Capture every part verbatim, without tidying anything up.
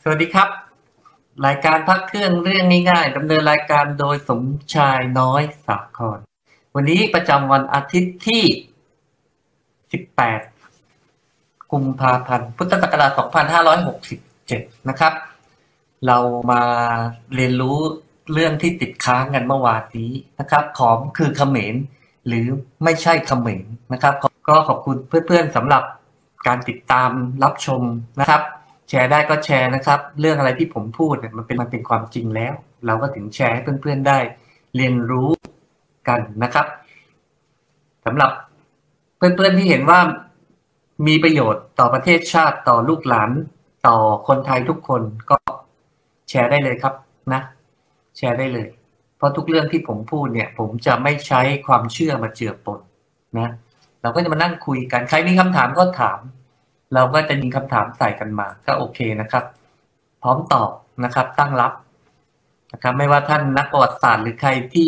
สวัสดีครับรายการพักเครื่องเรื่องง่ายๆดำเนินรายการโดยสมชายน้อยสาครวันนี้ประจำวันอาทิตย์ที่สิบแปดกุมภาพันธ์พุทธศักราชสองพันห้าร้อยหกสิบเจ็ดนะครับเรามาเรียนรู้เรื่องที่ติดค้างกันเมื่อวานนี้นะครับขอมคือเขมรหรือไม่ใช่เขมรนะครับก็ขอบคุณเพื่อนๆสำหรับการติดตามรับชมนะครับแชร์ได้ก็แชร์นะครับเรื่องอะไรที่ผมพูดเนี่ยมันเป็นมันเป็นความจริงแล้วเราก็ถึงแชร์ให้เพื่อนๆได้เรียนรู้กันนะครับสำหรับเพื่อนๆที่เห็นว่ามีประโยชน์ต่อประเทศชาติต่อลูกหลานต่อคนไทยทุกคนก็แชร์ได้เลยครับนะแชร์ได้เลยเพราะทุกเรื่องที่ผมพูดเนี่ยผมจะไม่ใช้ความเชื่อมาเจือปนนะเราก็จะมานั่งคุยกันใครมีคำถามก็ถามเราก็จะยิงคำถามใส่กันมาก็โอเคนะครับพร้อมตอบนะครับตั้งรับนะครับไม่ว่าท่านนักประวัติศาสตร์หรือใครที่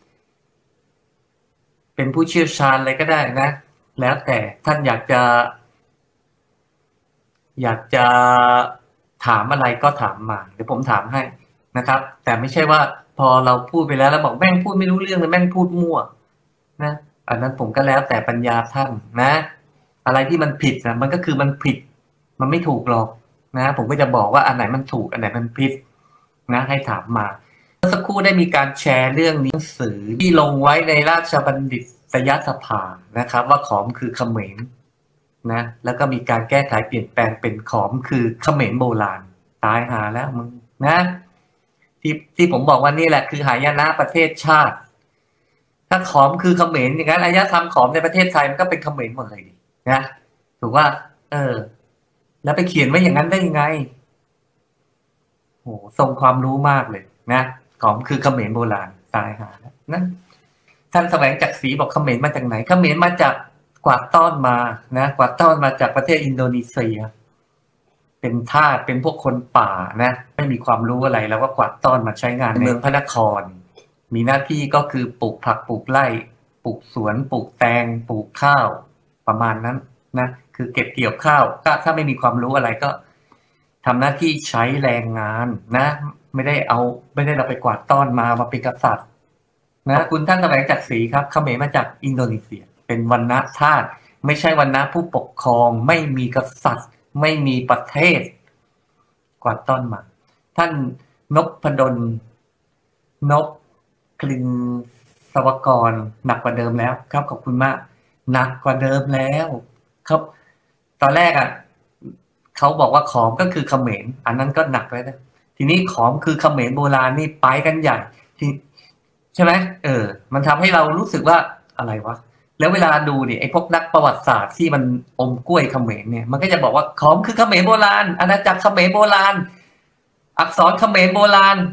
เป็นผู้เชี่ยวชาญอะไรก็ได้นะแล้วแต่ท่านอยากจะอยากจะถามอะไรก็ถามมาเดี๋ยวผมถามให้นะครับแต่ไม่ใช่ว่าพอเราพูดไปแล้วแล้วบอกแม่งพูดไม่รู้เรื่องเลยแม่งพูดมั่วนะอันนั้นผมก็แล้วแต่ปัญญาท่านนะอะไรที่มันผิดนะมันก็คือมันผิดมันไม่ถูกหรอกนะผมก็จะบอกว่าอันไหนมันถูกอันไหนมันผิดนะให้ถามมาเมื่อสักครู่ได้มีการแชร์เรื่องหนังสือที่ลงไว้ในราชบัณฑิตยสภานะครับว่าขอมคือเขมรนะแล้วก็มีการแก้ไขเปลี่ยนแปลงเป็นขอมคือเขมรโบราณตายหาแล้วมึงนะที่ที่ผมบอกว่านี่แหละคือหายนะประเทศชาติถ้าขอมคือเขมรอย่างนั้นอารยธรรมขอมในประเทศไทยมันก็เป็นเขมรหมดเลยนะถูกว่าเออแล้วไปเขียนไว้อย่างนั้นได้ยังไงโหทรงความรู้มากเลยนะขอมคือเขมรโบราณตายหาแล้วนะท่านแสวงจากศรีบอกเขมรมาจากไหนเขมรมาจากกวาดต้อนมานะกวาดต้อนมาจากประเทศอินโดนีเซียเป็นทาสเป็นพวกคนป่านะไม่มีความรู้อะไรแล้วก็กวาดต้อนมาใช้งานในเมืองพระนครมีหน้าที่ก็คือปลูกผักปลูกไร่ปลูกสวนปลูกแตงปลูกข้าวประมาณนั้นนะคือเก็บเกี่ยวข้าวก็ถ้าไม่มีความรู้อะไรก็ทำหน้าที่ใช้แรงงานนะไม่ได้เอาไม่ได้เราไปกวาดต้อนมามาเป็นกษัตริย์นะคุณท่านแสวงจากศรีครับเขมรมาจากอินโดนีเซียเป็นวรรณทาสไม่ใช่วรรณะผู้ปกครองไม่มีกษัตริย์ไม่มีประเทศกวาดต้อนมาท่านนพดลนพกลินสวกรหนักกว่าเดิมแล้วครับขอบคุณมากหนักกว่าเดิมแล้วครับตอนแรกอ่ะเขาบอกว่าขอมก็คือเขมรอันนั้นก็หนักแล้วนะทีนี้ขอมคือเขมรโบราณนี่ไปกันใหญ่ใช่ไหมเออมันทำให้เรารู้สึกว่าอะไรวะแล้วเวลาดูดิไอ้พวกนักประวัติศาสตร์ที่มันอมกล้วยเขมรเนี่ยมันก็จะบอกว่าขอมคือเขมรโบราณอาณาจักรเขมรโบราณอักษรเขมรโบราณ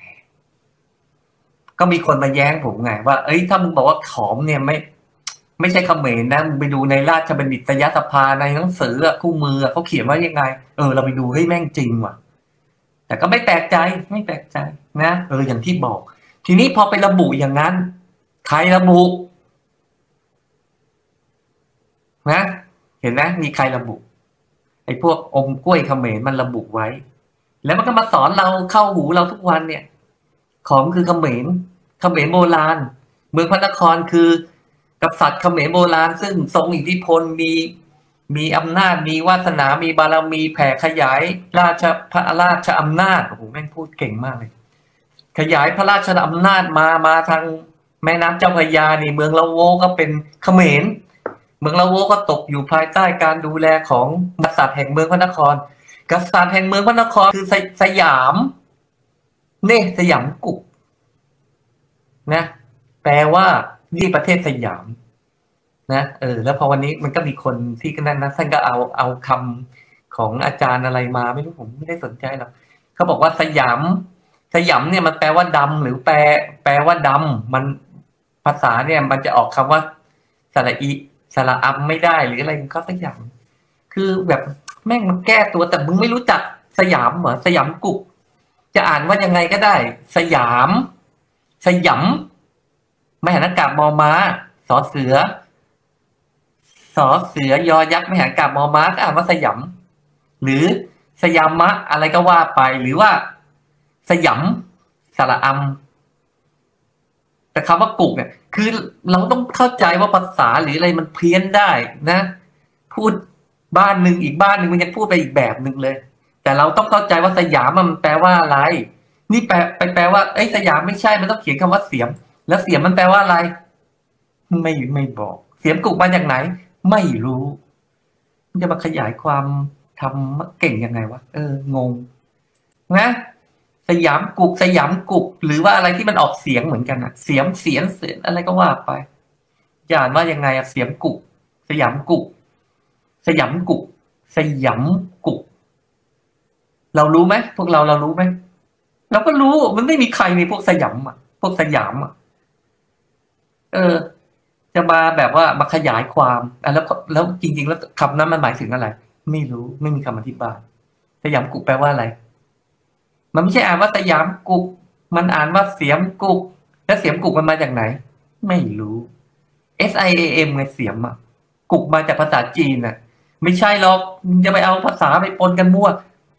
ก็มีคนมาแย้งผมไงว่าเอ้ยถ้ามึงบอกว่าขอมเนี่ยไม่ไม่ใช่เขมรนะมึงไปดูในราชบัณฑิตยสภาในหนังสือคู่มือเขาเขียนว่ายังไงเออเราไปดูเฮ้ยแม่งจริงว่ะแต่ก็ไม่แปลกใจไม่แปลกใจนะเอออย่างที่บอกทีนี้พอไประบุอย่างนั้นใครระบุนะเห็นไหมมีใครระบุไอ้พวกอมกล้วยเขมรมันระบุไว้แล้วมันก็มาสอนเราเข้าหูเราทุกวันเนี่ยขอมคือเขมรเขมรโบราณเมืองพระนครคือกษัตริย์เขมรโบราณซึ่งทรงอิทธิพลมีมีอำนาจมีวาสนามีบารมีแผ่ขยายราชพระราชอำนาจโอ้โหแม่งพูดเก่งมากเลยขยายพระราชอำนาจมามาทางแม่น้ำเจ้าพระยานี่เมืองละโวก็เป็นเขมรเมืองละโวก็ตกอยู่ภายใต้การดูแลของกษัตริย์แห่งเมืองพระนครกษัตริย์แห่งเมืองพระนครคือส, สยามเนี่ยสยามกุฎนะแปลว่านี่ประเทศสยามนะเออแล้วพอวันนี้มันก็มีคนที่นั่นนะท่านก็เอาเอาคำของอาจารย์อะไรมาไม่รู้ผมไม่ได้สนใจหรอกเขาบอกว่าสยามสยามเนี่ยมันแปลว่าดำหรือแปลแปลว่าดำมันภาษาเนี่ยมันจะออกคำว่าสระอีสระอัมไม่ได้หรืออะไรก็สยามคือแบบแม่งมันแก้ตัวแต่มึงไม่รู้จักสยามเหรอสยามกุฎจะอ่านว่ายังไงก็ได้สยามสยามมหานากาศมอม้าสอเสือสอเสือยอยักษ์มหานากาศมอม้าก็อ่านว่าสยามหรือสยามะอะไรก็ว่าไปหรือว่าสยามสระอัมแต่คำว่ากุกเนี่ยคือเราต้องเข้าใจว่าภาษาหรืออะไรมันเพี้ยนได้นะ พูดบ้านหนึ่งอีกบ้านหนึ่งมันยังพูดไปอีกแบบหนึ่งเลย แต่เราต้องเข้าใจว่าสยามมันแปลว่าอะไร นี่แปลไปแปลว่าไอ้สยามไม่ใช่มันต้องเขียนคำว่าเสียม แล้วเสียมมันแปลว่าอะไรไม่ไม่บอก เสียมกุกมาจากไหน ไม่รู้มันจะมาขยายความทำเก่งยังไงวะเอองงนะสยามกุกสยามกุกหรือว่าอะไรที่มันออกเสียงเหมือนกันอะเสียมเสียนเสียนอะไรก็ว่าไปอ่านว่ายังไงอะเสียมกุกสยามกุกสยามกุกสยามกุกเรารู้ไหมพวกเราเรารู้ไหมเราก็รู้มันไม่มีใครในพวกสยามอ่ะพวกสยามอ่ะเออจะมาแบบว่ามาขยายความอ่ะแล้วแล้วจริงๆแล้วคำนั้นมันหมายถึงอะไรไม่รู้ไม่มีคำอธิบายสยามกุกแปลว่าอะไรมันไม่ใช่อ่านว่าสยามกุกมันอ่านว่าเสียมกุกแล้วเสียมกุกมันมาจากไหนไม่รู้ S I A M ไงเสียมอ่ะกุกมาจากภาษาจีนอ่ะไม่ใช่หรอกจะไปเอาภาษาไปปนกันมั่ว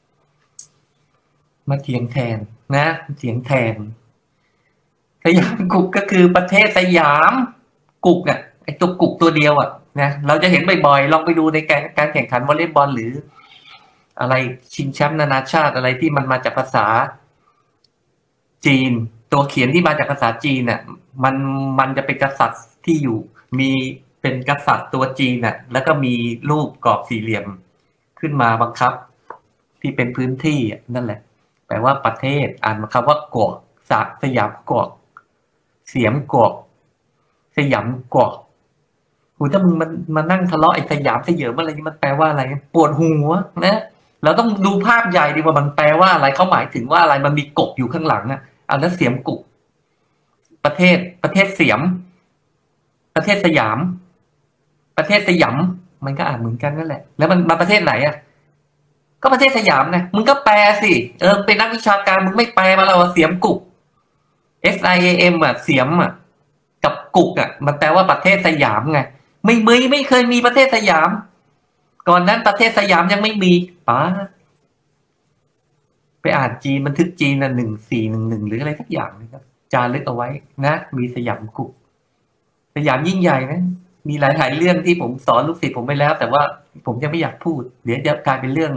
มาเถียงแทนนะเถียงแทนสยามกุกก็คือประเทศสยามกุกอ่ะไอตัวกุกตัวเดียวอ่ะนะเราจะเห็นบ่อยๆลองไปดูในการการแข่งขันวอลเลย์บอลหรืออะไรชิงแชมป์นานาชาติอะไรที่มันมาจากภาษาจีนตัวเขียนที่มาจากภาษาจีนน่ะมันมันจะเป็นกษัตริย์ที่อยู่มีเป็นกษัตริย์ตัวจีนน่ะแล้วก็มีรูปกรอบสี่เหลี่ยมขึ้นมาบังคับที่เป็นพื้นที่นั่นแหละแปลว่าประเทศอ่านมาคำว่ากวกสยามกวกเสียมกวกสยามกวกหูถ้ามึงมันมานั่งทะเลาะไอ้สยามสยามอะไรนี่มันแปลว่าอะไรปวดหัวนะเราต้องดูภาพใหญ่ดีว่ามันแปลว่าอะไรเขาหมายถึงว่าอะไรมันมีกบอยู่ข้างหลังอ่ะเอาแล้วเสียมกุกประเทศประเทศเสียมประเทศสยามประเทศสยามมันก็อ่านเหมือนกันนั่นแหละแล้วมันมาประเทศไหนอ่ะก็ประเทศสยามไงมึงก็แปลสิเออเป็นนักวิชาการมึงไม่แปลมาเราเสียมกุก S I A M อ่ะเสียมอ่ะกับกุกอ่ะมันแปลว่าประเทศสยามไงไม่มีไม่เคยมีประเทศสยามก่อนนั้นประเทศสยามยังไม่มีป้าไปอ่านจีนบันทึกจีนน่ะหนึ่งสี่หนึ่งหนึ่งหรืออะไรสักอย่างนะครับจารึกเอาไว้นะมีสยามกุกสยามยิ่งใหญ่นะมีหลายๆเรื่องที่ผมสอนลูกศิษย์ผมไปแล้วแต่ว่าผมยังไม่อยากพูดเดี๋ยวจะกลายเป็นเรื่อง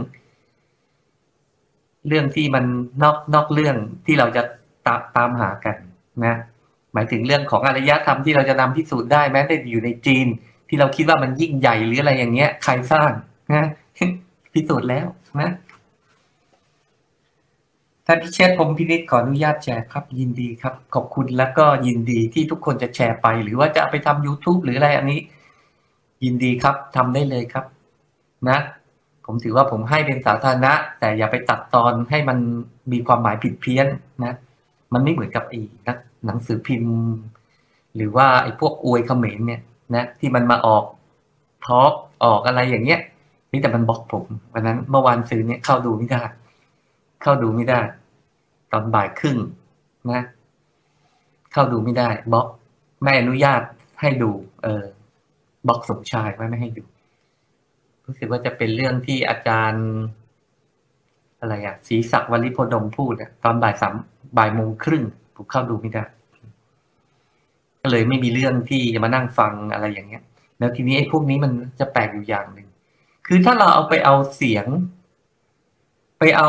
เรื่องที่มันนอกนอกเรื่องที่เราจะตาตามหากันนะหมายถึงเรื่องของอารยธรรมที่เราจะนำพิสูจน์ได้แม้แต่อยู่ในจีนที่เราคิดว่ามันยิ่งใหญ่หรืออะไรอย่างเงี้ยใครสร้างนะพิสูจน์แล้วนะท่านพิเชษฐ์พรหมพินิจขออนุญาตแชร์ครับยินดีครับขอบคุณแล้วก็ยินดีที่ทุกคนจะแชร์ไปหรือว่าจะเอาไปทำ YouTube หรืออะไรอันนี้ยินดีครับทำได้เลยครับนะผมถือว่าผมให้เป็นสาธารณะแต่อย่าไปตัดตอนให้มันมีความหมายผิดเพี้ยนนะมันไม่เหมือนกับไอ้นักหนังสือพิมพ์ หรือว่าไอ้พวกอวยเขมรเนี่ยนะที่มันมาออกทอล์กออกอะไรอย่างเงี้ยนี่แต่มันบล็อกผมวันนั้นเมื่อวานซื้อเนี่ยเข้าดูไม่ได้เข้าดูไม่ได้ตอนบ่ายครึ่งนะเข้าดูไม่ได้บล็อกไม่อนุญาตให้ดูเออบล็อกสมชายไว้ไม่ให้ดูรู้สึกว่าจะเป็นเรื่องที่อาจารย์อะไรอะศรีศักดิ์วลิโพดมพูดอะตอนบ่ายสามบ่ายโมงครึ่งผมเข้าดูไม่ได้ก็เลยไม่มีเรื่องที่จะมานั่งฟังอะไรอย่างเงี้ยแล้วทีนี้ไอ้พวกนี้มันจะแปลกอยู่อย่างหนึ่งคือถ้าเราเอาไปเอาเสียงไปเอา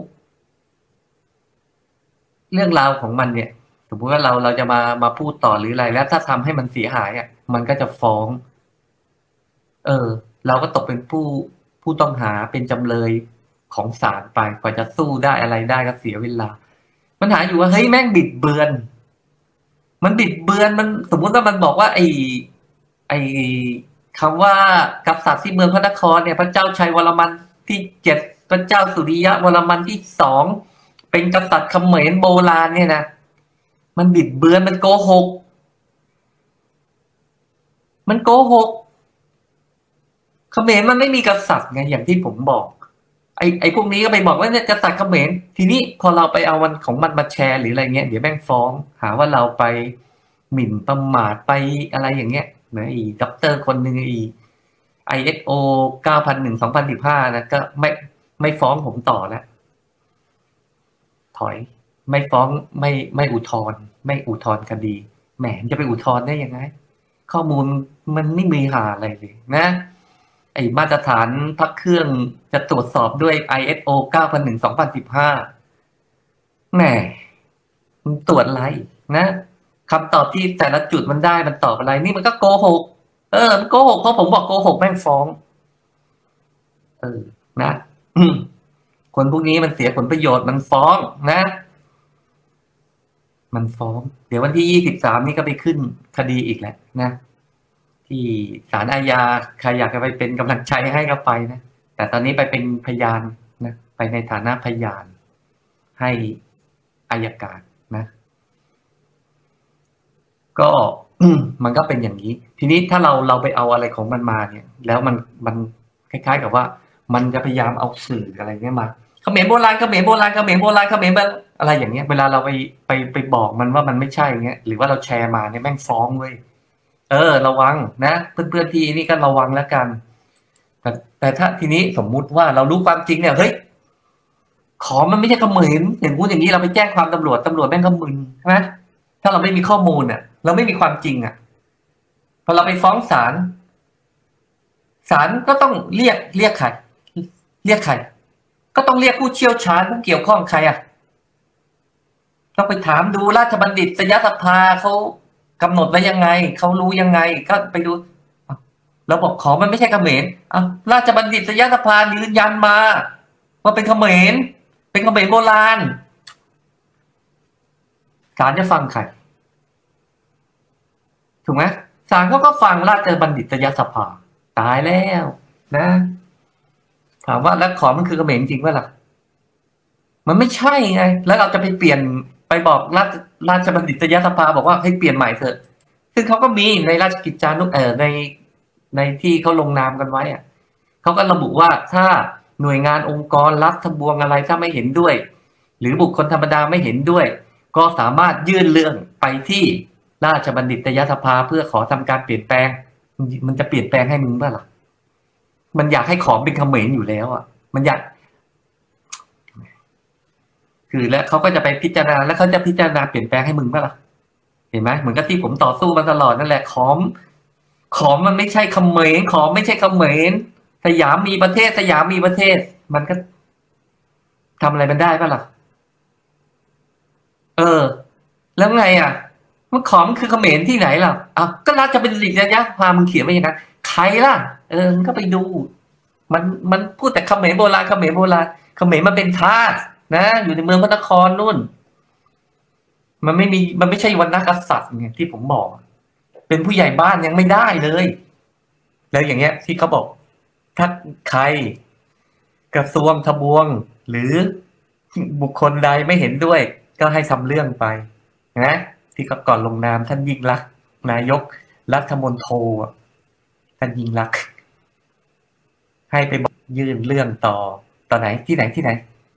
เรื่องราวของมันเนี่ยสมมติว่าเราเราจะมามาพูดต่อหรืออะไรแล้วถ้าทำให้มันเสียหายอ่ะมันก็จะฟ้องเออเราก็ตกเป็นผู้ผู้ต้องหาเป็นจำเลยของศาลไปกว่าจะสู้ได้อะไรได้ก็เสียเวลาปัญหาอยู่ว่าเฮ้ยแม่งบิดเบือนมันบิดเบือนมันสมมุติว่ามันบอกว่าไอ้ไอ้คำว่ากษัตริย์ที่เมืองพระนครเนี่ยพระเจ้าชัยวรมันที่เจ็ดพระเจ้าสุริยะวรมันที่สองเป็นกษัตริย์เขมรโบราณเนี่ยนะมันบิดเบือนมันโกหกมันโกหกเขมรมันไม่มีกษัตริย์ไงอย่างที่ผมบอกไอ้ไอ้พวกนี้ก็ไปบอกว่าเนี่ยกษัตริย์เขมรทีนี้พอเราไปเอาวันของมันมาแชร์หรืออะไรเงี้ยเดี๋ยวแม่งฟ้องหาว่าเราไปหมิ่นประมาทไปอะไรอย่างเงี้ยเหมือนอีด็อกเตอร์คนหนึ่งอี ไอ เอส โอ เก้าพันหนึ่ง สองพันสิบห้านะก็ไม่ไม่ฟ้องผมต่อแล้วถอยไม่ฟ้องไม่ไม่อุทธรณ์ไม่อุทธรณ์คดีแหมจะไปอุทธรณ์ได้ยังไงข้อมูลมันไม่มีหาอะไรเลยนะไอ้มาตรฐานพักเครื่องจะตรวจสอบด้วย ไอ เอส โอ เก้าพันหนึ่ง สองพันสิบห้าแหมมันตรวจอะไรนะคำตอบที่แต่ละจุดมันได้มันตอบอะไรนี่มันก็โกหกเออมันโกหกเพราะผมบอกโกหกแม่งฟ้องเออนะคนพวกนี้มันเสียผลประโยชน์มันฟ้องนะมันฟ้องเดี๋ยววันที่ยี่สิบสามนี่ก็ไปขึ้นคดีอีกแหละนะที่ศาลอาญาใครอยากจะไปเป็นกำลังใจให้ก็ไปนะแต่ตอนนี้ไปเป็นพยานนะไปในฐานะพยานให้อัยการนะก็มันก็เป็นอย่างนี้ทีนี้ถ้าเราเราไปเอาอะไรของมันมาเนี่ยแล้วมันมันคล้ายๆกับว่ามันจะพยายามเอาสื่ออะไรเงี้ยมาเขมรโบราณเขมรโบราณเขมรโบราณเขมรอะไรอย่างเงี้ยเวลาเราไปไปไปบอกมันว่ามันไม่ใช่เงี้ยหรือว่าเราแชร์มาเนี่ยแม่งฟ้องเว้ยเออระวังนะเพื่อนๆที่นี่ก็ระวังแล้วกันแต่แต่ถ้าทีนี้สมมุติว่าเรารู้ความจริงเนี่ยเฮ้ยขอมันไม่ใช่เขมรอย่างงู้นอย่างนี้เราไปแจ้งความตำรวจตำรวจแม่งก็มึนใช่ไหมถ้าเราไม่มีข้อมูลอ่ะเราไม่มีความจริงอ่ะพอเราไปฟ้องศาลศาลก็ต้องเรียกเรียกใครเรียกใครก็ต้องเรียกผู้เชี่ยวชาญผู้เกี่ยวข้องใครอ่ะต้องไปถามดูราชบัณฑิตยสภาเขากำหนดไว้ยังไงเขารู้ยังไงก็ไปดูเราบอกขอมันไม่ใช่เขมรอ่ะราชบัณฑิตยสภายืนยันมาว่าเป็นเขมรเป็นเขมรโบราณศาลจะฟังใครถูกไหมศาลเขาก็ฟังราชบัณฑิตยสภาตายแล้วนะถามว่าแล้วขอมันคือเขมรจริงป่ะล่ะมันไม่ใช่ไงแล้วเราจะไปเปลี่ยนไปบอกราชราชบัณฑิตยสภาบอกว่าให้เปลี่ยนใหม่เถอะซึ่งเขาก็มีในราชกิจจานุเออในในที่เขาลงนามกันไว้อะเขาก็ระบุว่าถ้าหน่วยงานองค์กรรัฐทบวงอะไรถ้าไม่เห็นด้วย หรือบุคคลธรรมดาไม่เห็นด้วย ก็สามารถยื่นเรื่องไปที่ราชบัณฑิตยสภาเพื่อขอทำการเปลี่ยนแปลงมันจะเปลี่ยนแปลงให้มึงป่ะล่ะมันอยากให้ของเป็นเขมรอยู่แล้วอ่ะมันอยากคือแล้วเขาก็จะไปพิจารณาแล้วเขาจะพิจารณาเปลี่ยนแปลงให้มึงป่ะล่ะเห็นไหมเหมือนกับที่ผมต่อสู้มาตลอดนั่นแหละของของมันไม่ใช่เขมรของไม่ใช่เขมรสยามมีประเทศสยามมีประเทศมันก็ทำอะไรมันได้ป่ะล่ะเออแล้วไงอ่ะมันของคือเขมรที่ไหนล่ะอ่ะก็ราชบัณฑิตยสภามึงเขียนไว้อย่างนั้นใครล่ะเออก็ไปดูมันมันพูดแต่เขมรโบราณเขมรโบราณเขมรมันเป็นทาสนะอยู่ในเมืองพระนครนู่นมันไม่มีมันไม่ใช่วรรณกษัตริย์ไงที่ผมบอกเป็นผู้ใหญ่บ้านยังไม่ได้เลยแล้วอย่างเงี้ยที่เขาบอกถ้าใครกระทรวงทบวงหรือบุคคลใดไม่เห็นด้วยก็ให้ทำเรื่องไปนะที่เขาก่อนลงนามท่านยิ่งลักษณ์นายกรัฐมนตรีท่านยิ่งลักษณ์ให้ไปยื่นเรื่องต่อต่อไหนที่ไหนที่ไหน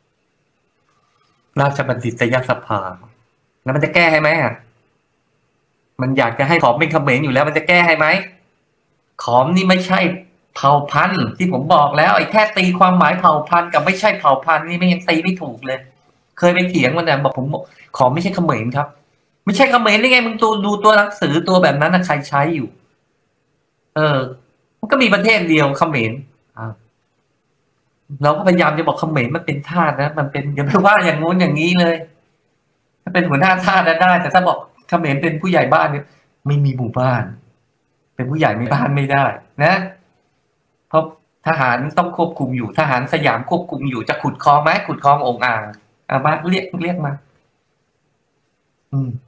ราชบัณฑิตยสภาแล้วมันจะแก้ให้ไหมอ่ะมันอยากจะให้ขอมเป็นเขมรอยู่แล้วมันจะแก้ให้ไหมขอมนี่ไม่ใช่เผ่าพันธุ์ที่ผมบอกแล้วไอ้แค่ตีความหมายเผ่าพันธุ์กับไม่ใช่เผ่าพันธุ์นี่ไม่ยังตีไม่ถูกเลยเคยไปเถียงมันนะบอกผมขอไม่ใช่เขมรครับไม่ใช่เขมรได้ไงมึงตัวดูตัวหนังสือตัวแบบนั้นนะใครใช้อยู่เออมันก็มีประเทศเดียวเขมรอ่าเราก็พยายามจะบอกเขมรมันเป็นทาสนะมันเป็นอย่าไปว่าอย่างงู้นอย่างนี้เลยถ้าเป็นหัวหน้าทาสได้แต่ถ้าบอกเขมรเป็นผู้ใหญ่บ้านเนี่ยไม่มีหมู่บ้านเป็นผู้ใหญ่ไม่บ้านไม่ได้นะเพราะทหารต้องควบคุมอยู่ทหารสยามควบคุมอยู่จะขุดคลองไหมขุดคลององอ่างเอามาเรียกเรียกมาอืม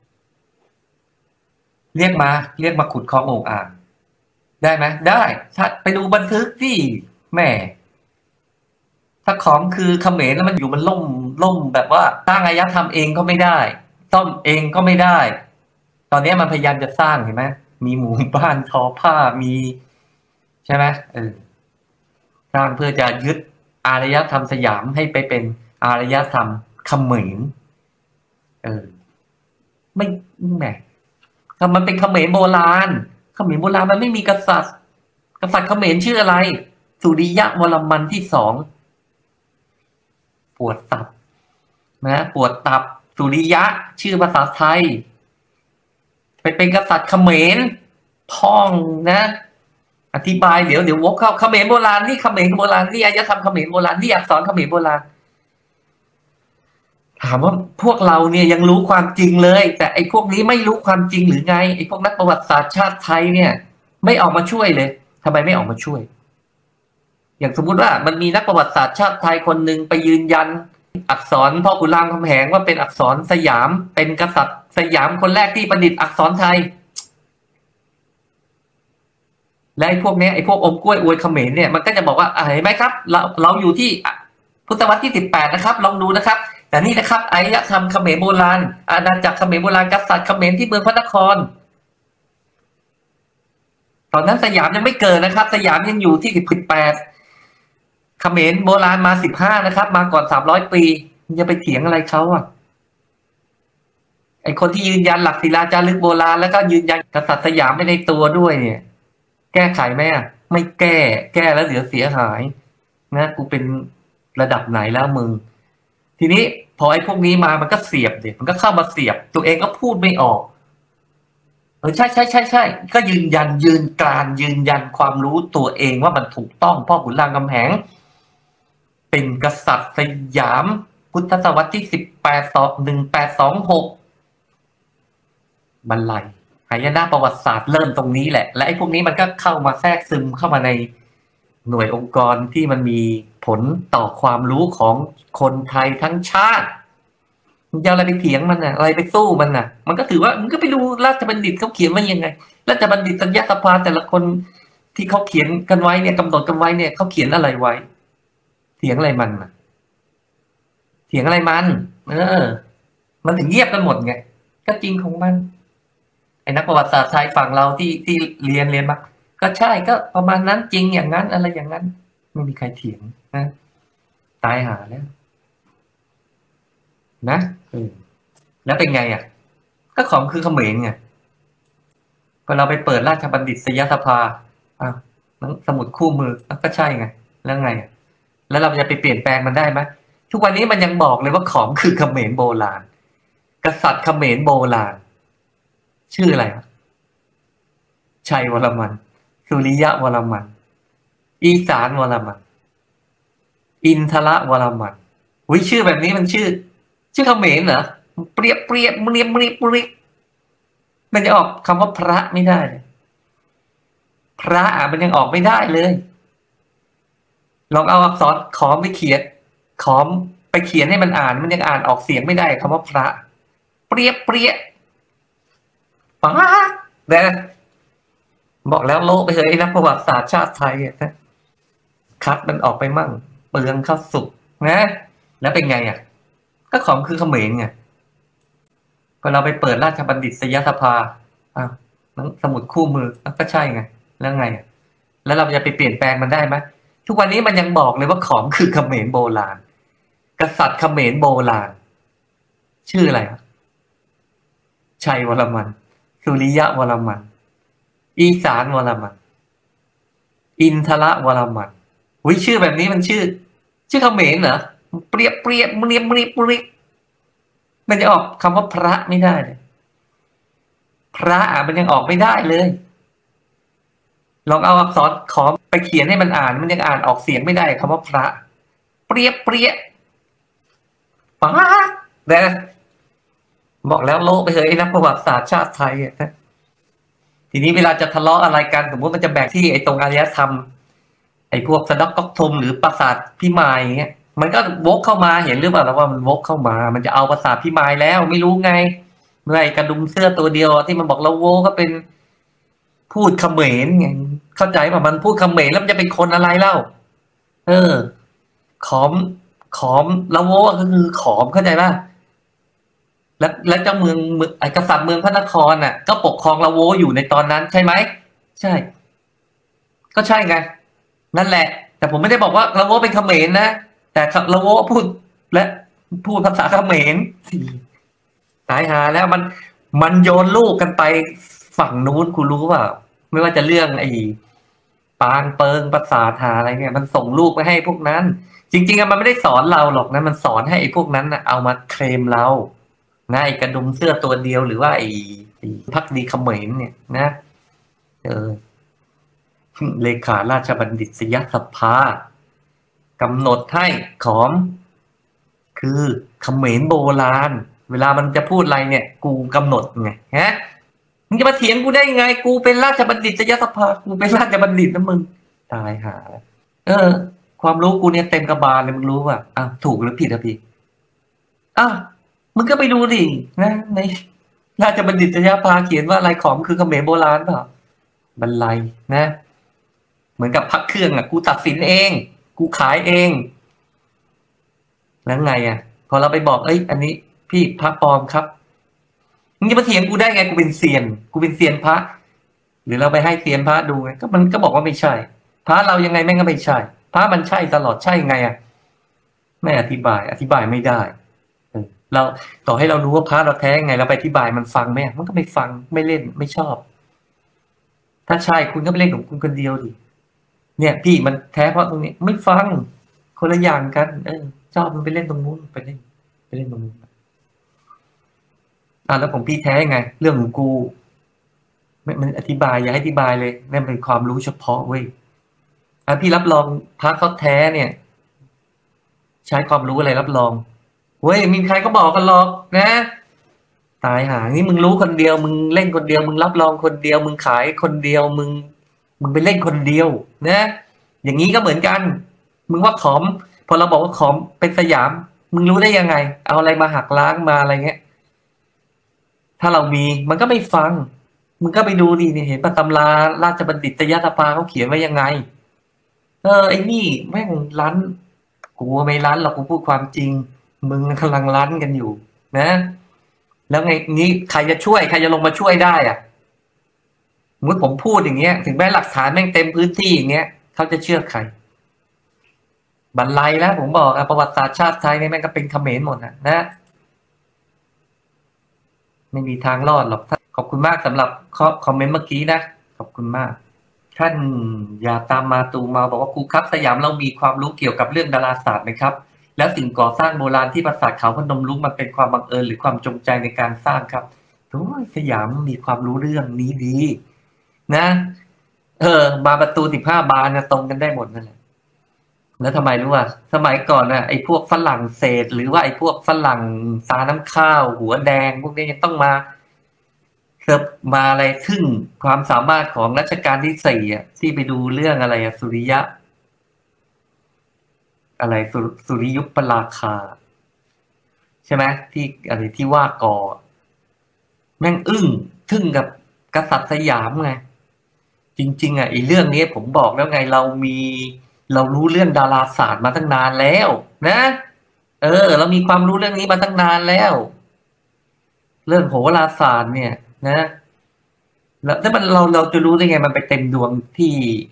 เรียกมาเรียกมาขุดคลององอ่างได้ไหมได้ถ้าไปดูบันทึกที่แม่ถ้าของคือเขมรแล้วมันอยู่มันล่มล่มแบบว่าสร้างอารยธรรมเองก็ไม่ได้ซ่อมเองก็ไม่ได้ตอนนี้มันพยายามจะสร้างเห็นไหมมีหมู่บ้านทอผ้ามีใช่ไหมเออสร้างเพื่อจะยึดอารยธรรมสยามให้ไปเป็นอารยธรรมเขมรเออไม่แหมถ้ามันเป็นเขมรโบราณเขมรโบราณมันไม่มีกษัตริย์กษัตริย์เขมรชื่ออะไรสุริยะวรมันที่สองปวดตับนะปวดตับสุริยะชื่อภาษาไทยไปเป็นกษัตริย์เขมรพ่องนะอธิบายเดี๋ยวเดี๋ยววกเข้าเขมรโบราณนี่เขมรโบราณนี่อารยธรรมเขมรโบราณนี่อักษรเขมรโบราณถามว่าพวกเราเนี่ยยังรู้ความจริงเลยแต่ไอ้พวกนี้ไม่รู้ความจริงหรือไงไอ้พวกนักประวัติศาสตร์ชาติไทยเนี่ยไม่ออกมาช่วยเลยทำไมไม่ออกมาช่วยอย่างสมมุติว่ามันมีนักประวัติศาสตร์ชาติไทยคนหนึ่งไปยืนยันอักษรพ่อขุนรามคำแหงว่าเป็นอักษรสยามเป็นกษัตริย์สยามคนแรกที่ประดิษฐ์อักษรไทยและไอ้พวกนี้ไอ้พวกอมกล้วยอวยเขมรเนี่ยมันก็จะบอกว่าเห็นไหมครับเราเราอยู่ที่พุทธศตวรรษที่สิบแปดนะครับลองดูนะครับแต่นี่นะครับอารยธรรมเขมรโบราณอาณาจักรเขมรโบราณกษัตริย์เขมรที่เมืองพระนครตอนนั้นสยามยังไม่เกิดนะครับสยามยังอยู่ที่สิบแปดเขมรโบราณมาสิบห้านะครับมาก่อนสามร้อยปีจะไปเถียงอะไรเขาอ่ะไอคนที่ยืนยันหลักศิลาจารึกโบราณแล้วก็ยืนยันกษัตริย์สยามไม่ในตัวด้วยเนี่ยแก้ไขไหมอ่ะไม่แก้แก้แล้วเดี๋ยวเสียหายนะกูเป็นระดับไหนแล้วมึงทีนี้พอไอ้พวกนี้มามันก็เสียบเด็กมันก็เข้ามาเสียบตัวเองก็พูดไม่ออกเออใช่ใช่ใช่ใช่ก็ยืนยันยืนกรานยืนยันความรู้ตัวเองว่ามันถูกต้องพ่อขุนรามคำแหงเป็นกษัตริย์สยามพุทธศตวรรษที่สิบแปดสองหนึ่งแปดสองหกบรรลัยหายนะประวัติศาสตร์เริ่มตรงนี้แหละและไอ้พวกนี้มันก็เข้ามาแทรกซึมเข้ามาในหน่วยองค์กรที่มันมีผลต่อความรู้ของคนไทยทั้งชาติมันจะอะไรไปเถียงมันน่ะอะไรไปสู้มันน่ะมันก็ถือว่ามันก็ไปดูราชบัณฑิตเขาเขียนว่ายังไงราชบัณฑิตยสภาแต่ละคนที่เขาเขียนกันไว้เนี่ยกำหนดกันไว้เนี่ยเขาเขียนอะไรไว้เถียงอะไรมันน่ะเถียงอะไรมันเออมันถึงเงียบกันหมดไงก็จริงของมันไอ้นักประวัติศาสตร์ไทยฝั่งเราที่ที่เรียนเรียนมาก็ใช่ก็ประมาณนั้นจริงอย่างนั้นอะไรอย่างนั้นไม่มีใครเถียงนะตายหาแล้วนะเออแล้วเป็นไงอ่ะก็ของคือเขมรไงพอเราไปเปิดราชบัณฑิตยสภาอ้าวสมุดคู่มือก็ใช่ไงแล้วไงอ่ะแล้วเราจะไปเปลี่ยนแปลงมันได้ไหมทุกวันนี้มันยังบอกเลยว่าของคือเขมรโบราณกษัตริย์เขมรโบราณชื่ออะไรครับชัยวรมันสุริยะวรมันอีสานวรมันอินทรวรมันอุ้ยชื่อแบบนี้มันชื่อชื่อเขมรเหรอเปรียบเปรียบเรียบเรียบเรียบมันจะออกคำว่าพระไม่ได้พระอ่ะมันยังออกไม่ได้เลยลองเอาอักษรขอมไปเขียนขอมไปเขียนให้มันอ่านมันยังอ่านออกเสียงไม่ได้คำว่าพระเปรียบเปรียบป๊านะบอกแล้วโลกไปเลยนะประวัติศาสตร์ชาติไทยนะคัดมันออกไปมั่งเปลืองข้าวสุกนะแล้วเป็นไงอ่ะก็ของคือเขมรไงพอเราไปเปิดราชบัณฑิตยสภาอ้าวสมุดคู่มือก็ใช่ไงแล้วไงอ่ะแล้วเราจะไปเปลี่ยนแปลงมันได้ไหมทุกวันนี้มันยังบอกเลยว่าของคือเขมรโบราณกษัตริย์เขมรโบราณชื่ออะไรครับชัยวรมันสุริยะวรมันอีสานวรมันอินทรวรมันอุ้ยชื่อแบบนี้มันชื่อชื่อเขมรเหรอเปรียบเปรียบเรียบเรียบเรียบมันจะออกคำว่าพระไม่ได้เลยพระอ่ะมันยังออกไม่ได้เลยลองเอาอักษรขอมไปเขียนให้มันอ่านมันยังอ่านออกเสียงไม่ได้คำว่าพระเปรียบเปรียบป๊านะบอกแล้วโลกไปเลยนะประวัติศาสตร์ชาติไทยอ่ะนะทีนี้เวลาจะทะเลาะอะไรกันสมมติมันจะแบ่งที่ไอ้ตรงอารยธรรมไอ้พวกสะดอกก๊อกทมหรือปราสาทพิมายอย่างเงี้ยมันก็วกเข้ามาเห็นหรือเปล่าว่ามันวกเข้ามามันจะเอาปราสาทพิมายแล้วไม่รู้ไงเมื่อไอ้กระดุมเสื้อตัวเดียวที่มันบอกเราโวก็เป็นพูดเขมรไงเข้าใจป่ะมันพูดเขมรแล้วมันจะเป็นคนอะไรเล่าเออขอมขอมละโวก็คือขอมเข้าใจป่ะแล้วแล้วเจ้าเมืองไอ้กษัตริย์เมืองพระนครน่ะก็ปกครองละโวอยู่ในตอนนั้นใช่ไหมใช่ก็ใช่ไงนั่นแหละแต่ผมไม่ได้บอกว่าละโวเป็นเขมรนะแต่ละโวพูดและพูดภาษาเขมรตายหาแล้วมันมันโยนลูกกันไปฝั่งนู้นคุณรู้เปล่าไม่ว่าจะเรื่องไอ้ปางเปิงภาษาหาอะไรเนี่ยมันส่งลูกไปให้พวกนั้นจริงๆมันไม่ได้สอนเราหรอกนะมันสอนให้ไอ้พวกนั้นนะเอามาเคลมเรานะไอ้กระดุมเสื้อตัวเดียวหรือว่าไอ้ภักดีเขมรเนี่ยนะเออเลขาราชบัณฑิตยสภากำหนดให้ของคือเขมรโบราณเวลามันจะพูดอะไรเนี่ยกูกำหนดไงฮะมึงจะมาเถียงกูได้ไงกูเป็นราชบัณฑิตยสภากูเป็นราชบัณฑิตนะมึงตายหาเออความรู้กูเนี่ยเต็มกระบาลเลยมึงรู้ป่ะอ้าวถูกหรือผิดอะพี่อ้าวมึงก็ไปดูดินะในราชบัณฑิตยสภาเขียนว่าอะไรของคือเขมรโบราณเปล่าบรรลัยนะเหมือนกับพักเครื่องอ่ะกูตัดสินเองกูขายเองแล้วไงอ่ะพอเราไปบอกเอ้ยอันนี้พี่พระปลอมครับมึงจะมาเถียงกูได้ไงกูเป็นเซียนกูเป็นเซียนพระหรือเราไปให้เซียนพระดูไงก็มันก็บอกว่าไม่ใช่พระเรายังไงแม่งก็ไม่ใช่พระมันใช่ตลอดใช่ไงอ่ะไม่อธิบายอธิบายไม่ได้เราต่อให้เรารู้ว่าพระเราแท้ไงเราไปอธิบายมันฟังไหมมันก็ไม่ฟังไม่เล่นไม่ชอบถ้าใช่คุณก็ไปเล่นของคุณคนเดียวดิเนี่ยพี่มันแท้เพราะตรงนี้ไม่ฟังคนละอย่างกันเออชอบมันไปเล่นตรงนู้นไปเล่นไปเล่นตรงนู้นอ่าแล้วผมพี่แท้ไงเรื่องของกูไม่มันอธิบายอย่าให้อธิบายเลยนั่นเป็นความรู้เฉพาะเว้ยอ่ะพี่รับรองพระเขาแท้เนี่ย ใช้ความรู้อะไรรับรองเว้ยมีใครก็บอกกันหรอกนะตายหานี่มึงรู้คนเดียวมึงเล่นคนเดียวมึงรับรองคนเดียวมึงขายคนเดียวมึงมึงไปเล่นคนเดียวนะอย่างนี้ก็เหมือนกันมึงว่าขอมพอเราบอกว่าขอมเป็นสยามมึงรู้ได้ยังไงเอาอะไรมาหักล้างมาอะไรเงี้ยถ้าเรามีมันก็ไม่ฟังมึงก็ไปดูดิเห็นปะตำราราชบัณฑิตยสภาเขาเขียนไว้ยังไงเออไอ้นี่แม่งรั้นกูไม่รั้นหรอกกูพูดความจริงมึงกำลังรั้นกันอยู่นะแล้วไงนี้ใครจะช่วยใครจะลงมาช่วยได้อ่ะสมมติผมพูดอย่างเงี้ยถึงแม้หลักฐานแม่งเต็มพื้นที่อย่างเงี้ยเขาจะเชื่อใครบรรลัยแล้วผมบอกอะประวัติศาสตร์ชาติไทยเนี่ยแม่งก็เป็นเขมรหมดนะนะไม่มีทางรอดหรอกขอบคุณมากสำหรับคอมเมนต์เมื่อกี้นะขอบคุณมากท่านอย่าตามมาตูมาบอกว่าครูครับสยามเรามีความรู้เกี่ยวกับเรื่องดาราศาสตร์ไหมครับแล้วสิ่งก่อสร้างโบราณที่ปราสาทเขาพนมรุ้งมันเป็นความบังเอิญหรือความจงใจในการสร้างครับโอ้ยสยามมีความรู้เรื่องนี้ดีนะเออมาประตูสิบห้าบานนะตรงกันได้หมดนั่นแหละแล้วทำไมรู้ว่าสมัยก่อนน่ะไอ้พวกฝรั่งเศสหรือว่าไอ้พวกฝรั่งตาน้ำข้าวหัวแดงพวกนี้ยังต้องมาเสิร์ฟมาอะไรขึ้นความสามารถของรัชกาลที่สี่อ่ะที่ไปดูเรื่องอะไรอะสุริยะอะไรสุสุริยุปราคาใช่ไหมที่อะไรที่ว่ากอแม่งอึ้งทึ่งกับกษัตริย์สยามไงจริงๆอ่ะไอ้เรื่องนี้ผมบอกแล้วไงเรามีเรารู้เรื่องดาราศาสตร์มาตั้งนานแล้วนะเออเรามีความรู้เรื่องนี้มาตั้งนานแล้วเรื่องโหราศาสตร์เนี่ยนะแล้วถ้ามันเราเราจะรู้ได้ไงมันไปเต็มดวงที่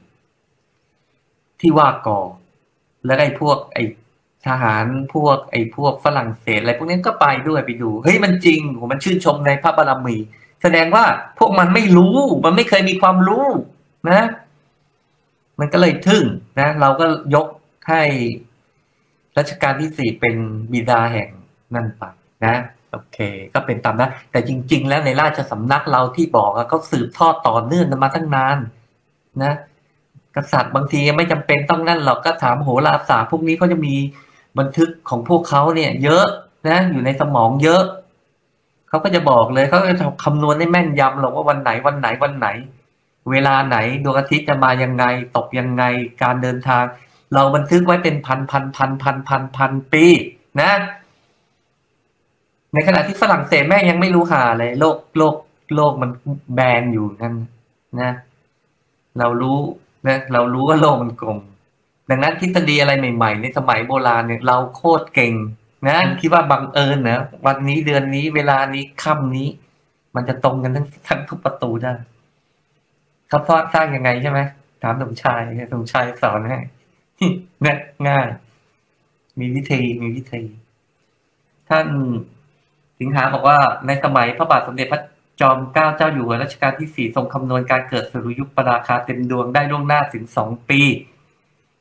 ที่ว่ากอแล้วไอ้พวกไอ้ทหารพวกไอ้พวกฝรั่งเศสอะไรพวกนี้ก็ไปด้วยไปดูเฮ้ยมันจริงผมมันชื่นชมในพระบารมีแสดงว่าพวกมันไม่รู้มันไม่เคยมีความรู้นะมันก็เลยทึ่งนะเราก็ยกให้รัชกาลที่สี่เป็นบิดาแห่งนั่นไปนะโอเคก็เป็นตามนั้นแต่จริงๆแล้วในราชสำนักเราที่บอกเขาสืบทอดต่อเนื่องกันมาตั้งนานนะกษัตริย์บางทีไม่จำเป็นต้องนั่นหรอกก็ถามโหราศาสตร์พวกนี้เขาจะมีบันทึกของพวกเขาเนี่ยเยอะนะอยู่ในสมองเยอะเขาก็จะบอกเลยเขาจะคำนวณได้แม่นยำหรอกว่าวันไหนวันไหนวันไหนเวลาไหนดวงอาทิตย์จะมายังไงตกยังไงการเดินทางเราบันทึกไว้เป็นพันพันพันพันพันพันปีนะในขณะที่ฝรั่งเศสแม่ยังไม่รู้หาเลยโลกโลกโลกมันแบนอยู่นั่นนะเรารู้นะเรารู้ว่าโลกมันกลมดังนั้นทฤษฎีอะไรใหม่ๆในสมัยโบราณเนี่ยเราโคตรเก่งนะคิดว่าบังเอิญนะวันนี้เดือนนี้เวลานี้ค่ำนี้มันจะตรงกันทั้งทั้งทุกประตูได้เขาสร้างยังไงใช่ไหมถามสมชายสมชายสอนให้เนี่ยง่ายมีวิธีมีวิธีท่านสิงหาบอกว่าในสมัยพระบาทสมเด็จพระจอมเกล้าเจ้าอยู่หัวรัชกาลที่สี่ทรงคำนวณการเกิดสุริยุปราคาเต็มดวงได้ล่วงหน้าถึงสองปี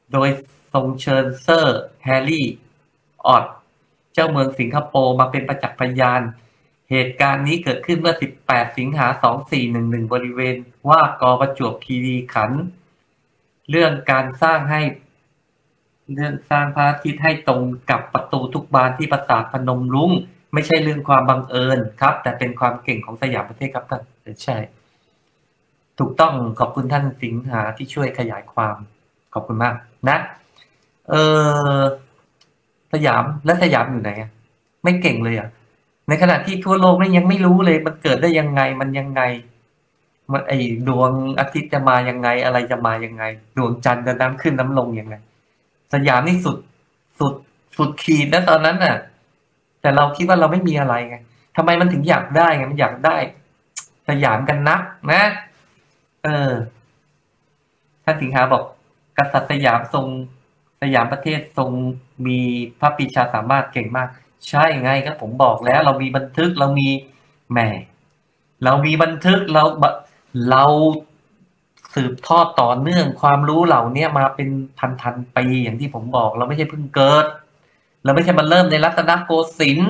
โดยทรงเชิญเซอร์แฮร์รี่ออดเจ้าเมืองสิงคโปร์มาเป็นประจักษ์พยานเหตุการณ์นี้เกิดขึ้นเมื่อสิบแปดสิงหาสองสี่หนึ่งหนึ่งบริเวณว่ากอประจวบคีรีขันธ์เรื่องการสร้างให้เรื่องสร้างพระอาทิตย์ให้ตรงกับประตูทุกบานที่ปราสาทพนมรุ้งไม่ใช่เรื่องความบังเอิญครับแต่เป็นความเก่งของสยามประเทศครับท่านใช่ถูกต้องขอบคุณท่านสิงหาที่ช่วยขยายความขอบคุณมากนะเออสยามและสยามอยู่ไหนอ่ะไม่เก่งเลยอ่ะในขณะที่ทั่วโลกนี่ยังไม่รู้เลยมันเกิดได้ยังไงมันยังไงมันไอดวงอาทิตย์จะมายังไงอะไรจะมายังไงดวงจันทร์จะน้ำขึ้นน้ำลงยังไงสยามนี่สุดสุดสุดขีดนะตอนนั้นน่ะแต่เราคิดว่าเราไม่มีอะไรไงทำไมมันถึงอยากได้ไงมันอยากได้สยามกันนักนะเออท่านสิงหาบอกกษัตริย์สยามทรงสยามประเทศทรงมีพระปรีชาสามารถเก่งมากใช่ไงก็ผมบอกแล้วเรามีบันทึกเรามีแหมเรามีบันทึกเราเราสืบทอดต่อเนื่องความรู้เหล่านี้มาเป็นพันพันปีอย่างที่ผมบอกเราไม่ใช่เพิ่งเกิดเราไม่ใช่มาเริ่มในรัตนโกสินทร์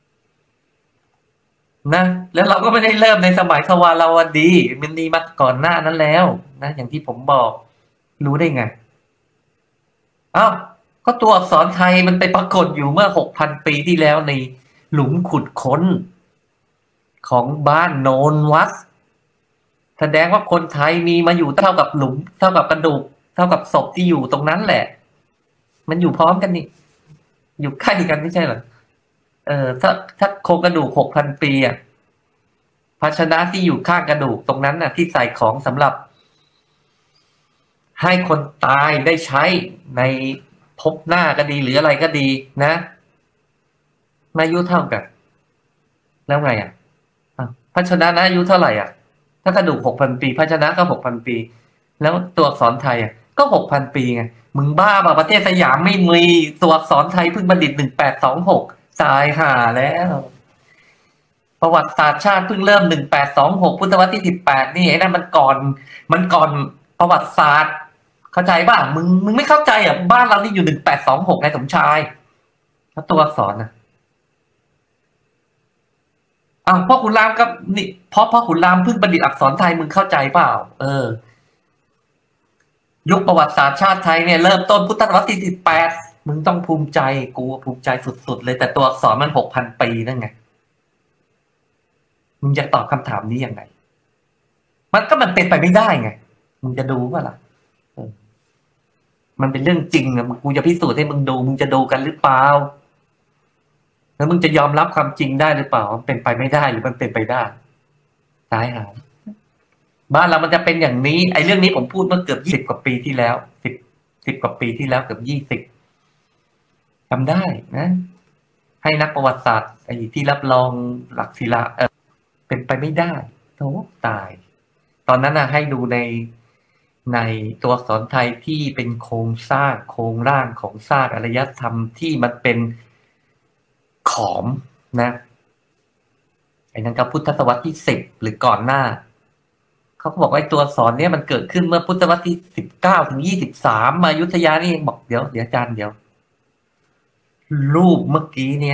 นะแล้วเราก็ไม่ได้เริ่มในสมัยทวารวดีมันมีมาก่อนหน้านั้นแล้วนะอย่างที่ผมบอกรู้ได้ไงอ้าวก็ตัวอักษรไทยมันไปปรากฏอยู่เมื่อหกพันปีที่แล้วในหลุมขุดค้นของบ้านโนนวัดแสดงว่าคนไทยมีมาอยู่เท่ากับหลุมเท่ากับกระดูกเท่ากับศพที่อยู่ตรงนั้นแหละมันอยู่พร้อมกันนี่อยู่ใกล้กันไม่ใช่เหรอเออถ้าถ้าโครงกระดูกหกพันปีอ่ะภาชนะที่อยู่ข้างกระดูกตรงนั้นน่ะที่ใส่ของสำหรับให้คนตายได้ใช้ในภพหน้าก็ดีหรืออะไรก็ดีนะอายุเท่ากันแล้วไงอ่ะภาชนะนะอายุเท่าไหร่อ่ะถ้ากระดูกหกพันปีภาชนะก็หกพันปีแล้วตัวอักษรไทยอ่ะก็หกพันปีไงมึงบ้าป่ะประเทศสยามไม่มีตัวอักษรไทยเพิ่งบัณฑิตหนึ่งแปดสองหกตายห่าแล้วประวัติศาสตร์ชาติเพิ่งเริ่มหนึ่งแปดสองหกพุทธวรรษที่สิบแปดนี่ไอ้นั่นมันก่อนมันก่อนประวัติศาสตร์เข้าใจป่ะมึงมึงไม่เข้าใจอ่ะบ้านเรานี่อยู่หนึ่งแปดสองหกไงสมชายแล้วตัวอักษรอ่ะอ้าวพ่อขุนรามกับนี่เพราะพ่อขุนรามเพิ่งประดิษฐ์อักษรไทยมึงเข้าใจเปล่าเออยุคประวัติศาสตร์ชาติไทยเนี่ยเริ่มต้นพุทธศตวรรษที่สิบแปดมึงต้องภูมิใจกูภูมิใจสุดๆเลยแต่ตัวอักษรมันหกพันปีนั่นไงมึงจะตอบคำถามนี้ยังไงมันก็มันเป็นไปไม่ได้ไงมึงจะดูว่าล่ะเออมันเป็นเรื่องจริงอะกูจะพิสูจน์ให้มึงดูมึงจะดูกันหรือเปล่าแล้วมึงจะยอมรับความจริงได้หรือเปล่ามันเป็นไปไม่ได้หรือมันเป็นไปได้ตายหาบ้านเรามันจะเป็นอย่างนี้ไอ้เรื่องนี้ผมพูดเมื่อเกือบยี่สิบกว่าปีที่แล้วสิบสิบกว่าปีที่แล้วเกือบยี่สิบจำได้นะให้นักประวัติศาสตร์ไอ้ที่รับรองหลักศิลาเออเป็นไปไม่ได้โธ่ตายตอนนั้นนะให้ดูในในตัวอักษรไทยที่เป็นโครงสร้างโครงร่างของซากอารยธรรมที่มันเป็นขอมนะไอ้นั่นก็พุทธศตวรรษที่สิบหรือก่อนหน้าเขาก็บอกว่าไอ้ตัวอักษรเนี้ยมันเกิดขึ้นเมื่อพุทธศตวรรษที่สิบเก้าถึงยี่สิบสามมาอยุธยานี่บอกเดี๋ยวเดี๋ยวอาจารย์เดี๋ยวรูปเมื่อกี้เนี้ย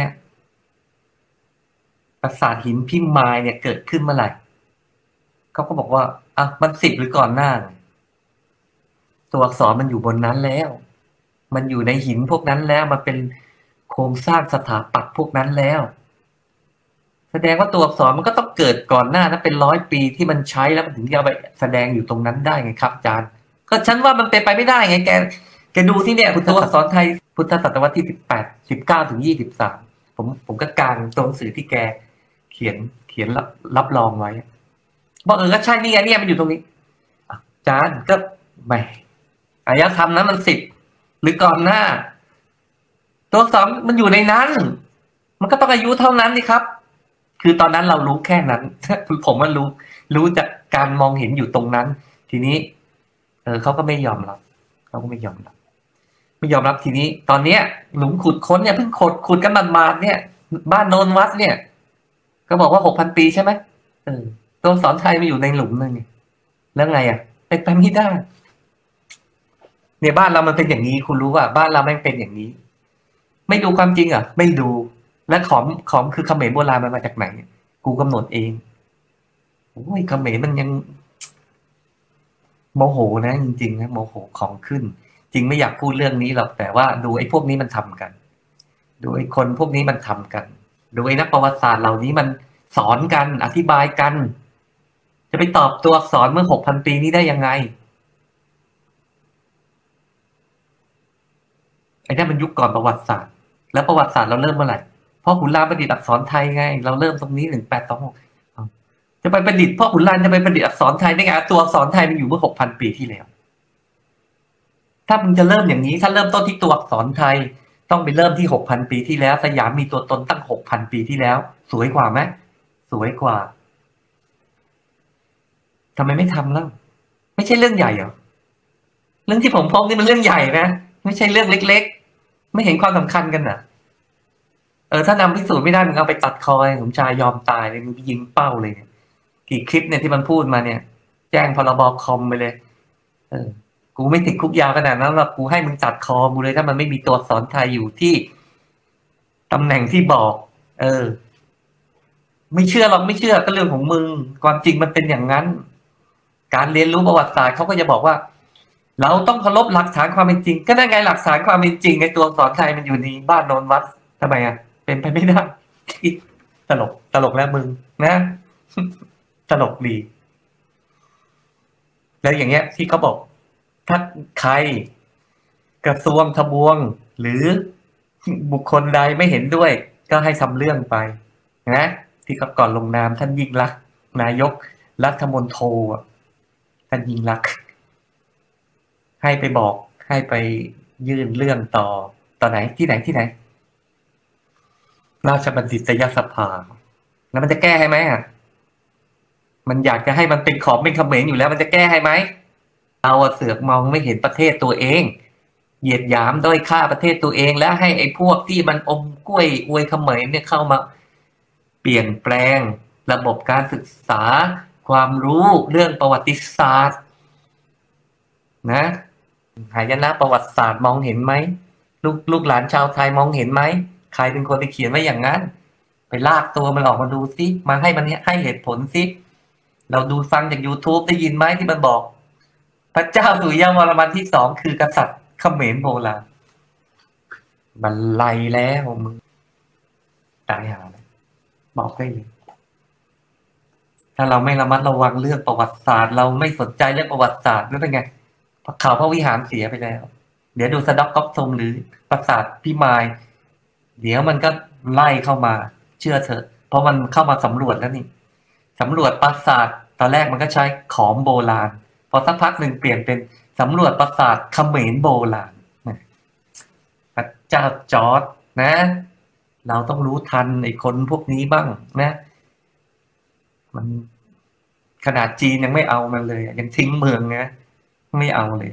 ปราสาทหินพิมายเนี่ยเกิดขึ้นเมื่อไหร่เขาก็บอกว่าอ่ะมันสิบหรือก่อนหน้าตัวอักษรมันอยู่บนนั้นแล้วมันอยู่ในหินพวกนั้นแล้วมันเป็นโครงสร้างสถาปัตย์พวกนั้นแล้วแสดงว่าตัวอักษรมันก็ต้องเกิดก่อนหน้านั้นเป็นร้อยปีที่มันใช้แล้วมันถึงจะเอาไปแสดงอยู่ตรงนั้นได้ไงครับอาจารย์ก็ฉันว่ามันเป็นไปไม่ได้ไงแกแกดูที่เนี่ยพุทธอักษรไทยพุทธศตวรรษที่สิบแปดสิบเก้าถึงยี่สิบสามผมผมก็กางตัวหนังสือที่แกเขียนเขียนรับรับรองไว้บอกเออก็ใช่นี่ไงเนี่ยมันอยู่ตรงนี้อาจารย์ก็ไม่อารยธรรมนั้นมันสิบหรือก่อนหน้าตัวอักษรมันอยู่ในนั้นมันก็ต้องอายุเท่านั้นนี่ครับคือตอนนั้นเรารู้แค่นั้นผมว่ารู้รู้จากการมองเห็นอยู่ตรงนั้นทีนี้เออเขาก็ไม่ยอมรับเขาก็ไม่ยอมรับไม่ยอมรับทีนี้ตอนเนี้ยหลุมขุดค้นเนี่ยเพิ่งขุดขุดกันมาๆเนี่ยบ้านโนนวัดเนี่ยก็บอกว่าหกพันปีใช่ไหมเออตัวอักษรไทยมาอยู่ในหลุมนึงแล้วไงอ่ะเป็นไปไม่ได้เนี่ยบ้านเรามันเป็นอย่างนี้คุณรู้ว่าบ้านเราแม่งเป็นอย่างนี้ไม่ดูความจริงอ่ะไม่ดูและของของคือเขมรโบราณมันมาจากไหนกูกำหนดเองโอ้ยเขมรมันยังโมโหนะจริงๆนะโมโหของขึ้นจริงไม่อยากพูดเรื่องนี้หรอกแต่ว่าดูไอ้พวกนี้มันทำกันดูไอ้คนพวกนี้มันทำกันดูไอ้นักประวัติศาสตร์เหล่านี้มันสอนกันอธิบายกันจะไปตอบตัวอักษรเมื่อหกพันปีนี้ได้ยังไงไอ้นั่นมันยุคก่อนประวัติศาสตร์แล้วประวัติศาสตร์เราเริ่มเมื่อไหร่พ่อขุนรามประดิษฐ์อักษรไทยไงเราเริ่มตรงนี้หนึ่งแปดสองหกจะไปประดิษฐ์พ่อขุนรามจะไปประดิษฐ์อักษรไทยได้ไงตัวอักษรไทยมันอยู่เมื่อหกพันปีที่แล้วถ้ามึงจะเริ่มอย่างนี้ถ้าเริ่มต้นที่ตัวอักษรไทยต้องไปเริ่มที่หกพันปีที่แล้วสยามมีตัวตนตั้งหกพันปีที่แล้วสวยกว่าไหมสวยกว่าทำไมไม่ทำแล้วไม่ใช่เรื่องใหญ่เหรอเรื่องที่ผมพบนี่มันเรื่องใหญ่นะไม่ใช่เรื่องเล็กๆไม่เห็นความสำคัญกันเหรอเออถ้านำพิสูจน์ไม่ได้มึงเอาไปตัดคอสมชายยอมตายเลยมึงยิงเป้าเลยเนี่ยกี่คลิปเนี่ยที่มันพูดมาเนี่ยแจ้งพรบคอมไปเลยเออกูไม่ติดคุกยาวขนาดนั้นหรอกกูให้มึงตัดคอกูเลยถ้ามันไม่มีตัวอักษรไทยอยู่ที่ตำแหน่งที่บอกเออไม่เชื่อหรอกไม่เชื่อก็เรื่องของมึงความจริงมันเป็นอย่างนั้นการเรียนรู้ประวัติศาสตร์เขาก็จะบอกว่าเราต้องเคารพหลักฐานความเป็นจริงก็ได้ไงหลักฐานความเป็นจริงในตัวอักษรไทยมันอยู่ในบ้านโนนวัดทำไมอ่ะเป็นไปไม่ได้ตลกตลกแล้วมึงนะตลกดีแล้วอย่างเงี้ยที่เขาบอกถ้าใครกระทรวงทบวงหรือบุคคลใดไม่เห็นด้วยก็ให้ทำเรื่องไปนะที่เขาก่อนลงนามท่านยิ่งลักษณ์นายกรัฐมนตรีท่านยิ่งลักษณ์ให้ไปบอกให้ไปยื่นเรื่องต่อต่อไหนที่ไหนที่ไหนราชบัณฑิตยสภาแล้วมันจะแก้ให้ไหมอ่ะมันอยากจะให้มันเป็นขอบเป็นเขมรอยู่แล้วมันจะแก้ให้ไหมเอาเสือกมองไม่เห็นประเทศตัวเองเหยียดหยามด้อยค่าประเทศตัวเองแล้วให้ไอ้พวกที่มันอมกล้วยอวยเขมรเนี่ยเข้ามาเปลี่ยนแปลงระบบการศึกษาความรู้เรื่องประวัติศาสตร์นะหายนะประวัติศาสตร์มองเห็นไหมลูกลูกหลานชาวไทยมองเห็นไหมใครเป็นคนไปเขียนไว้อย่างนั้นไปลากตัวมันออกมาดูซิมาให้มันให้เหตุผลซิเราดูฟังจาก YouTube ได้ยินไหมที่มันบอกพระเจ้าสุริยวรมันที่สองคือกษัตริย์เขมรโบราณบันไลแล้วมึงตายหาเลยบอกได้เลยถ้าเราไม่ระมัดระวังเรื่องประวัติศาสตร์เราไม่สนใจเรื่องประวัติศาสตร์นั่นเป็นไงข่าวพระวิหารเสียไปแล้วเดี๋ยวดูสะด็อกก๊อกทมหรือปราสาทพิมายเดี๋ยวมันก็ไล่เข้ามาเชื่อเถอะเพราะมันเข้ามาสำรวจแล้วนี่สำรวจปราสาทตอนแรกมันก็ใช้ขอมโบราณพอสักพักหนึ่งเปลี่ยนเป็นสำรวจปราสาทเขมรโบราณพระเจ้าจอร์จนะเราต้องรู้ทันไอ้คนพวกนี้บ้างนะมันขนาดจีนยังไม่เอามันเลยยังทิ้งเมืองนะไม่เอาเลย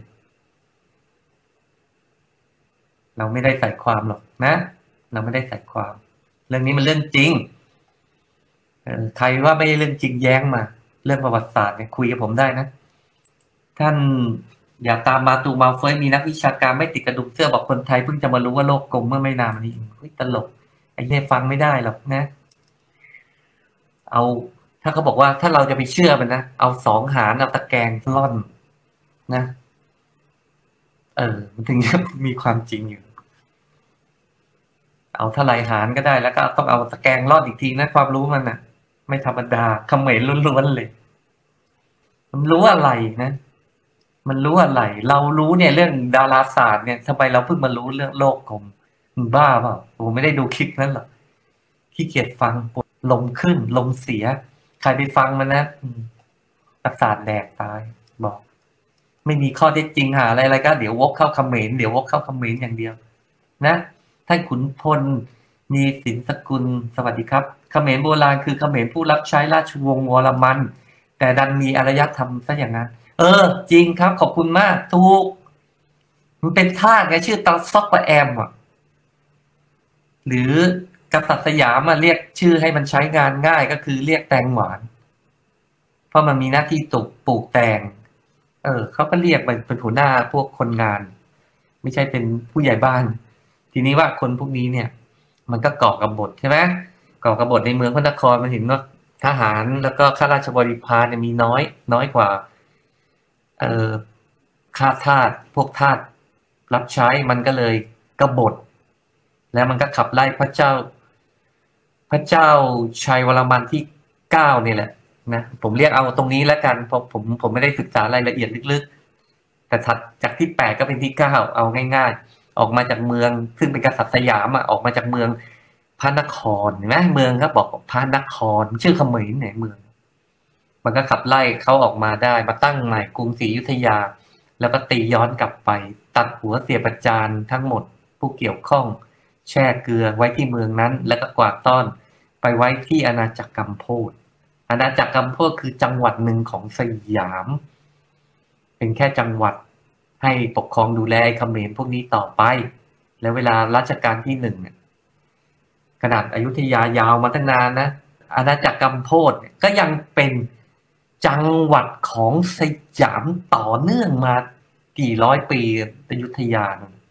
เราไม่ได้ใส่ความหรอกนะเราไม่ได้ใส่ความเรื่องนี้มันเรื่องจริงใครว่าไม่ใช่เรื่องจริงแย้งมาเรื่องประวัติศาสตร์เนี่ยคุยกับผมได้นะท่านอย่าตามมาตูมาเฟยมีนักวิชาการไม่ติดกระดุมเสื้อบอกคนไทยเพิ่งจะมารู้ว่าโลกกลมเมื่อไม่นานมานี้ตลกไอ้เนี่ยฟังไม่ได้หรอกนะเอาถ้าเขาบอกว่าถ้าเราจะไปเชื่อมันนะเอาสองหารเอาตะแกรงล่อนนะเออมันถึงจะมีความจริงอยู่เอาเท่าไรหารก็ได้แล้วก็ต้องเอาตะแกรงล่อนอีกทีนะความรู้มันน่ะไม่ธรรมดาเขมรล้วนๆเลยมันรู้อะไรนะมันรู้อะไรเรารู้เนี่ยเรื่องดาราศาสตร์เนี่ยทำไมเราเพิ่งมารู้เรื่องโลกกลมมึงบ้าเปล่าผมไม่ได้ดูคลิปนั้นหรอกขี้เกียจฟังลมขึ้นลมเสียใครไปฟังมันนะประสาทแดกตายบอกไม่มีข้อเท็จจริงหาอะไรอะไรก็เดี๋ยววกเข้าเขมรเดี๋ยววกเข้าเขมรอย่างเดียวนะท่านขุนพลมีสินสกุลสวัสดีครับเขมรโบราณคือเขมรผู้รับใช้ราชวงศ์วรมันแต่ดันมีอารยธรรมซะอย่างนั้นเออจริงครับขอบคุณมากถูกมันเป็นท่าไงชื่อตาซอกปะแอมอ่ะหรือกษัตริย์สยามมาเรียกชื่อให้มันใช้งานง่ายก็คือเรียกแตงหวานเพราะมันมีหน้าที่ตกปลูกแตงเออเขาก็เรียกมันเป็นหัวหน้าพวกคนงานไม่ใช่เป็นผู้ใหญ่บ้าน ทีนี้ว่าคนพวกนี้เนี่ย มันก็ก่อกบฏใช่ไหมก่อกบฏในเมืองพระนครมันเห็นว่าทหารแล้วก็ข้าราชบริพารเนี่ยมีน้อย น้อยกว่า เอ่อข้าทาสพวกทาสรับใช้มันก็เลยกบฏ แล้วมันก็ขับไล่พระเจ้า พระเจ้าชัยวรมันที่เก้านี่แหละนะผมเรียกเอาตรงนี้แล้วกันเพราะผมผมไม่ได้ศึกษารายละเอียดลึกๆแต่ถัดจากที่แปดก็เป็นที่เก้าเอาง่ายๆออกมาจากเมืองซึ่งเป็นกษัตริย์สยามอ่ะออกมาจากเมืองพระนครเห็นไหมเมืองก็บอกพระนครชื่อเขมรไหนเมือง มันก็ขับไล่เขาออกมาได้มาตั้งใหม่กรุงศรีอยุธยา แล้วก็ตีย้อนกลับไป ตัดหัวเสียประจานทั้งหมดผู้เกี่ยวข้อง แช่เกลือไว้ที่เมืองนั้น แล้วก็กวาดต้อนไปไว้ที่อาณาจักรกัมพูชอาณาจักรกัมพูชคือจังหวัดหนึ่งของสยาม เป็นแค่จังหวัดให้ปกครองดูแลเขมรพวกนี้ต่อไป แล้วเวลารัชกาลที่หนึ่งขนาดอยุธยายาวมาตั้งนานนะอาณาจักรกัมพูชก็ยังเป็นจังหวัดของสยามต่อเนื่องมากี่ร้อยปีอยุธยา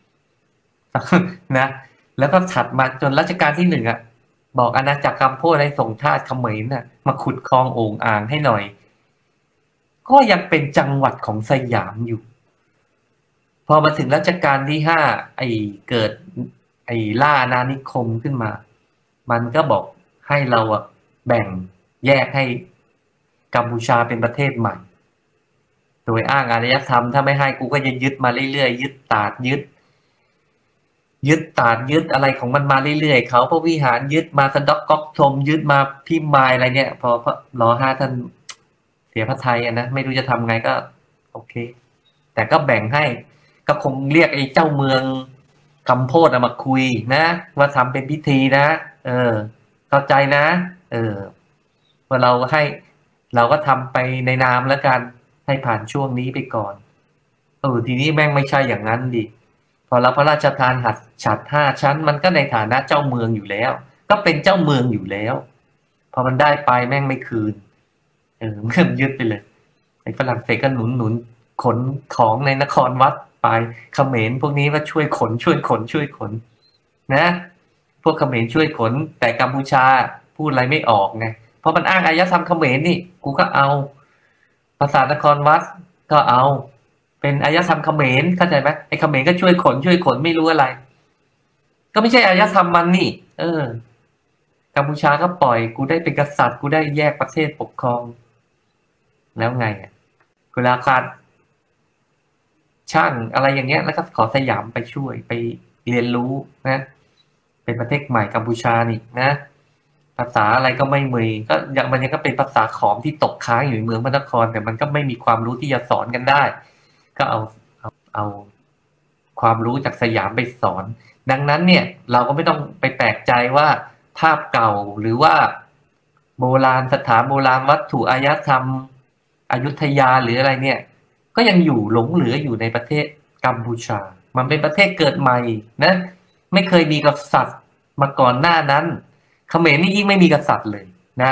นะแล้วก็ถัดมาจนรัชกาลที่หนึ่งอ่ะบอกอาณาจักรกัมพูชให้ส่งทาสเขมรน่ะมาขุดคลองโอ่งอ่างให้หน่อยก็ยังเป็นจังหวัดของสยามอยู่พอมาถึงรัชกาลที่ห้าไอ้เกิดไอ้ล่าอาณานิคมขึ้นมามันก็บอกให้เราอะแบ่งแยกให้กัมพูชาเป็นประเทศใหม่โดยอ้างอารยธรรมถ้าไม่ให้กูก็จะยึดมาเรื่อยๆยึดตาดยึดยึดตาดยึดอะไรของมันมาเรื่อยๆเขาพระวิหารยึดมาสะดอกก๊อกชมยึดมาพิมายอะไรเนี่ยพอพอรอห้าท่านเสียพระทัยอะนะไม่รู้จะทำไงก็โอเคแต่ก็แบ่งให้ก็คงเรียกไอ้เจ้าเมืองคำโพดมาคุยนะว่าทำเป็นพิธีนะเออเข้าใจนะเออพอเราให้เราก็ทำไปในนามแล้วกันให้ผ่านช่วงนี้ไปก่อนเออทีนี้แม่งไม่ใช่อย่างนั้นดิพอรับพระราชทานหัดฉัตรห้าชั้นมันก็ในฐานะเจ้าเมืองอยู่แล้วก็เป็นเจ้าเมืองอยู่แล้วพอมันได้ไปแม่งไม่คืนเออเมื่อยึดไปเลยไอ้ฝรั่งเศสก็หนุนหนุนขนของในนครวัดไปเขมรพวกนี้ก็ช่วยขนช่วยขนช่วยขนนะพวกเขมรช่วยขนแต่กัมพูชาพูดอะไรไม่ออกไงเพราะมันอ้างอารยธรรมเขมรนี่กูก็เอาภาษานครวัดก็เอาเป็นอารยธรรมเขมรเข้าใจไหมไอ้เขมรก็ช่วยขนช่วยขนไม่รู้อะไรก็ไม่ใช่อารยธรรมมันนี่เออกัมพูชาก็ปล่อยกูได้เป็นกษัตริย์กูได้แยกประเทศปกครองแล้วไงอ่ะเวลาขาดช่างอะไรอย่างเงี้ยแล้วก็ขอสยามไปช่วยไปเรียนรู้นะเป็นประเทศใหม่กัมพูชานี่นะภาษาอะไรก็ไม่มีก็อย่างมันยังก็เป็นภาษาขอมที่ตกค้างอยู่ในเมืองพระนครแต่มันก็ไม่มีความรู้ที่จะสอนกันได้ก็เอาเอาเอาความรู้จากสยามไปสอนดังนั้นเนี่ยเราก็ไม่ต้องไปแปลกใจว่าภาพเก่าหรือว่าโบราณสถานโบราณวัตถุอารยธรรมอยุธยาหรืออะไรเนี่ยก็ยังอยู่หลงเหลืออยู่ในประเทศกัมพูชามันเป็นประเทศเกิดใหม่นะไม่เคยมีกษัตริย์มาก่อนหน้านั้นเขมรนี่ยิ่งไม่มีกษัตริย์เลยนะ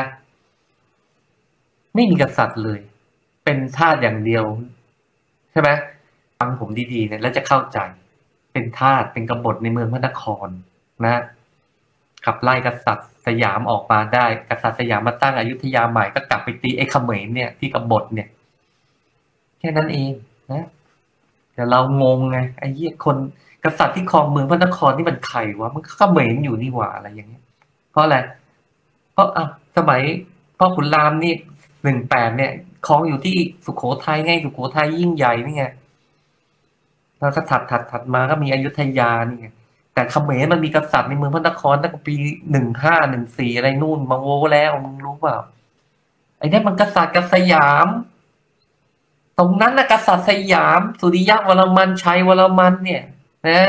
ไม่มีกษัตริย์เลยเป็นทาสอย่างเดียวใช่ไหมฟังผมดีๆเนี่ยแล้วจะเข้าใจเป็นทาสเป็นกบฏในเมืองพระนครนะขับไล่กษัตริย์สยามออกมาได้กษัตริย์สยามมาตั้งอยุธยาใหม่ก็กลับไปตีไอ้เขมรเนี่ยที่กบฏเนี่ยแค่นั้นเองนะแต่เรางงไงไอ้เหี้ยคนกษัตริย์ที่ครองเมืองพระนครนี่มันใครวะมันก็เขมรอยู่นี่หว่าอะไรอย่างเงี้ยเพราะอะไรเพราะอ่ะสมัยพ่อขุนรามนี่หนึ่งแปดเนี่ยครองอยู่ที่สุโขทัยไงสุโขทัยยิ่งใหญ่นี่ไงแล้วก็ถัดถัดถัดมาก็มีอยุธยานี่ไงแต่เขมรมันมีกษัตริย์ในเมืองพระนครตั้งแต่ปีหนึ่งห้าหนึ่งสี่อะไรนู่นมาโว้แล้วมึงรู้เปล่าไอ้นี่มันกษัตริย์กับสยามตรงนั้นนะกษัตริย์สยามสุริยะวรมันชัยวรมันเนี่ยนะ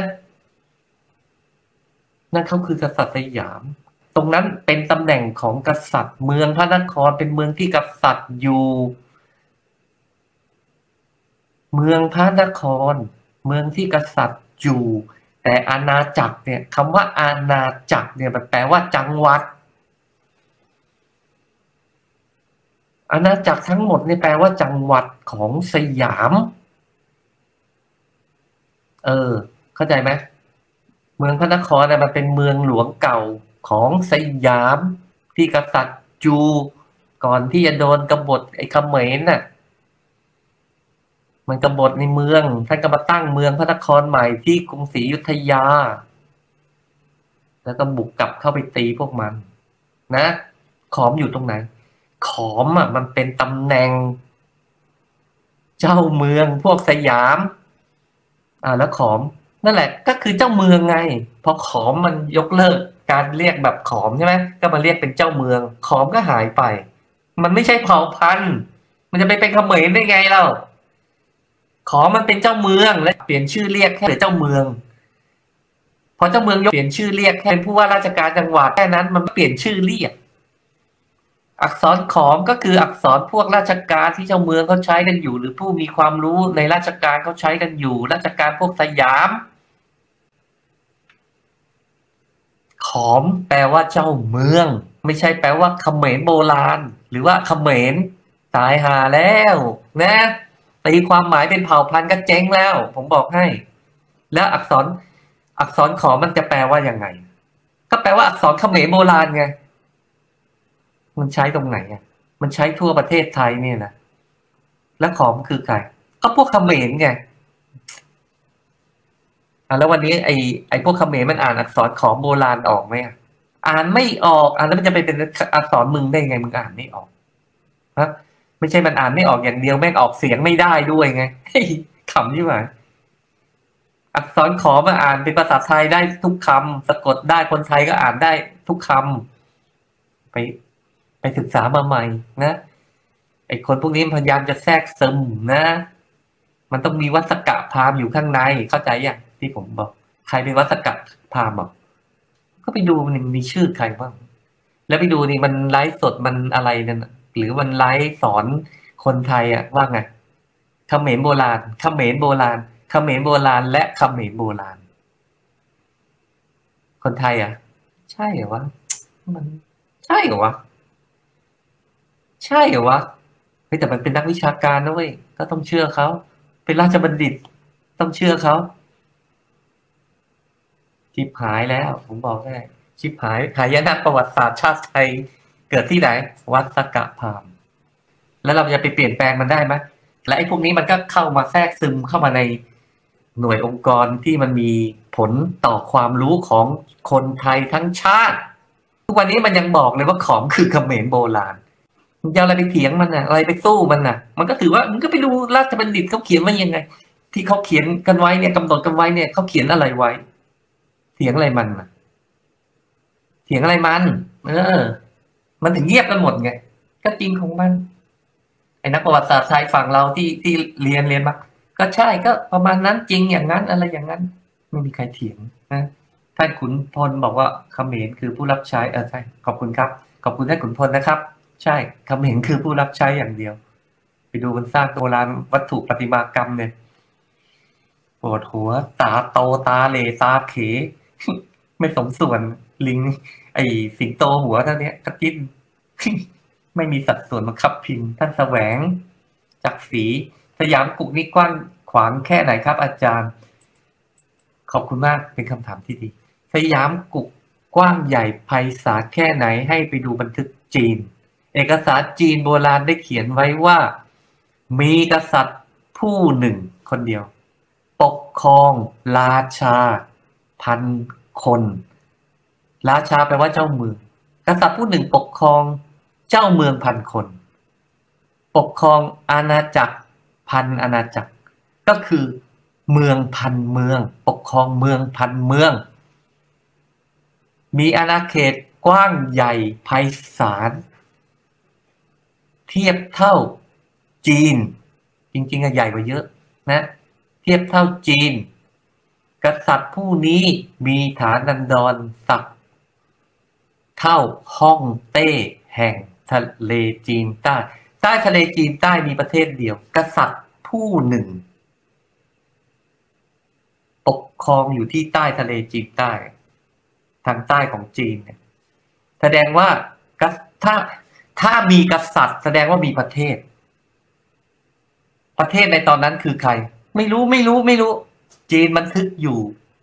นั่นเขาคือกษัตริย์สยามตรงนั้นเป็นตำแหน่งของกษัตริย์เมืองพระนครเป็นเมืองที่กษัตริย์อยู่เมืองพระนครเมืองที่กษัตริย์อยู่แต่อาณาจักรเนี่ยคำว่าอาณาจักรเนี่ยมันแปลว่าจังหวัดอาณาจักรทั้งหมดนี่แปลว่าจังหวัดของสยามเออเข้าใจไหมเมืองพระนครน่ะมันเป็นเมืองหลวงเก่าของสยามที่กษัตริย์จูก่อนที่จะโดนกบฏไอ้เขมรน่ะมันกบฏในเมืองท่านก็มาตั้งเมืองพระนครใหม่ที่กรุงศรีอยุธยาแล้วก็บุกกลับเข้าไปตีพวกมันนะขอมอยู่ตรงไหนขอมอ่ะมันเป็นตำแหน่งเจ้าเมืองพวกสยามอ่าแล้วขอมนั่นแหละก็คือเจ้าเมืองไงพอขอมมันยกเลิกการเรียกแบบขอมใช่ไหมก็มาเรียกเป็นเจ้าเมืองขอมก็หายไปมันไม่ใช่เผ่าพันธุ์มันจะไปเป็นเขมรได้ไงเล่าขอมันเป็นเจ้าเมืองและเปลี่ยนชื่อเรียกแค่เจ้าเมืองพอเจ้าเมืองยกเปลี่ยนชื่อเรียกแค่เป็นผู้ว่าราชการจังหวัดแค่นั้นมันเปลี่ยนชื่อเรียกอักษรขอมก็คืออักษรพวกราชการที่เจ้าเมืองเขาใช้กันอยู่หรือผู้มีความรู้ในราชการเขาใช้กันอยู่ราชการพวกสยามขอมแปลว่าเจ้าเมืองไม่ใช่แปลว่าเขมรโบราณหรือว่าเขมรตายหาแล้วนะตีความหมายเป็นเผ่าพันธุ์ก็เจ๊งแล้วผมบอกให้แล้วอักษรอักษรขอมมันจะแปลว่ายังไงก็แปลว่าอักษรเขมรโบราณไงมันใช้ตรงไหนอ่ะมันใช้ทั่วประเทศไทยเนี่ยนะแล้วขอมคือใครก็พวกเขมรไงอ่ะแล้ววันนี้ไอ้ไอ้พวกเขมรมันอ่านอักษรขอมโบราณออกไหมอ่านไม่ออกอ่านแล้วมันจะไปเป็นอักษรมึงได้ไงมึงอ่านไม่ออกฮะไม่ใช่มันอ่านไม่ออกอย่างเดียวแม่งออกเสียงไม่ได้ด้วยไงขำยิ่งหายอักษรขอมาอ่านเป็นภาษาไทยได้ทุกคำสะกดได้คนไทยก็อ่านได้ทุกคำไปไปศึกษามาใหม่นะไอ้คนพวกนี้พยายามจะแทรกซึมนะมันต้องมีวัสกะพราหมณ์อยู่ข้างในเข้าใจอย่างที่ผมบอกใครเป็นวัสกะพราหมณ์บอกก็ไปดูมันมีชื่อใครบ้างแล้วไปดูนี่มันไลฟ์สดมันอะไรนั่นหรือมันไลฟ์สอนคนไทยอะว่าไงเขมรโบราณเขมรโบราณเขมรโบราณและเขมรโบราณคนไทยอ่ะใช่เหรอวะมันใช่เหรอวะใช่เหรอวะเฮ้ยแต่มันเป็นนักวิชาการนะเว้ยก็ต้องเชื่อเขาเป็นราชบัณฑิตต้องเชื่อเขาชิบหายแล้วผมบอกได้ชิบหายหายนะประวัติศาสตร์ชาติไทยเกิดที่ไหนวัดสกพราหมณ์แล้วเราจะไปเปลี่ยนแปลงมันได้ไหมและไอ้พวกนี้มันก็เข้ามาแทรกซึมเข้ามาในหน่วยองค์กรที่มันมีผลต่อความรู้ของคนไทยทั้งชาติทุกวันนี้มันยังบอกเลยว่าขอมคือเขมรโบราณมึงจะอะไรไปเถียงมันน่ะอะไรไปสู้มันน่ะมันก็ถือว่ามึงก็ไปดูราชบัณฑิตเขาเขียนว่ายังไงที่เขาเขียนกันไว้เนี่ยกำหนดกันไว้เนี่ยเขาเขียนอะไรไว้เถียงอะไรมันน่ะเถียงอะไรมันเออมันถึงเงียบกันหมดไงก็จริงของมันไอ้นักประวัติศาสตร์ไทยฝั่งเราที่ที่เรียนเรียนมาก็ใช่ก็ประมาณนั้นจริงอย่างนั้นอะไรอย่างนั้นไม่มีใครเถียงนะท่านขุนพลบอกว่าเขมรคือผู้รับใช้เออใช่ขอบคุณครับขอบคุณท่านขุนพลนะครับใช่เขมรคือผู้รับใช้อย่างเดียวไปดูมันสร้างโบราณวัตถุประติมากรรมเนี่ยปวดหัวตาโตตาเหลตาเข ไม่สมส่วนลิงไอ้สิงโตหัวเท่านี้กระติ้น ไม่มีสัดส่วนมาคับพินท่านแสวงจากสีสยามกุกนี่กว้างขวางแค่ไหนครับอาจารย์ขอบคุณมากเป็นคำถามที่ดีสยามกุกกว้างใหญ่ไพศาลแค่ไหนให้ไปดูบันทึกจีนเอกสารจีนโบราณได้เขียนไว้ว่ามีกษัตริย์ผู้หนึ่งคนเดียวปกครองราชาพันคนราชาแปลว่าเจ้าเมืองกษัตริย์ผู้หนึ่งปกครองเจ้าเมืองพันคนปกครองอาณาจักรพันอาณาจักรก็คือเมืองพันเมืองปกครองเมืองพันเมืองมีอาณาเขตกว้างใหญ่ไพศาลเทียบเท่าจีนจริงๆใหญ่กว่าเยอะนะเทียบเท่าจีนกษัตริย์ผู้นี้มีฐานันดรศักดิ์เท่าฮ่องเต้แห่งทะเลจีนใต้ใต้ทะเลจีนใต้มีประเทศเดียวกษัตริย์ผู้หนึ่งปกครองอยู่ที่ใต้ทะเลจีนใต้ทางใต้ของจีนเนี่ยแสดงว่าถ้าถ้ามีกษัตริย์แสดงว่ามีประเทศประเทศในตอนนั้นคือใครไม่รู้ไม่รู้ไม่รู้จีนบันทึกอยู่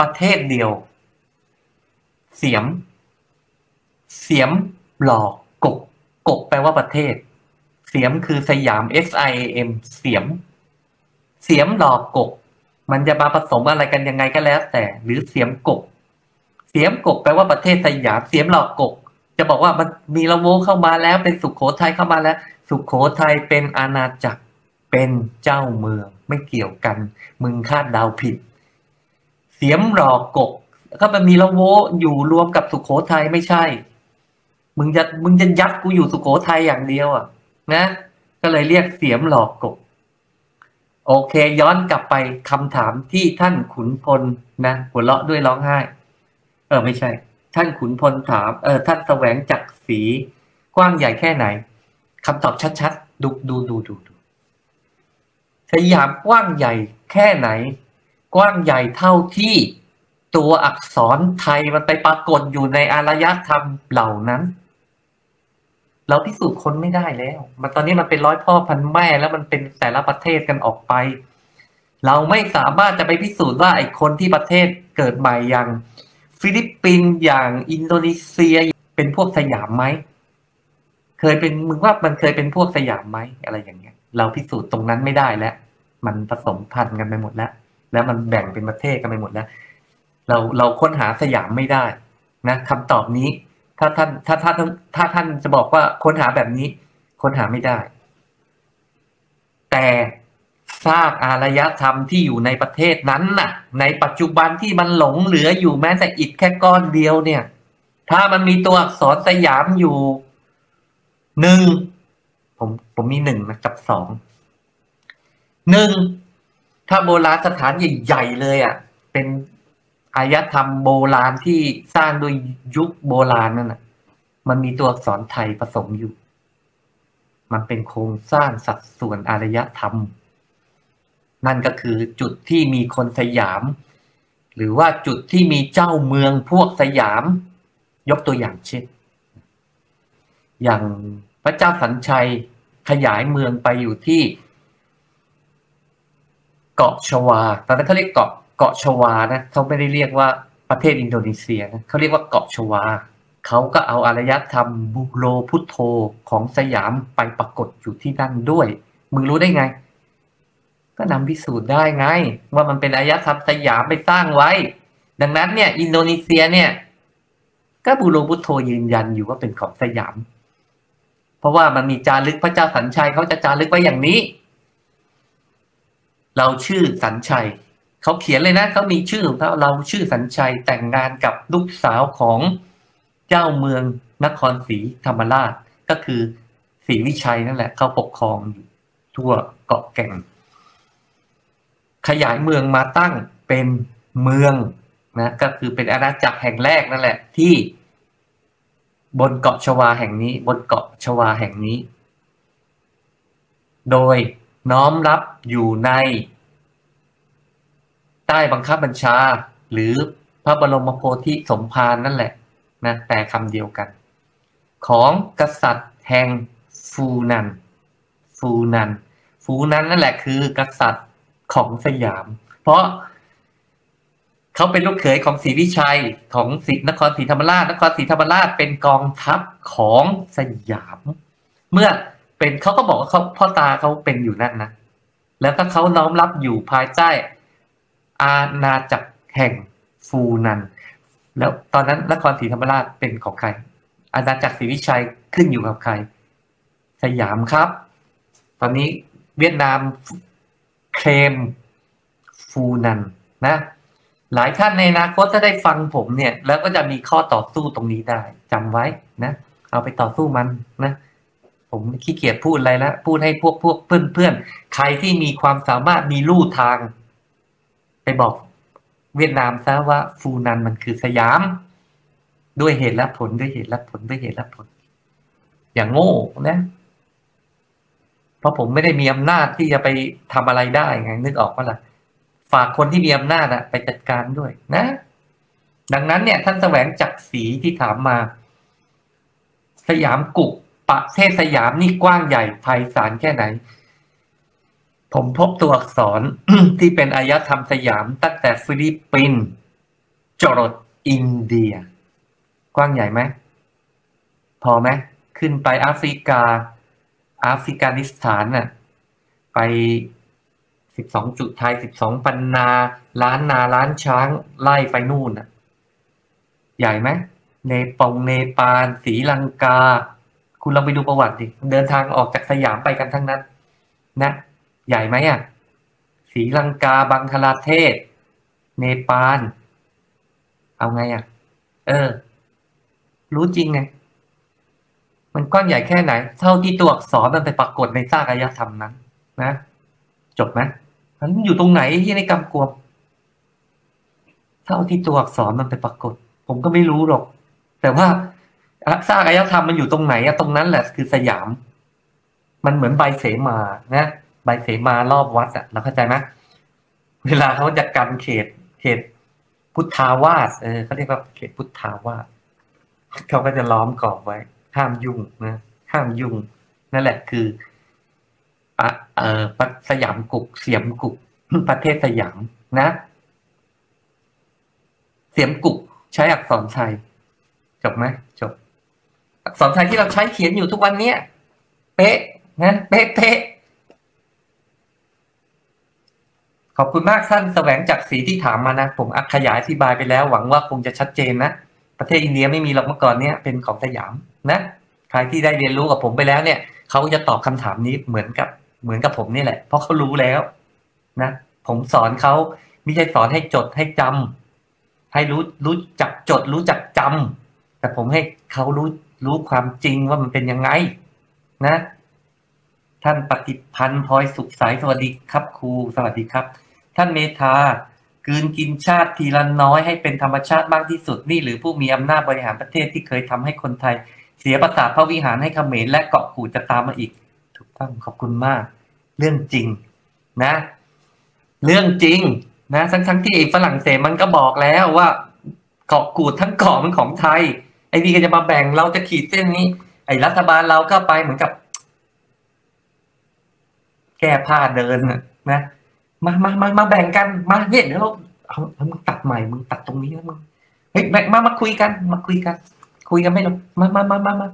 ประเทศเดียวเสียมเสียมหลอกกกกกแปลว่าประเทศเสียมคือสยาม S I A M เสียมเสียมหลอกกกมันจะมาผสมอะไรกันยังไงก็แล้วแต่หรือเสียมกกเสียมกกแปลว่าประเทศสยามเสียมหลอกกกจะบอกว่ามันมีละโวเข้ามาแล้วเป็นสุโขทัยเข้ามาแล้วสุโขทัยเป็นอาณาจักรเป็นเจ้าเมืองไม่เกี่ยวกันมึงคาดเดาผิดเสียมหลอกกกก็มันมีละโวอยู่รวมกับสุโขทัยไม่ใช่มึงจะมึงจะยัดกูอยู่สุโขทัยอย่างเดียวอ่ะนะก็เลยเรียกเสียมหลอกกกโอเคย้อนกลับไปคำถามที่ท่านขุนพลนะหัวเราะด้วยร้องไห้เออไม่ใช่ท่านขุนพลถามเออท่านแสวงจักรศรีกว้างใหญ่แค่ไหนคำตอบชัดๆดูดูดูดูดูสยามกว้างใหญ่แค่ไหนกว้างใหญ่เท่าที่ตัวอักษรไทยมันไปปรากฏอยู่ในอารยธรรมเหล่านั้นเราพิสูจน์คนไม่ได้แล้วมันตอนนี้มันเป็นร้อยพ่อพันแม่แล้วมันเป็นแต่ละประเทศกันออกไปเราไม่สามารถจะไปพิสูจน์ว่าไอ้คนที่ประเทศเกิดใหม่อย่างฟิลิปปินส์อย่างอินโดนีเซียเป็นพวกสยามไหมเคยเป็นมึงว่ามันเคยเป็นพวกสยามไหมอะไรอย่างเงี้ยเราพิสูจน์ตรงนั้นไม่ได้แล้วมันผสมพันธุ์กันไปหมดแล้วแล้วมันแบ่งเป็นประเทศกันไปหมดแล้วเราเราค้นหาสยามไม่ได้นะคำตอบนี้ถ้าท่านถ้าถ้าถ้าท่านจะบอกว่าค้นหาแบบนี้ค้นหาไม่ได้แต่ซากอารยธรรมที่อยู่ในประเทศนั้นน่ะในปัจจุบันที่มันหลงเหลืออยู่แม้แต่อิฐแค่ก้อนเดียวเนี่ยถ้ามันมีตัวอักษรสยามอยู่หนึ่งผมผมมีหนึ่งนะกับสองหนึ่งถ้าโบราณสถานใหญ่ๆเลยอ่ะเป็นอารยธรรมโบราณที่สร้างโดยยุคโบราณนั่นน่ะมันมีตัวอักษรไทยผสมอยู่มันเป็นโครงสร้างสัดส่วนอารยธรรมนั่นก็คือจุดที่มีคนสยามหรือว่าจุดที่มีเจ้าเมืองพวกสยามยกตัวอย่างเช่นอย่างพระเจ้าสัญชัยขยายเมืองไปอยู่ที่เกาะชวาตอนนั้นเขาเรียกเกาะเกาะชวานะเขาไม่ได้เรียกว่าประเทศอินโดนีเซียนะเขาเรียกว่าเกาะชวาเขาก็เอาอารยธรรมบูโรพุทโธของสยามไปปรากฏอยู่ที่นั่นด้วยมึงรู้ได้ไงก็นำพิสูจน์ได้ไงว่ามันเป็นอารยธรรมสยามไปสร้างไว้ดังนั้นเนี่ยอินโดนีเซียเนี่ยก็บูโรพุทโธยืนยันอยู่ว่าเป็นของสยามเพราะว่ามันมีจารึกพระเจ้าสัญชัยเขาจะจารึกไว้อย่างนี้เราชื่อสัญชัยเขาเขียนเลยนะเขามีชื่อของเขาเราชื่อสัญชัยแต่งงานกับลูกสาวของเจ้าเมืองนครศรีธรรมราชก็คือศรีวิชัยนั่นแหละเขาปกครองอยู่ทั่วเกาะแก่งขยายเมืองมาตั้งเป็นเมืองนะก็คือเป็นอาณาจักรแห่งแรกนั่นแหละที่บนเกาะชวาแห่งนี้บนเกาะชวาแห่งนี้โดยน้อมรับอยู่ในใต้บังคับบัญชาหรือพระบรมโพธิสมภารนั่นแหละนะแต่คำเดียวกันของกษัตริย์แห่งฟูนันฟูนันฟูนันนั่นแหละคือกษัตริย์ของสยามเพราะเขาเป็นลูกเขยของศรีวิชัยของศรีนครศรีธรรมราชนครศรีธรรมราชเป็นกองทัพของสยามเมื่อเป็นเขาก็บอกว่าเขาพ่อตาเขาเป็นอยู่นั่นนะแล้วก็เขาน้อมรับอยู่ภายใต้อาณาจักรแห่งฟูนันแล้วตอนนั้นนครศรีธรรมราชเป็นของใครอาณาจักรศรีวิชัยขึ้นอยู่กับใครสยามครับตอนนี้เวียดนามเคลมฟูนันนะหลายท่านในอนาคตถ้าได้ฟังผมเนี่ยแล้วก็จะมีข้อต่อสู้ตรงนี้ได้จำไว้นะเอาไปต่อสู้มันนะผมขี้เกียจพูดอะไรแล้วพูดให้พวกพวกเพื่อนเพื่อนใครที่มีความสามารถมีลู่ทางไปบอกเวียดนามซะว่าฟูนันมันคือสยามด้วยเหตุและผลด้วยเหตุและผลด้วยเหตุและผลอย่างโง่นะเพราะผมไม่ได้มีอำนาจที่จะไปทำอะไรได้ไงนึกออกปะล่ะฝากคนที่มีอำนาจอะไปจัดการด้วยนะดังนั้นเนี่ยท่านแสวงจักรศรีที่ถามมาสยามกุกประเทศสยามนี่กว้างใหญ่ไพศาลแค่ไหนผมพบตัวอักษร ที่เป็นอารยธรรมสยามตั้งแต่ฟิลิปปินส์จรดอินเดียกว้างใหญ่ไหมพอไหมขึ้นไปแอฟริกาอัฟกานิสถานน่ะไปสิบสองจุดไทยสิบสองปันนาล้านนาล้านช้างไล่ไปนู่นน่ะใหญ่ไหมเนปงเนปาลศรีลังกาคุณลองไปดูประวัติดิเดินทางออกจากสยามไปกันทั้งนั้นนะใหญ่ไหมอ่ะศรีลังกาบังคลาเทศเนปาลเอาไงอ่ะเออรู้จริงไงมันกว้างใหญ่แค่ไหนเท่าที่ตัวอักษรมันไปปรากฏในซากอารยธรรมนั้นนะจบไหมมันอยู่ตรงไหนที่ในกำกวมเท่าที่ตัวอักษรมันไปปรากฏผมก็ไม่รู้หรอกแต่ว่าซากอารยธรรมมันอยู่ตรงไหนอะตรงนั้นแหละคือสยามมันเหมือนใบเสมานะใบเสมารอบวัดอะเราเข้าใจไหมเวลาเขาจะกันเขตเขตพุทธาวาสเออเขาเรียกว่าเขตพุทธาวาสเขาก็จะล้อมกรอบไว้ห้ามยุ่งนะห้ามยุ่งนั่นแหละคืออ่ะเออสยามกุกเสียมกุกประเทศสยามนะเสียมกุกใช้อักษรไทยจบไหมจบอักษรไทยที่เราใช้เขียนอยู่ทุกวันเนี้ยเป๊ะนะเป๊ะเป๊ะขอบคุณมากท่านแสวงจากสีที่ถามมานะผมขยายอธิบายไปแล้วหวังว่าคงจะชัดเจนนะประเทศอินเดียไม่มีหรอกเมื่อก่อนเนี้ยเป็นของสยามนะใครที่ได้เรียนรู้กับผมไปแล้วเนี่ยเขาจะตอบคำถามนี้เหมือนกับเหมือนกับผมนี่แหละเพราะเขารู้แล้วนะผมสอนเขาไม่ใช่สอนให้จดให้จำให้รู้รู้จักจดรู้จักจำแต่ผมให้เขารู้รู้ความจริงว่ามันเป็นยังไงนะท่านปฏิพันธ์พลอยสุขใสสวัสดีครับครูสวัสดีครับท่านเมธากลืนกินชาติทีละน้อยให้เป็นธรรมชาติมากที่สุดนี่หรือผู้มีอำนาจบริหารประเทศที่เคยทำให้คนไทยเสียประสาทพระวิหารให้เขมรและเกาะกูดจะตามมาอีกถูกต้องขอบคุณมากเรื่องจริงนะเรื่องจริงนะทั้งทั้งที่ฝรั่งเศสมันก็บอกแล้วว่าเกาะกูดทั้งเกาะมันของไทยไอ้นี่ก็จะมาแบ่งเราจะขีดเส้นนี้ไอ้รัฐบาลเราก็ไปเหมือนกับแก้ผ้าเดินนะมามามามาแบ่งกันมาเนี่ยเดี๋ยวเราเอามึงตัดใหม่มึงตัดตรงนี้นะมึงเฮ้ยมามาคุยกันมาคุยกันคุยกันไม่ลงมามามามามา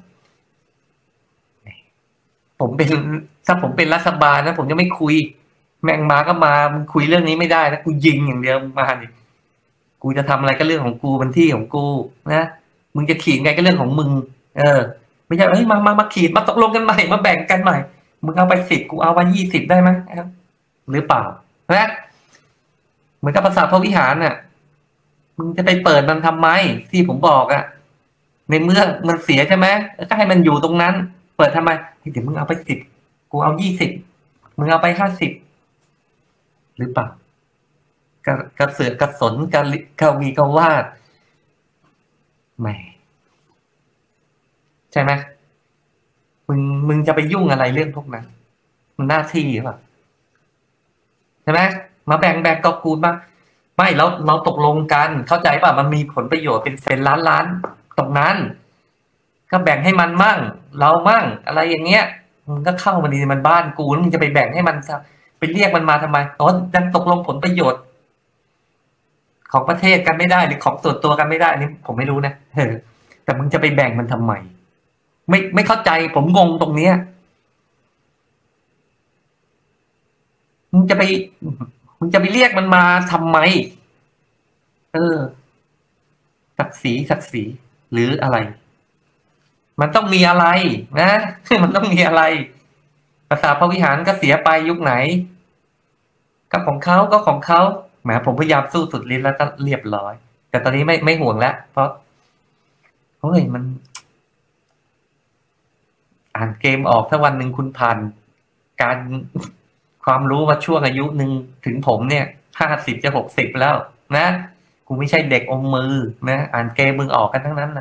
ผมเป็นถ้าผมเป็นรัฐบาลนะผมจะไม่คุยแม่งมาก็มามึงคุยเรื่องนี้ไม่ได้นะกูยิงอย่างเดียวมาดิกูจะทำอะไรก็เรื่องของกูเป็นที่ของกูนะมึงจะขีดไงก็เรื่องของมึงเออไม่ใช่เฮ้ยมามามาขีดมาตกลงกันใหม่มาแบ่งกันใหม่มึงเอาไปสิบกูเอาไปยี่สิบได้ไหมหรือเปล่านะเหมือนกับภาษาพระวิหารน่ะมึงจะไปเปิดมันทำไมที่ผมบอกอะในเมื่อมันเสียใช่ไหมก็ให้มันอยู่ตรงนั้นเปิดทำไมเดี๋ยวมึงเอาไปสิบกูเอายี่สิบมึงเอาไปห้าสิบหรือเปล่ากระกระเสือกกระสนกระกระวีกระวาดไม่ใช่ไหมมึงมึงจะไปยุ่งอะไรเรื่องพวกนั้นมันหน้าที่หรือเปล่าใช่ไหมมาแบ่งแบ่งกอบกูลบ้างไม่แล้วเราตกลงกันเข้าใจป่ะมันมีผลประโยชน์เป็นเป็นล้านล้านตรงนั้นก็แบ่งให้มันมั่งเรามั่งอะไรอย่างเงี้ยมึงก็เข้ามาดีมันบ้านกูแล้วมึงจะไปแบ่งให้มันไปเรียกมันมาทำไมอ๋อยังตกลงผลประโยชน์ของประเทศกันไม่ได้หรือของส่วนตัวกันไม่ได้อันนี้ผมไม่รู้นะเออแต่มึงจะไปแบ่งมันทำไมไม่ไม่เข้าใจผมงงตรงเนี้ยมึงจะไปมึงจะไปเรียกมันมาทำไมเออศักดิ์ศรีศักดิ์ศรีหรืออะไรมันต้องมีอะไรนะมันต้องมีอะไรภาษาพระวิหารก็เสียไปยุคไหนก็ของเขาก็ของเขาแหมผมพยายามสู้สุดฤทธิ์แล้วก็เรียบร้อยแต่ตอนนี้ไม่ไม่ห่วงแล้วเพราะเฮ้ยมันอ่านเกมออกถ้าวันหนึ่งคุณผ่านการความรู้ว่าช่วงอายุหนึ่งถึงผมเนี่ยห้าสิบจะหกสิบแล้วนะกูไม่ใช่เด็กอมมือนะอ่านเกมมึงออกกันทั้งนั้นนะ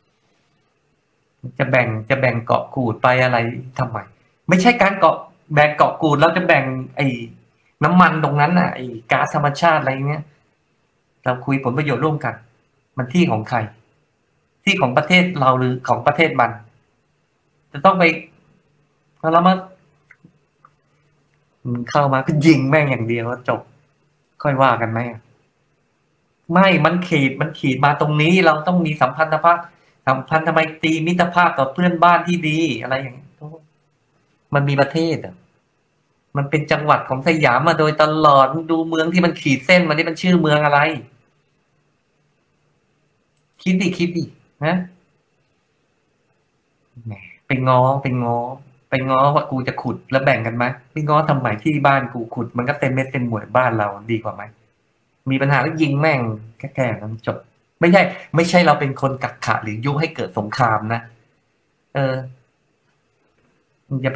จะแบ่งจะแบ่งเกาะกูดไปอะไรทำไมไม่ใช่การเกาะแบ่งเกาะกูดเราจะแบ่งไอ้น้ำมันตรงนั้นน่ะไอ้ก๊าซธรรมชาติอะไรเงี้ยเราคุยผลประโยชน์ร่วมกันมันที่ของใครที่ของประเทศเราหรือของประเทศมันจะต้องไปแล้วมาเข้ามาก็ยิงแม่งอย่างเดียวจบค่อยว่ากันไหมไม่มันขีดมันขีดมาตรงนี้เราต้องมีสัมพันธภาพสัมพันธไมตรีมิตรภาพต่อเพื่อนบ้านที่ดีอะไรอย่างนี้มันมีประเทศอ่ะมันเป็นจังหวัดของสยามมาโดยตลอดดูเมืองที่มันขีดเส้นมันนี่มันชื่อเมืองอะไรคิดดิคิดดินะแหมไปง้อไปง้อไปง้อว่ากูจะขุดแล้วแบ่งกันไหมไปง้อทำไมที่บ้านกูขุดมันก็เต็มเม็ดเต็มหน่วยบ้านเราดีกว่าไหมมีปัญหาแล้วยิงแม่งแค่ๆนั้นจบไม่ใช่ไม่ใช่เราเป็นคนกักขะหรือยุให้เกิดสงครามนะเออมึงจะไป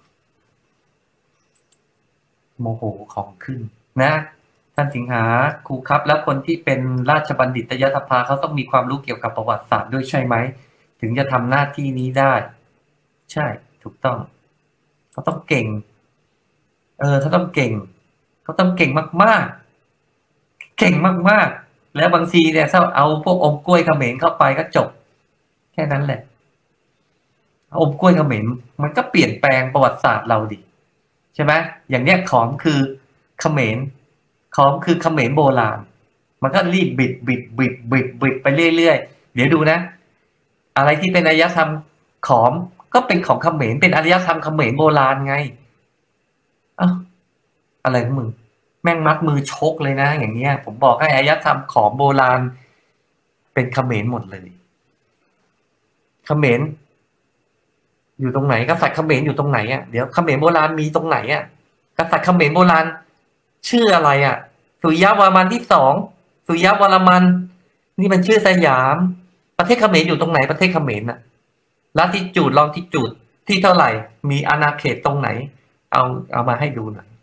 โมโหของขึ้นนะท่านสิงหาครูครับแล้วคนที่เป็นราชบัณฑิตยสภาเขาต้องมีความรู้เกี่ยวกับประวัติศาสตร์ด้วยใช่ไหมถึงจะทำหน้าที่นี้ได้ใช่ถูกต้องเขาต้องเก่งเออเขาต้องเก่งเขาต้องเก่งมากๆเก่งมากๆแล้วบางทีเนี่ยถ้าเอาพวกอมกล้วยเขมรเข้าไปก็จบแค่นั้นแหละอมกล้วยเขมรมันก็เปลี่ยนแปลงประวัติศาสตร์เราดิใช่ไหมอย่างเนี้ยขอมคือเขมรขอมคือเขมรโบราณมันก็รีบบิดบิดบิดบิดบิดไปเรื่อยๆเดี๋ยวดูนะอะไรที่เป็นอารยธรรมขอมก็เป็นของเขมรเป็นอารยธรรมเขมรโบราณไงเอ้าอะไรของมึงแม่งมัดมือชกเลยนะอย่างเงี้ยผมบอกให้อารยธรรมขอมโบราณเป็นเขมรหมดเลยเขมรอยู่ตรงไหนกษัตริย์เขมรอยู่ตรงไหนอ่ะเดี๋ยวเขมรโบราณมีตรงไหนอ่ะกษัตริย์เขมรโบราณชื่ออะไรอ่ะสุริยะวรมันที่สองสุริยะวรมันนี่มันชื่อสยามประเทศเขมรอยู่ตรงไหนประเทศเขมรน่ะลัทิจูดลองทิจูดที่เท่าไหร่มีอาณาเขตตรงไหนเอาเอามาให้ดูหน่อย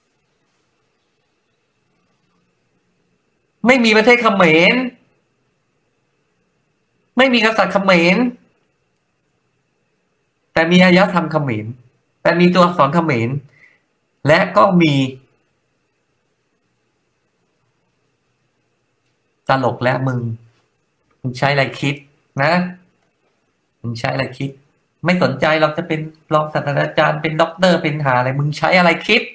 ไม่มีประเทศเขมรไม่มีกษัตริย์เขมรแต่มีอารยธรรมเขมรแต่มีตัวอักษรเขมรและก็มีตลกและมึงมึงใช้อะไรคิดนะมึงใช้อะไรคิดไม่สนใจเราจะเป็นรองศาสตราจารย์เป็นด็อกเตอร์เป็นหาอะไรมึงใช้อะไรคิด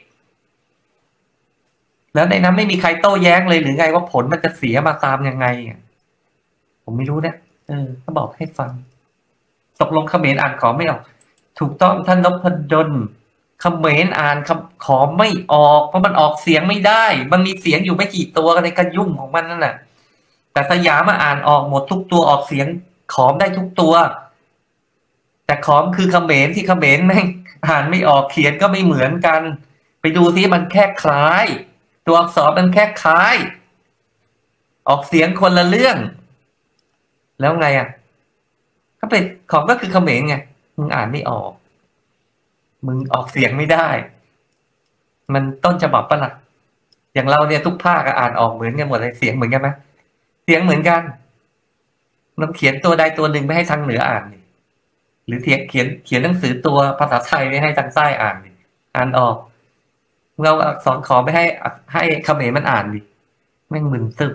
แล้วในนั้นไม่มีใครโต้แย้งเลยหรือไงว่าผลมันจะเสียมาตามยังไงผมไม่รู้เนี่ยเออก็บอกให้ฟังตกลงเขมรอ่านขอไม่ออกถูกต้องท่านนพดลเขมรอ่านคำขอไม่ออกเพราะมันออกเสียงไม่ได้มันมีเสียงอยู่ไม่กี่ตัวในกระยุ่มของมันนั่นแหละแต่สยามมาอ่านออกหมดทุกตัวออกเสียงขอมได้ทุกตัวแต่ขอมคือเขมรที่เขมรแม่งอ่านไม่ออกเขียนก็ไม่เหมือนกันไปดูซิมันแค่คล้ายตัวอักษรมันแค่คล้ายออกเสียงคนละเรื่องแล้วไงอ่ะก็เป็นของก็คือเขมรไงมึงอ่านไม่ออกมึงออกเสียงไม่ได้มันต้นฉบับปะล่ะอย่างเราเนี่ยทุกภาคอ่านออกเหมือนกันหมดเลยเสียงเหมือนกันไหมเสียงเหมือนกันเราเขียนตัวใดตัวหนึ่งไม่ให้ทางเหนืออ่านหรือเขียนเขียนเขียนหนังสือตัวภาษาไทยไม่ให้ทางใต้อ่านดิอ่านออกเราสอนขอไม่ให้ให้เขมรมันอ่านดิแม่งมึนตึบ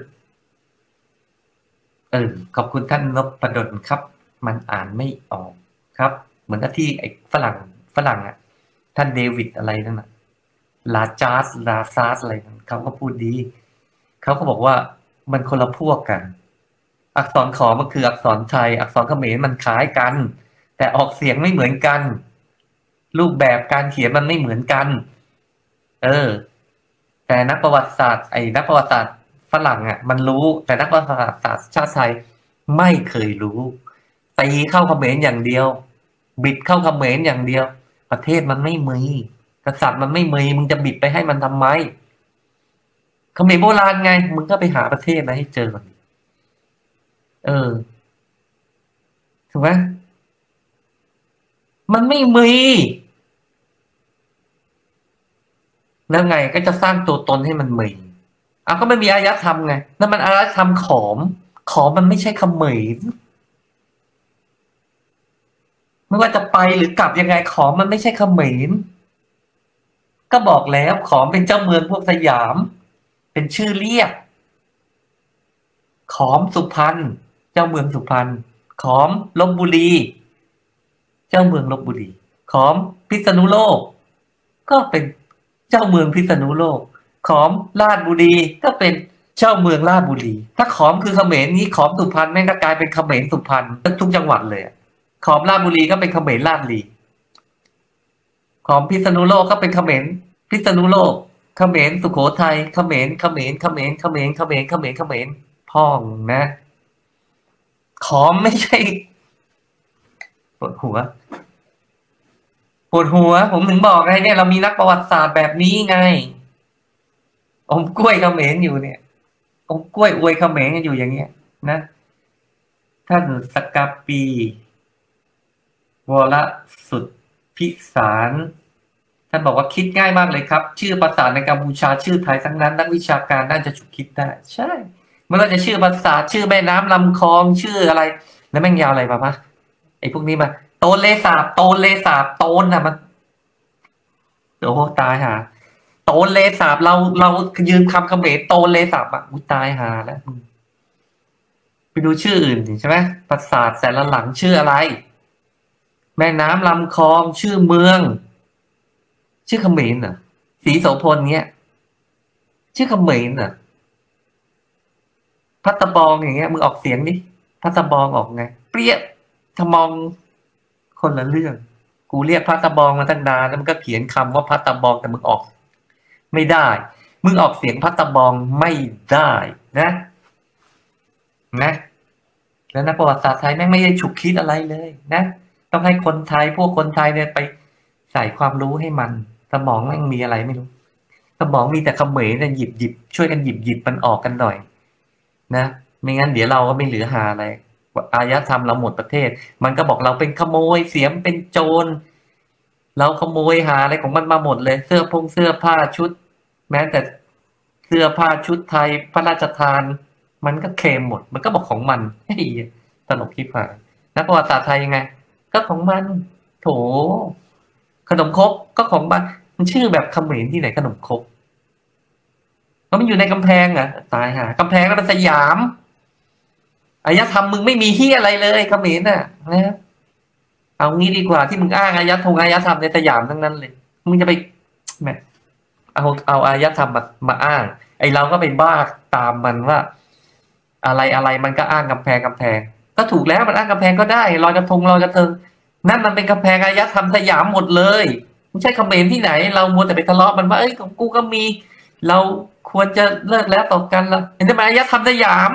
เออขอบคุณท่านนพดลครับ มันอ่านไม่ออกครับ เหมือนกับที่ไอ้ฝรั่งฝรั่งอ่ะท่านเดวิดอะไรนั่นน่ะลาจาร์สลาซาร์สอะไรนั่นเขาก็พูดดีเขาก็บอกว่ามันคนละพวกกัน อักษรขอมมันคืออักษรไทย อักษรเขมรมันคล้ายกัน แต่ออกเสียงไม่เหมือนกัน รูปแบบการเขียนมันไม่เหมือนกัน เออ แต่นักประวัติศาสตร์ไอ้นักประวัติศาสตร์ฝรั่งอ่ะมันรู้แต่นักประวัติศาสตร์ชาติไทยไม่เคยรู้ตีเข้าเขมรอย่างเดียว บิดเข้าเขมรอย่างเดียว ประเทศมันไม่มีกษัตริย์มันไม่มีมึงจะบิดไปให้มันทำไมเขมรโบราณไงมึงก็ไปหาประเทศมาให้เจอก่อนเออถูกไหมมันไม่มีแล้วไงก็จะสร้างตัวตนให้มันมีอ่ะก็ไม่มีอารยธรรมไงนั่นมันอารยธรรมขอมขอมมันไม่ใช่เขมรไม่ว่าจะไปหรือกลับยังไงขอมมันไม่ใช่เขมรก็บอกแล้วขอมเป็นเจ้าเมืองพวกสยามเป็นชื่อเรียกขอมสุพรรณเจ้าเมืองสุพรรณขอมลพบุรีเจ้าเมืองลพบุรีขอมพิษณุโลกก็เป็นเจ้าเมืองพิษณุโลกขอมราชบุรีก็เป็นเจ้าเมืองราชบุรีถ้าขอมคือเขมรนี้ขอมสุพรรณแม่งก็กลายเป็นเขมรสุพรรณทุกจังหวัดเลยขอมราชบุรีก็เป็นเขมรราชบุรีขอมพิษณุโลกก็เป็นเขมรพิษณุโลกเขมรสุโขทัยเขมรเขมรเขมรเขมรเขมรเขมรเขมรพ่องนะขอมไม่ใช่ปวดหัวปวดหัวผมถึงบอกไงเนี่ยเรามีนักประวัติศาสตร์แบบนี้ไงอมกล้วยเขมรอยู่เนี่ยอมกล้วยอวยเขมรกันอยู่อย่างเงี้ยนะท่านสกาปีวรสุดพิสารท่านบอกว่าคิดง่ายมากเลยครับชื่อภาษาในกัมพูชาชื่อไทยทั้งนั้นนักวิชาการน่าจะฉุกคิดได้ใช่ไม่ว่าจะชื่อภาษาชื่อแม่น้ำลำคลองชื่ออะไรแล้วแม่งยาวอะไรมาปะไอ้พวกนี้มาโตนเลสาบโตนเลสาบโตนน่ะมันโอ้โหตายหาโตนเลสาบเราเรายืมคำเขมรโตนเลสาบอ่ะตายหาแล้วไปดูชื่ออื่นใช่ไหมปราสาทแต่ละหลังชื่ออะไรแม่น้ำลำคลองชื่อเมืองชื่อเขมรเหรอศรีโสพลเงี้ยชื่อเขมรเหรอพัตตบองอย่างเงี้ยมึงออกเสียงดิพัตตบองออกไงเปรี้ยทมองคนละเรื่องกูเรียกพัตตบองมาตั้งนานแล้วมันก็เขียนคำว่าพัตตบองแต่มึงออกไม่ได้มึงออกเสียงพัตตบองไม่ได้นะนะแล้วนักประวัติศาสตร์ไทยแม่งไม่ได้ฉุกคิดอะไรเลยนะต้องให้คนไทยพวกคนไทยเนี่ยไปใส่ความรู้ให้มันสมองแม่งมีอะไรไม่รู้สมองมีแต่เขมรเนี่ยหยิบหยิบช่วยกันหยิบหยิบมันออกกันหน่อยนะไม่งั้นเดี๋ยวเราก็ไม่เหลือหาอะไรอารยธรรมเราหมดประเทศมันก็บอกเราเป็นขโมยเสียมเป็นโจรเราขโมยหาอะไรของมันมาหมดเลยเสื้อพงเสื้อผ้าชุดแม้แต่เสื้อผ้าชุดไทยพระราชทานมันก็เคลมหมดมันก็บอกของมันไอ้ตลกที่ผ่านนักประวัติศาสตร์ไทยยังไงก็ของมันโถขนมครกก็ของมันมันชื่อแบบเขมรที่ไหนขนมครกก็มันอยู่ในกำแพงอ่ะตายหากำแพงแล้วมันสยามอารยธรรมมึงไม่มีเฮียอะไรเลยเขมรน่ะนะเอางี้ดีกว่าที่มึงอ้างอารยธรรมอารยธรรมในสยามทั้งนั้นเลยมึงจะไปแหมเอาเอาอารยธรรมมามาอ้างไอเราก็ไปบ้าตามมันว่าอะไรอะไรมันก็อ้างกำแพงกำแพงก็ถูกแล้วมันอ้างกำแพงก็ได้ลอยกระทงลอยกระเทงนั่นมันเป็นกำแพงอารยธรรมสยามหมดเลยไม่ใช่เขมรที่ไหนเรามัวแต่ไปทะเลาะมันว่าเอ้ยของกูก็มีเราควรจะเลิกแล้วต่อกันละเห็นไหมอารยธรรมสยาม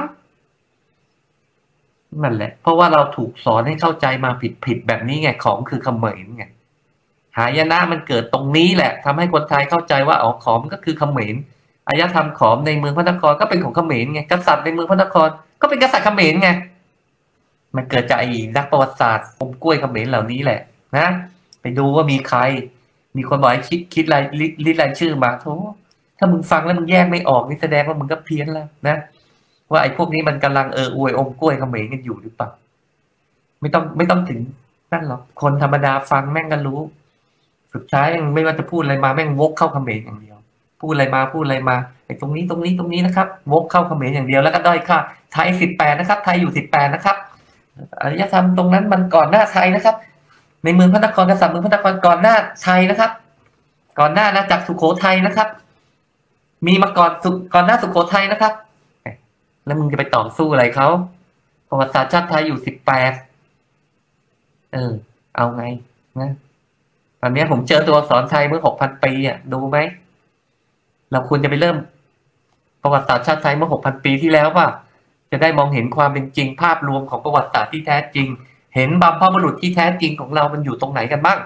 นั่นแหละเพราะว่าเราถูกสอนให้เข้าใจมาผิดผิดแบบนี้ไงของคือเขมรไงหายนะมันเกิดตรงนี้แหละทำให้คนไทยเข้าใจว่าอ๋อขอมก็คือเขมรอารยธรรมขอมในเมืองพระนครก็เป็นของเขมรไงกษัตริย์ในเมืองพระนครก็เป็นกษัตริย์เขมรไงมันเกิดจากไอ้นักประวัติศาสตร์อมกล้วยเขมรเหล่านี้แหละนะไปดูว่ามีใครมีคนบอกให้คิดคิดรายลิสต์รายชื่อมาโธ่ถ้ามึงฟังแล้วมึงแยกไม่ออกนี่แสดงว่ามึงก็เพี้ยนแล้วนะว่าไอ้พวกนี้มันกำลังเอออวยอมกล้วยเขมรกันอยู่หรือเปล่าไม่ต้องไม่ต้องถึงนั่นหรอกคนธรรมดาฟังแม่งก็รู้สุดท้ายไม่ว่าจะพูดอะไรมาแม่งวกเข้าเขมรอย่างเดียวพูดอะไรมาพูดอะไรมาไอ้ตรงนี้ตรงนี้ตรงนี้นะครับวกเข้าเขมรอย่างเดียวแล้วก็ด้อยค่าไทยสิบแปดนะครับไทยอยู่สิบแปดนะครับอารยธรรมตรงนั้นมันก่อนหน้าไทยนะครับในเมืองพระนครกษัตริย์เมืองพระนครก่อนหน้าไทยนะครับก่อนหน้านะจากสุโขทัยนะครับมีมาก่อนสุก่อนหน้าสุโขทัยนะครับแล้วมึงจะไปต่อสู้อะไรเขาประวัติศาสตร์ชาติไทยอยู่สิบแปดเออเอาไงนะตอนนี้ผมเจอตัวอักษรไทยเมื่อหกพันปีอ่ะดูไหมเราควรจะไปเริ่มประวัติศาสตร์ชาติไทยเมื่อหกพันปีที่แล้วว่าจะได้มองเห็นความเป็นจริงภาพรวมของประวัติศาสตร์ที่แท้จริงเห็นบัมพบุรุษที่แท้จริงของเรามันอยู่ตรงไหนกันบ้าง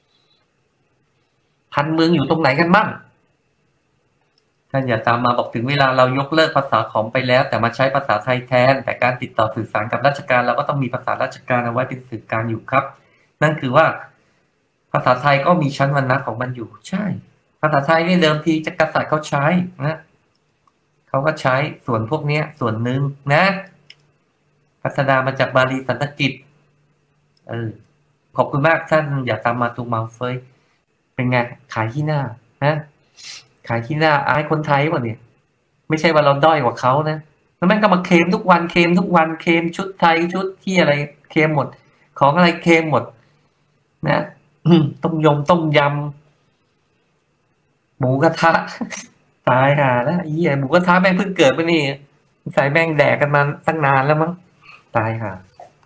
พันเมืองอยู่ตรงไหนกันบ้างท่านอย่าตามมาบอกถึงเวลาเรายกเลิกภาษาขอมไปแล้วแต่มาใช้ภาษาไทยแทนแต่การติดต่อสื่อสารกับราชการเราก็ต้องมีภาษาราชการเอาไว้เป็นสื่อกลางอยู่ครับนั่นคือว่าภาษาไทยก็มีชั้นวรรณะของมันอยู่ใช่ภาษาไทยนี่เดิมทีจะกษัตริย์เขาใช้นะเขาก็ใช้ส่วนพวกนี้ส่วนหนึ่งนะพัฒนามาจากบาลีสันสกฤตเออขอบคุณมากท่านอย่าตามมาตูมาเฟยเป็นไงขายที่หน้านะขายที่หน้าอายคนไทยป่ะเนี่ยไม่ใช่ว่าเราด้อยกว่าเขานะแล้วแม่งก็มาเคลมทุกวันเคลมทุกวันเคลมชุดไทยชุดที่อะไรเคลมหมดของอะไรเคลมหมดนะต้มยมต้มยำหมูกระทะตายห่าแล้วไอ้เหี้ยหมูกระทะแม่งเพิ่งเกิดมานี่ใส่แม่งแดกกันมาตั้งนานแล้วมั้งตายห่า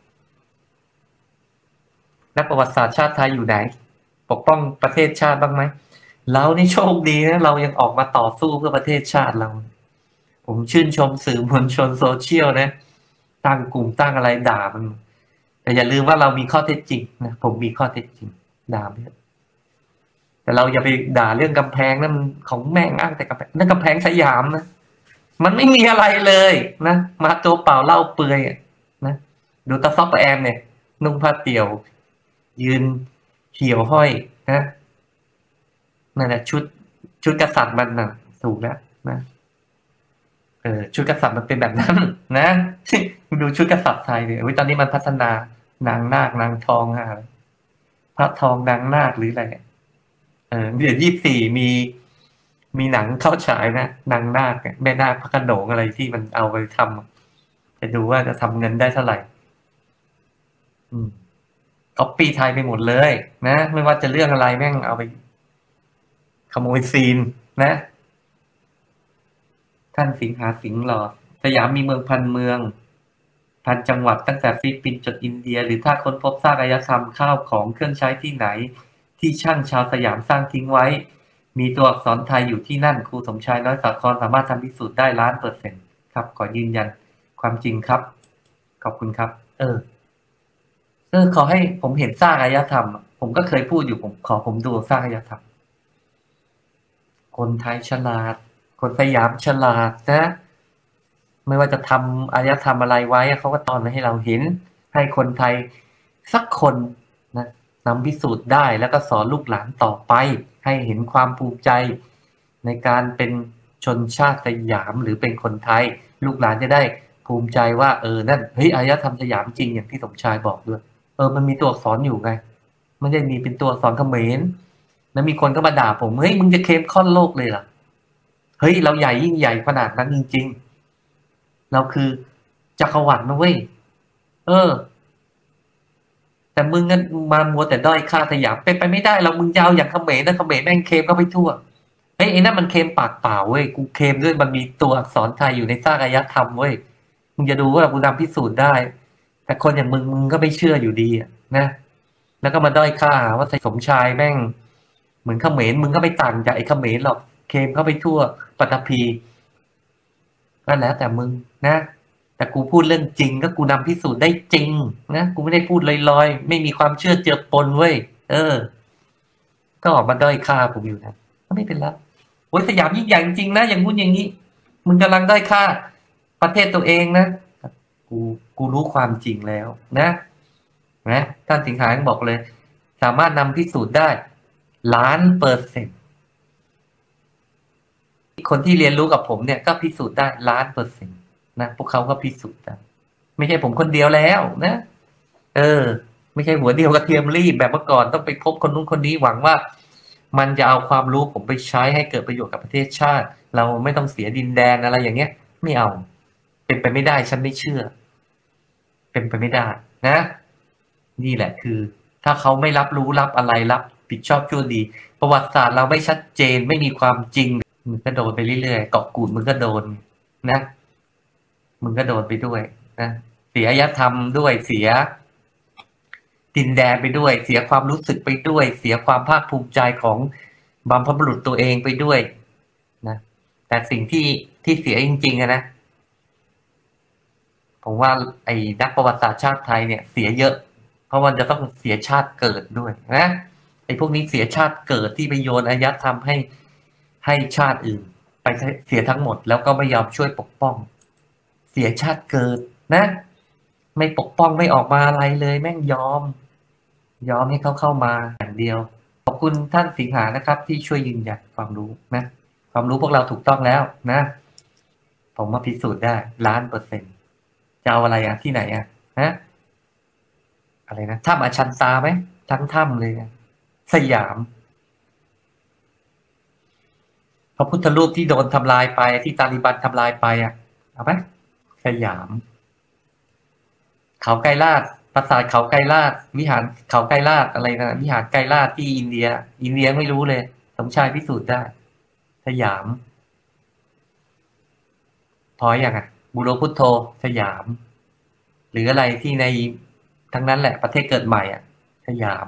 นักประวัติศาสตร์ชาติไทยอยู่ไหนปกป้องประเทศชาติบ้างไหมเรานี่โชคดีนะเรายังออกมาต่อสู้เพื่อประเทศชาติเราผมชื่นชมสื่อมวลชนโซเชียลนะตั้งกลุ่มตั้งอะไรด่ามันแต่อย่าลืมว่าเรามีข้อเท็จจริงนะผมมีข้อเท็จจริงด่าไม่ได้แต่เราอย่าไปด่าเรื่องกำแพงนะมันของแม่งอ้างแต่กำแพงนั่นกำแพงสยามนะมันไม่มีอะไรเลยนะมาตัวเปล่าเล่าเปลือยนะดูตาซอกแอมเนี่ยนุ่งผ้าเตี่ยวยืนเขียวห้อยนะนั่นแหละชุดชุดกษัตริย์มันนะถูกแล้วนะเออชุดกษัตริย์มันเป็นแบบนั้นนะดูชุดกษัตริย์ไทยเนี่ยตอนนี้มันพัฒนานางนาคนางทองอะไรพระทองนางนาคหรืออะไรเออเดือนยี่สิบสี่มีมีหนังเข้าฉายนะนางนาคแม่นาคพระโขนงอะไรที่มันเอาไปทำจะดูว่าจะทำเงินได้เท่าไหร่อืมก๊อปปี้ไทยไปหมดเลยนะไม่ว่าจะเรื่องอะไรแม่งเอาไปขโมยซีนนะท่านสิงหาสิงห์หล่อสยามมีเมืองพันเมืองพันจังหวัดตั้งแต่ฟิลิปปินส์จนอินเดียหรือถ้าค้นพบซากอารยธรรมข้าวของเครื่องใช้ที่ไหนที่ช่างชาวสยามสร้างทิ้งไว้มีตัวอักษรไทยอยู่ที่นั่นครูสมชายน้อยสาครสามารถทำพิสูจน์ได้ล้านเปอร์เซ็นต์ครับขอยืนยันความจริงครับขอบคุณครับเออเออขอให้ผมเห็นซากอารยธรรมผมก็เคยพูดอยู่ผมขอผมดูซากอารยธรรมคนไทยฉลาดคนสยามฉลาดนะไม่ว่าจะทำอารยธรรมอะไรไว้เขาก็ตอนให้เราเห็นให้คนไทยสักคนนะนำพิสูจน์ได้แล้วก็สอนลูกหลานต่อไปให้เห็นความภูมิใจในการเป็นชนชาติสยามหรือเป็นคนไทยลูกหลานจะได้ภูมิใจว่าเออนั่นเฮ้ยอารยธรรมสยามจริงอย่างที่สมชายบอกด้วยเออมันมีตัวอักษรอยู่ไงไม่ได้มีเป็นตัวอักษรเขมรแล้วมีคนก็มาด่าผมเฮ้ยมึงจะเคลมค่อนโลกเลยเหรอเฮ้ยเราใหญ่ยิ่งใหญ่ขนาดนั้นจริงๆเราคือจักรวรรดินะเว้ยเออแต่มึงกันมามัวแต่ด้อยค่าสยามเป็นไปไม่ได้เรามึงยาวอย่างเขมรนะเขมรแม่งเคลมก็ไปทั่วเฮ้ยไอ้นั่นมันเคลมปากเปล่าเว้ยกูเคลมด้วยมันมีตัวอักษรไทยอยู่ในซากอารยธรรมเว้ยมึงจะดูว่ากูนำพิสูจน์ได้แต่คนอย่างมึงมึงก็ไม่เชื่ออยู่ดีอะนะแล้วก็มาด้อยค่าว่าสมชายแม่งเหมือนเขมรมึงก็ไม่ต่างจากไอ้เขมรหรอกเคลมเข้าไปทั่วปัตตภีก็แล้วแต่มึงนะแต่กูพูดเรื่องจริงก็กูนำพิสูจน์ได้จริงนะกูไม่ได้พูดลอยๆไม่มีความเชื่อเจือปนเว้ยเออก็ออกมาด้อยค่าผมอยู่นะก็ไม่เป็นไรโอ้ยสยามยิ่งใหญ่จริงนะอย่างงู้นอย่างนี้มึงกำลังด้อยค่าประเทศตัวเองนะกูกูรู้ความจริงแล้วนะนะท่านสิงหาบอกเลยสามารถนำพิสูจน์ได้ล้านเปอร์เซ็นต์คนที่เรียนรู้กับผมเนี่ยก็พิสูจน์ได้ล้านเปอร์เซ็นต์นะพวกเขาก็พิสูจน์ได้ไม่ใช่ผมคนเดียวแล้วนะเออไม่ใช่หัวเดียวกระเทียมรีบแบบเมื่อก่อนต้องไปพบคนนู้นคนนี้หวังว่ามันจะเอาความรู้ผมไปใช้ให้เกิดประโยชน์กับประเทศชาติเราไม่ต้องเสียดินแดนอะไรอย่างเงี้ยไม่เอาเป็นไปไม่ได้ฉันไม่เชื่อเป็นไปไม่ได้นะนี่แหละคือถ้าเขาไม่รับรู้รับอะไรรับผิดชอบชั่วดีประวัติศาสตร์เราไม่ชัดเจนไม่มีความจริงมึงก็โดนไปเรื่อยๆเกาะกูดมึงก็โดนนะมึงก็โดนไปด้วยนะเสียอารยธรรมด้วยเสียดินแดนไปด้วยเสียความรู้สึกไปด้วยเสียความภาคภูมิใจของบรรพบุรุษตัวเองไปด้วยนะแต่สิ่งที่ที่เสียจริงๆนะผมว่าไอ้นักประวัติศาสตร์ชาติไทยเนี่ยเสียเยอะเพราะมันจะต้องเสียชาติเกิดด้วยนะไอ้พวกนี้เสียชาติเกิดที่ไปโยนอารยธรรมให้ให้ชาติอื่นไปเสียทั้งหมดแล้วก็ไม่ยอมช่วยปกป้องเสียชาติเกิดนะไม่ปกป้องไม่ออกมาอะไรเลยแม่งยอมยอมให้เขาเข้ามาอย่างเดียวขอบคุณท่านสิงหานะครับที่ช่วยยืนยันความรู้นะความรู้พวกเราถูกต้องแล้วนะผมมาพิสูจน์ได้ล้านเปอร์เซ็นต์จะเอาอะไรอ่ะที่ไหนอ่ะฮะอะไรนะถ้ำอชันตาไหมทั้งถ้ำเลยนะสยามพระพุทธรูปที่โดนทำลายไปที่ตาลิบันทำลายไปอ่ะเอาไหมสยามเขาไกรลาดปราสาทเขาไกรลาดวิหารเขาไกรลาดอะไรนะวิหารไกรลาดที่อินเดียอินเดียไม่รู้เลยสมชายพิสูจน์ได้สยามออย่างอ่ะบูโรพุทโธสยาม หรืออะไรที่ในทั้งนั้นแหละประเทศเกิดใหม่อ่ะสยาม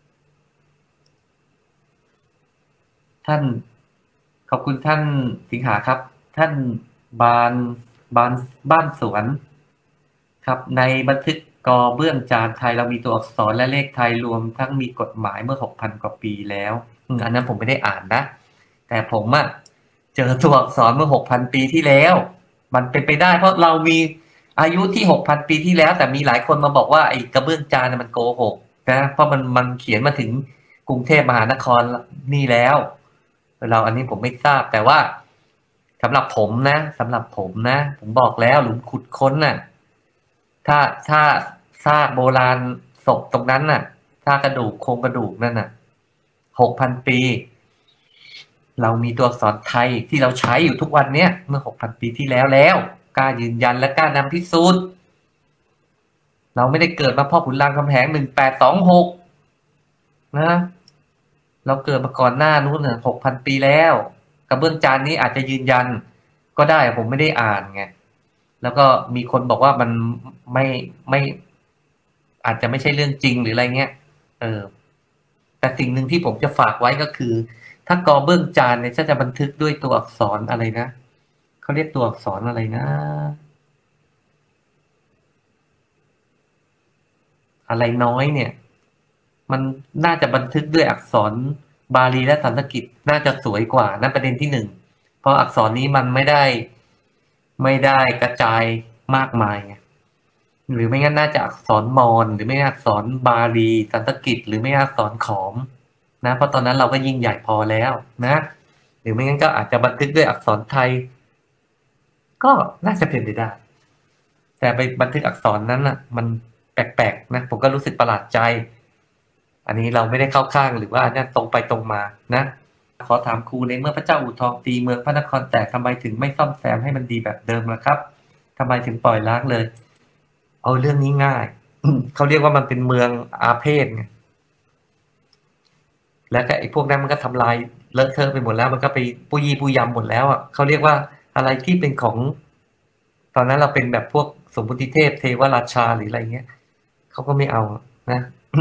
ท่านขอบคุณท่านสิงหาครับ ท่านบานบานบ้านสวนครับในบันทึกกอเบื้องจานไทยเรามีตัวอักษรและเลขไทยรวมทั้งมีกฎหมายเมื่อหกพันกว่าปีแล้วอืมอันนั้นผมไม่ได้อ่านนะแต่ผมอะเจอตัวอักษรเมื่อหกพันปีที่แล้วมันเป็นไปได้เพราะเรามีอายุที่หกพันปีที่แล้วแต่มีหลายคนมาบอกว่าไอ้กระเบื้องจานน่ะมันโกหกนะเพราะมันมันเขียนมาถึงกรุงเทพมหานครนี่แล้วเราอันนี้ผมไม่ทราบแต่ว่าสำหรับผมนะสำหรับผมนะผมบอกแล้วหลุมขุดค้นน่ะ ถ้าถ้าซากโบราณศพตรงนั้นน่ะถ้ากระดูกโครงกระดูกนั่นน่ะหกพันปี เรามีตัวอักษรไทยที่เราใช้อยู่ทุกวันเนี้ยเมื่อหกพันปีที่แล้วแล้วกล้ายืนยันและกล้านำพิสูจน์เราไม่ได้เกิดมาพ่อขุนรามคำแหงหนึ่งแปดสองหกนะเราเกิดมาก่อนหน้านู้นน่ะหกพันปีแล้วกระเบื้องจานนี้อาจจะยืนยันก็ได้ผมไม่ได้อ่านไงแล้วก็มีคนบอกว่ามันไม่ไม่อาจจะไม่ใช่เรื่องจริงหรืออะไรเงี้ยเออแต่สิ่งหนึ่งที่ผมจะฝากไว้ก็คือ ถ้ากอเบื้องจานเนี่ยจะบันทึกด้วยตัวอักษรอะไรนะเขาเรียกตัวอักษรอะไรนะอะไรน้อยเนี่ย มันน่าจะบันทึกด้วยอักษรบาลีและสันสกฤตน่าจะสวยกว่านั่นประเด็นที่หนึ่งเพราะอักษรนี้มันไม่ได้ไม่ได้กระจายมากมายไงหรือไม่งั้นน่าจะอักษรมอญหรือไม่อักษรบาลีสันสกฤตหรือไม่อักษรขอมนะเพราะตอนนั้นเราก็ยิ่งใหญ่พอแล้วนะหรือไม่งั้นก็อาจจะบันทึกด้วยอักษรไทย ก็น่าจะเป็นไปได้ แต่ไปบันทึกอักษรนั้นน่ะ มันแปลกๆนะผมก็รู้สึกประหลาดใจ อันนี้เราไม่ได้เข้าข้างหรือว่านั่นตรงไปตรงมานะขอถามครูในเมื่อพระเจ้าอู่ทองตีเมืองพระนครแตกทำไมถึงไม่ซ่อมแซมให้มันดีแบบเดิมล่ะครับทำไมถึงปล่อยล้างเลย เอาเรื่องนี้ง่ายเขาเรียกว่ามันเป็นเมืองอาเพศไงแล้วก็ไอ้พวกนั้นมันก็ทำลายเลอะเทอะไปหมดแล้ว มันก็ไปปุยปุยยำหมดแล้วอ่ะเขาเรียกว่าอะไรที่เป็นของ ตอนนั้นเราเป็นแบบพวกสมมุติเทพเทวราชาหรืออะไรเงี้ยเขาก็ไม่เอานะ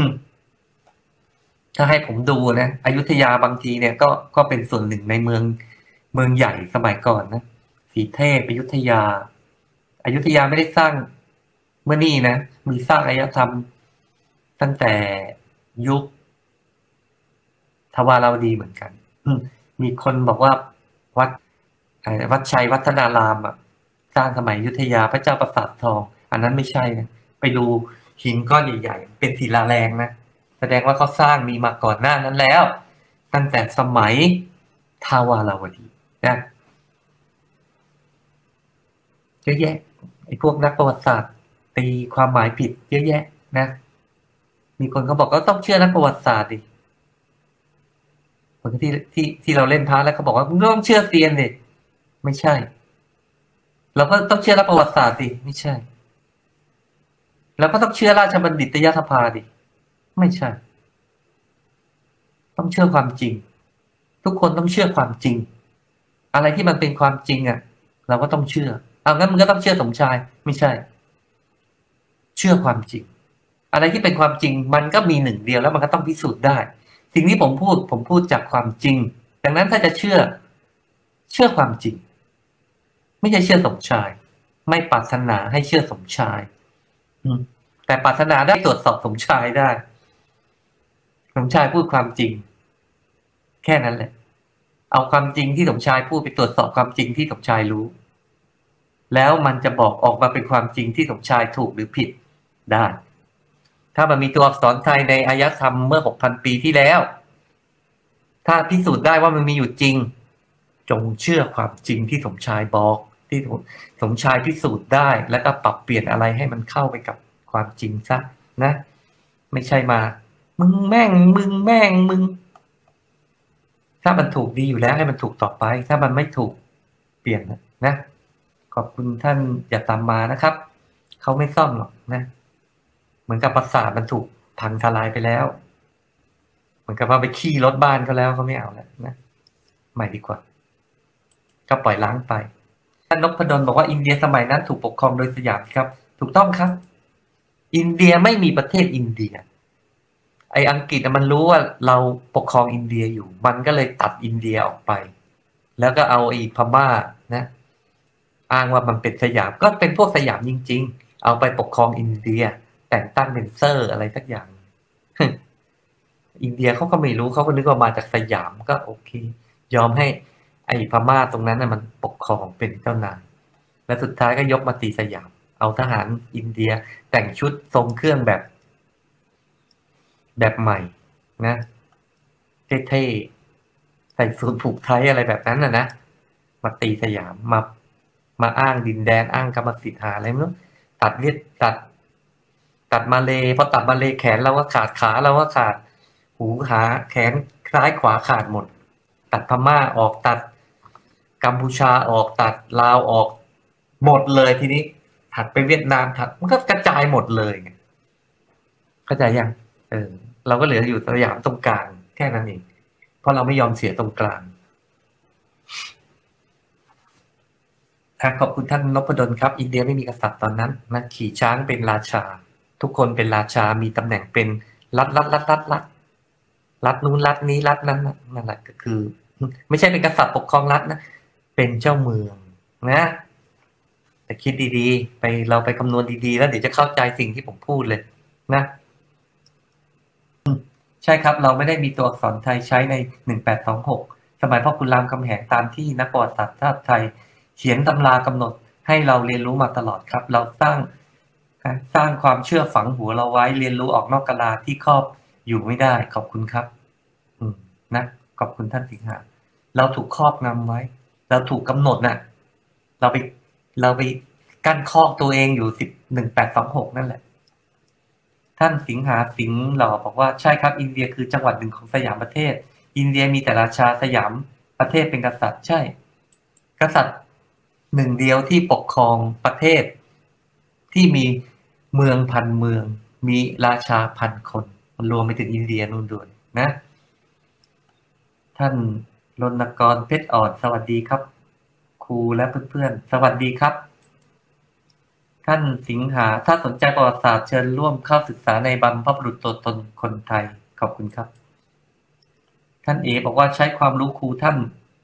ถ้าให้ผมดูนะอยุธยาบางทีเนี่ยก็ก็เป็นส่วนหนึ่งในเมืองเมืองใหญ่สมัยก่อนนะสีเทพอยุธยาอยุธยาไม่ได้สร้างเมื่อนี่นะมีสร้างอารยธรรมตั้งแต่ยุคทวาราวดีเหมือนกันมีคนบอกว่าวัดวัดชัยวัฒนารามอ่ะสร้างสมัยอยุธยาพระเจ้าประสาททองอันนั้นไม่ใช่นะไปดูหินก้อนใหญ่ๆเป็นศิลาแรงนะแสดงว่าเขาสร้างมีมาก่อนหน้านั้นแล้วตั้งแต่สมัยทวาราวดีนะเยอะแยะไอ้พวกนักประวัติศาสตร์ตีความหมายผิดเยอะแยะนะมีคนเขาบอกก็ต้องเชื่อนักประวัติศาสตร์ดิเหมือนที่ที่ที่เราเล่นพาร์ทแล้วเขาบอกว่าต้องเชื่อเซียนดิไม่ใช่เราก็ต้องเชื่อนักประวัติศาสตร์ดิไม่ใช่แล้วก็ต้องเชื่อราชบัณฑิตยสภาดิไม่ใช่ต้องเชื่อความจริงทุกคนต้องเชื่อความจริงอะไรที่มันเป็นความจริงอ่ะเราก็ต้องเชื่อเอางั้นมึงก็ต้องเชื่อสมชายไม่ใช่เชื่อความจริงอะไรที่เป็นความจริงมันก็มีหนึ่งเดียวแล้วมันก็ต้องพิสูจน์ได้สิ่งที่ผมพูดผมพูดจากความจริงดังนั้นถ้าจะเชื่อเชื่อความจริงไม่ใช่เชื่อสมชายไม่ปรารถนาให้เชื่อสมชายแต่ปรารถนาได้ตรวจสอบสมชายได้สมชายพูดความจริงแค่นั้นแหละเอาความจริงที่สมชายพูดไปตรวจสอบความจริงที่สมชายรู้แล้วมันจะบอกออกมาเป็นความจริงที่สมชายถูกหรือผิดได้ถ้ามันมีตัวอักษรไทยในอารยธรรมเมื่อหกพันปีที่แล้วถ้าพิสูจน์ได้ว่ามันมีอยู่จริงจงเชื่อความจริงที่สมชายบอกที่สมชายพิสูจน์ได้แล้วก็ปรับเปลี่ยนอะไรให้มันเข้าไปกับความจริงซะนะไม่ใช่มามึงแม่งมึงแม่งมึงถ้ามันถูกดีอยู่แล้วให้มันถูกต่อไปถ้ามันไม่ถูกเปลี่ยนนะขอบคุณท่านอย่าตามมานะครับเขาไม่ซ่อมหรอกนะเหมือนกับปราสาทมันถูกพังทลายไปแล้วเหมือนกับว่าไปขี้รถบ้านเขาแล้วเขาไม่เอาแล้วนะใหม่ดีกว่าก็ปล่อยล้างไปท่านนพดลบอกว่าอินเดียสมัยนั้นถูกปกครองโดยสยามครับถูกต้องครับอินเดียไม่มีประเทศอินเดียไออังกฤษมันรู้ว่าเราปกครองอินเดียอยู่มันก็เลยตัดอินเดียออกไปแล้วก็เอาอีพม่านะอ้างว่ามันเป็นสยามก็เป็นพวกสยามจริงๆเอาไปปกครองอินเดียแต่งตั้งเป็นเซอร์อะไรสักอย่างอินเดียเขาก็ไม่รู้เขาก็นึกว่ามาจากสยามก็โอเคยอมให้ไอ้พม่าตรงนั้นน่ะมันปกครองเป็นเจ้านายและสุดท้ายก็ยกมาตีสยามเอาทหารอินเดียแต่งชุดทรงเครื่องแบบแบบใหม่นะเท่ๆใส่สูทผูกไทยอะไรแบบนั้นน่ะนะมาตีสยามมามาอ้างดินแดนอ้างกรรมสิทธิ์หาอะไรไม่รู้ตัดเวียดตัดตัดมาเลพอตัดมาเลแขนเราก็ขาดขาเราก็ขาดหูขาแขนซ้ายขวาขาดหมดตัดพม่าออกตัดกัมพูชาออกตัดลาวออกหมดเลยทีนี้ถัดไปเวียดนามถัดมันก็กระจายหมดเลยไงเข้าใจยังเออเราก็เหลืออยู่สยามตรงกลางแค่นั้นเองเพราะเราไม่ยอมเสียตรงกลางขอบคุณท่านนพดลครับอินเดียไม่มีกษัตริย์ตอนนั้นนะขี่ช้างเป็นราชาทุกคนเป็นราชามีตำแหน่งเป็นรัฐรัฐรัฐรัฐรัฐรัฐนู้นรัฐนี้รัฐนั้นนั่นแหละก็คือไม่ใช่เป็นกษัตริย์ปกครองรัฐนะเป็นเจ้าเมืองนะแต่คิดดีๆไปเราไปคำนวณดีๆแล้วเดี๋ยวจะเข้าใจสิ่งที่ผมพูดเลยนะใช่ครับเราไม่ได้มีตัวอักษรไทยใช้ในหนึ่งแปดสองหกสมัยพ่อขุนรามคำแหงตามที่นักประวัติศาสตร์ชาติไทยเขียนตำรากำหนดให้เราเรียนรู้มาตลอดครับเราสร้างสร้างความเชื่อฝังหัวเราไว้เรียนรู้ออกนอกกะลาที่ครอบอยู่ไม่ได้ขอบคุณครับอืมนะขอบคุณท่านสิงหาเราถูกครอบงำไว้เราถูกกำหนดน่ะเราไปเราไปกั้นคอกตัวเองอยู่สิบหนึ่งแปดสองหกนั่นแหละท่านสิงหาสิงห์หล่อบอกว่าใช่ครับอินเดียคือจังหวัดหนึ่งของสยามประเทศอินเดียมีแต่ราชาสยามประเทศเป็นกษัตริย์ใช่กษัตริย์หนึ่งเดียวที่ปกครองประเทศที่มีเมืองพันเมืองมีราชาพันคนมันรวมไปถึงอินเดียนู่นด้วยนะท่านรณกรเพชรอ่อนสวัสดีครับครูและเพื่อนๆสวัสดีครับท่านสิงหาถ้าสนใจประวัติศาสตร์เชิญร่วมเข้าศึกษาในบรรพบุรุษตัวตนคนไทยขอบคุณครับท่านเอบอกว่าใช้ความรู้ครูท่าน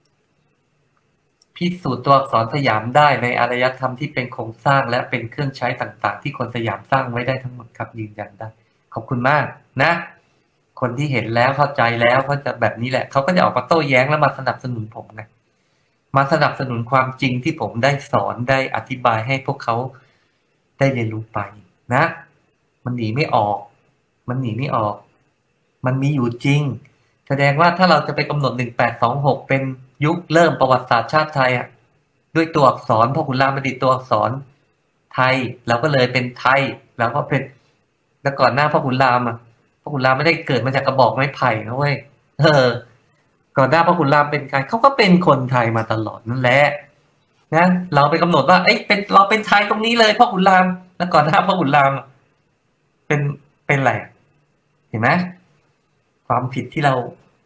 พิสูจน์ตัวอักษรสยามได้ในอารยธรรมที่เป็นโครงสร้างและเป็นเครื่องใช้ต่างๆที่คนสยามสร้างไว้ได้ทั้งหมดครับยืนยันได้ขอบคุณมากนะคนที่เห็นแล้วเข้าใจแล้วเขาจะแบบนี้แหละเขาก็จะออกมาโต้แย้งแล้วมาสนับสนุนผมนะมาสนับสนุนความจริงที่ผมได้สอนได้อธิบายให้พวกเขาได้เรียนรู้ไปนะมันหนีไม่ออกมันหนีไม่ออกมันมีอยู่จริงแสดงว่าถ้าเราจะไปกำหนดหนึ่งแปดสองหกเป็นยุคเริ่มประวัติศาสตร์ชาติไทยอ่ะด้วยตัวอักษรพ่อขุนรามประดิษฐ์ตัวอักษรไทยเราก็เลยเป็นไทยแล้วก็เป็นแล้วก่อนหน้าพ่อขุนรามอ่ะพ่อขุนรามไม่ได้เกิดมาจากกระบอกไม้ไผ่นะเว้ยเออก่อนหน้าพ่อขุนรามเป็นใครเขาก็เป็นคนไทยมาตลอดนั่นแหละนะเราไปกำหนดว่าเอ้ยเป็นเราเป็นไทยตรงนี้เลยพ่อขุนรามแล้วก่อนหน้าพ่อขุนรามเป็นเป็นอะไรเห็นไหมความผิดที่เรา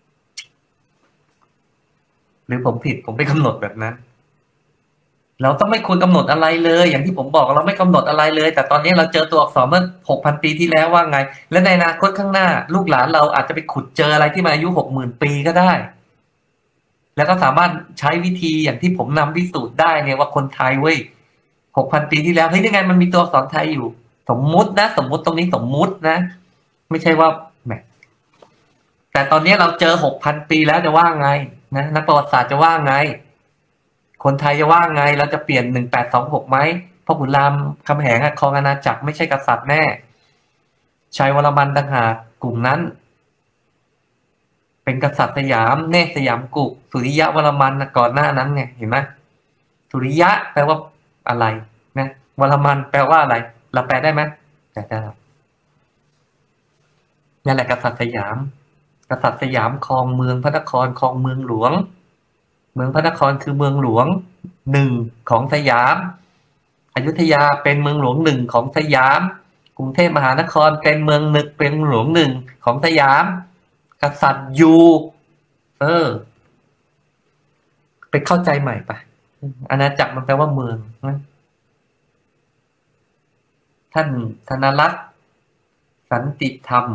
หรือผมผิดผมไปกำหนดแบบนั้นเราต้องไม่ควรกำหนดอะไรเลยอย่างที่ผมบอกเราไม่กำหนดอะไรเลยแต่ตอนนี้เราเจอตัวอักษรเมื่อหกพันปีที่แล้วว่าไงและในอนาคตข้างหน้าลูกหลานเราอาจจะไปขุดเจออะไรที่มาอายุหกหมื่นปีก็ได้แล้วก็สามารถใช้วิธีอย่างที่ผมนำพิสูจน์ได้เนี่ยว่าคนไทยเว้ยหกพันปีที่แล้วเฮ้ยยังไงมันมีตัวอักษรไทยอยู่สมมุตินะสมมุติตรงนี้สมมุตินะไม่ใช่ว่าแหมแต่ตอนนี้เราเจอหกพันปีแล้วจะว่าไงนะนักประวัติศาสตร์จะว่าไงคนไทยจะว่าไงเราจะเปลี่ยนหนึ่งแปดสองหกไหมเพราะขุนรามคำแหงครองอาณาจักรไม่ใช่กษัตริย์แน่ชัยวรมันต่างหากกลุ่มนั้นเป็นกษัตริย์สยามเนตรสยามกุกสุริยะวรมันก่อนหน้านั้นไงเห็นไหมสุริยะแปลว่าอะไรนะวรมันแปลว่าอะไรเราแปลได้ไหมแปลได้นี่แหละกษัตริย์สยามกษัตริย์สยามครองเมืองพระนครครองเมืองหลวงเมืองพระนครคือเมืองหลวงหนึ่งของสยามอยุธยาเป็นเมืองหลวงหนึ่งของสยามกรุงเทพมหานครเป็นเมืองหนึ่งเป็นหลวงหนึ่งของสยามกษัตริย์อยู่เออไปเข้าใจใหม่ไปอาณาจักรมันแปลว่าเมืองนะท่านธนรัตน์สันติธรรม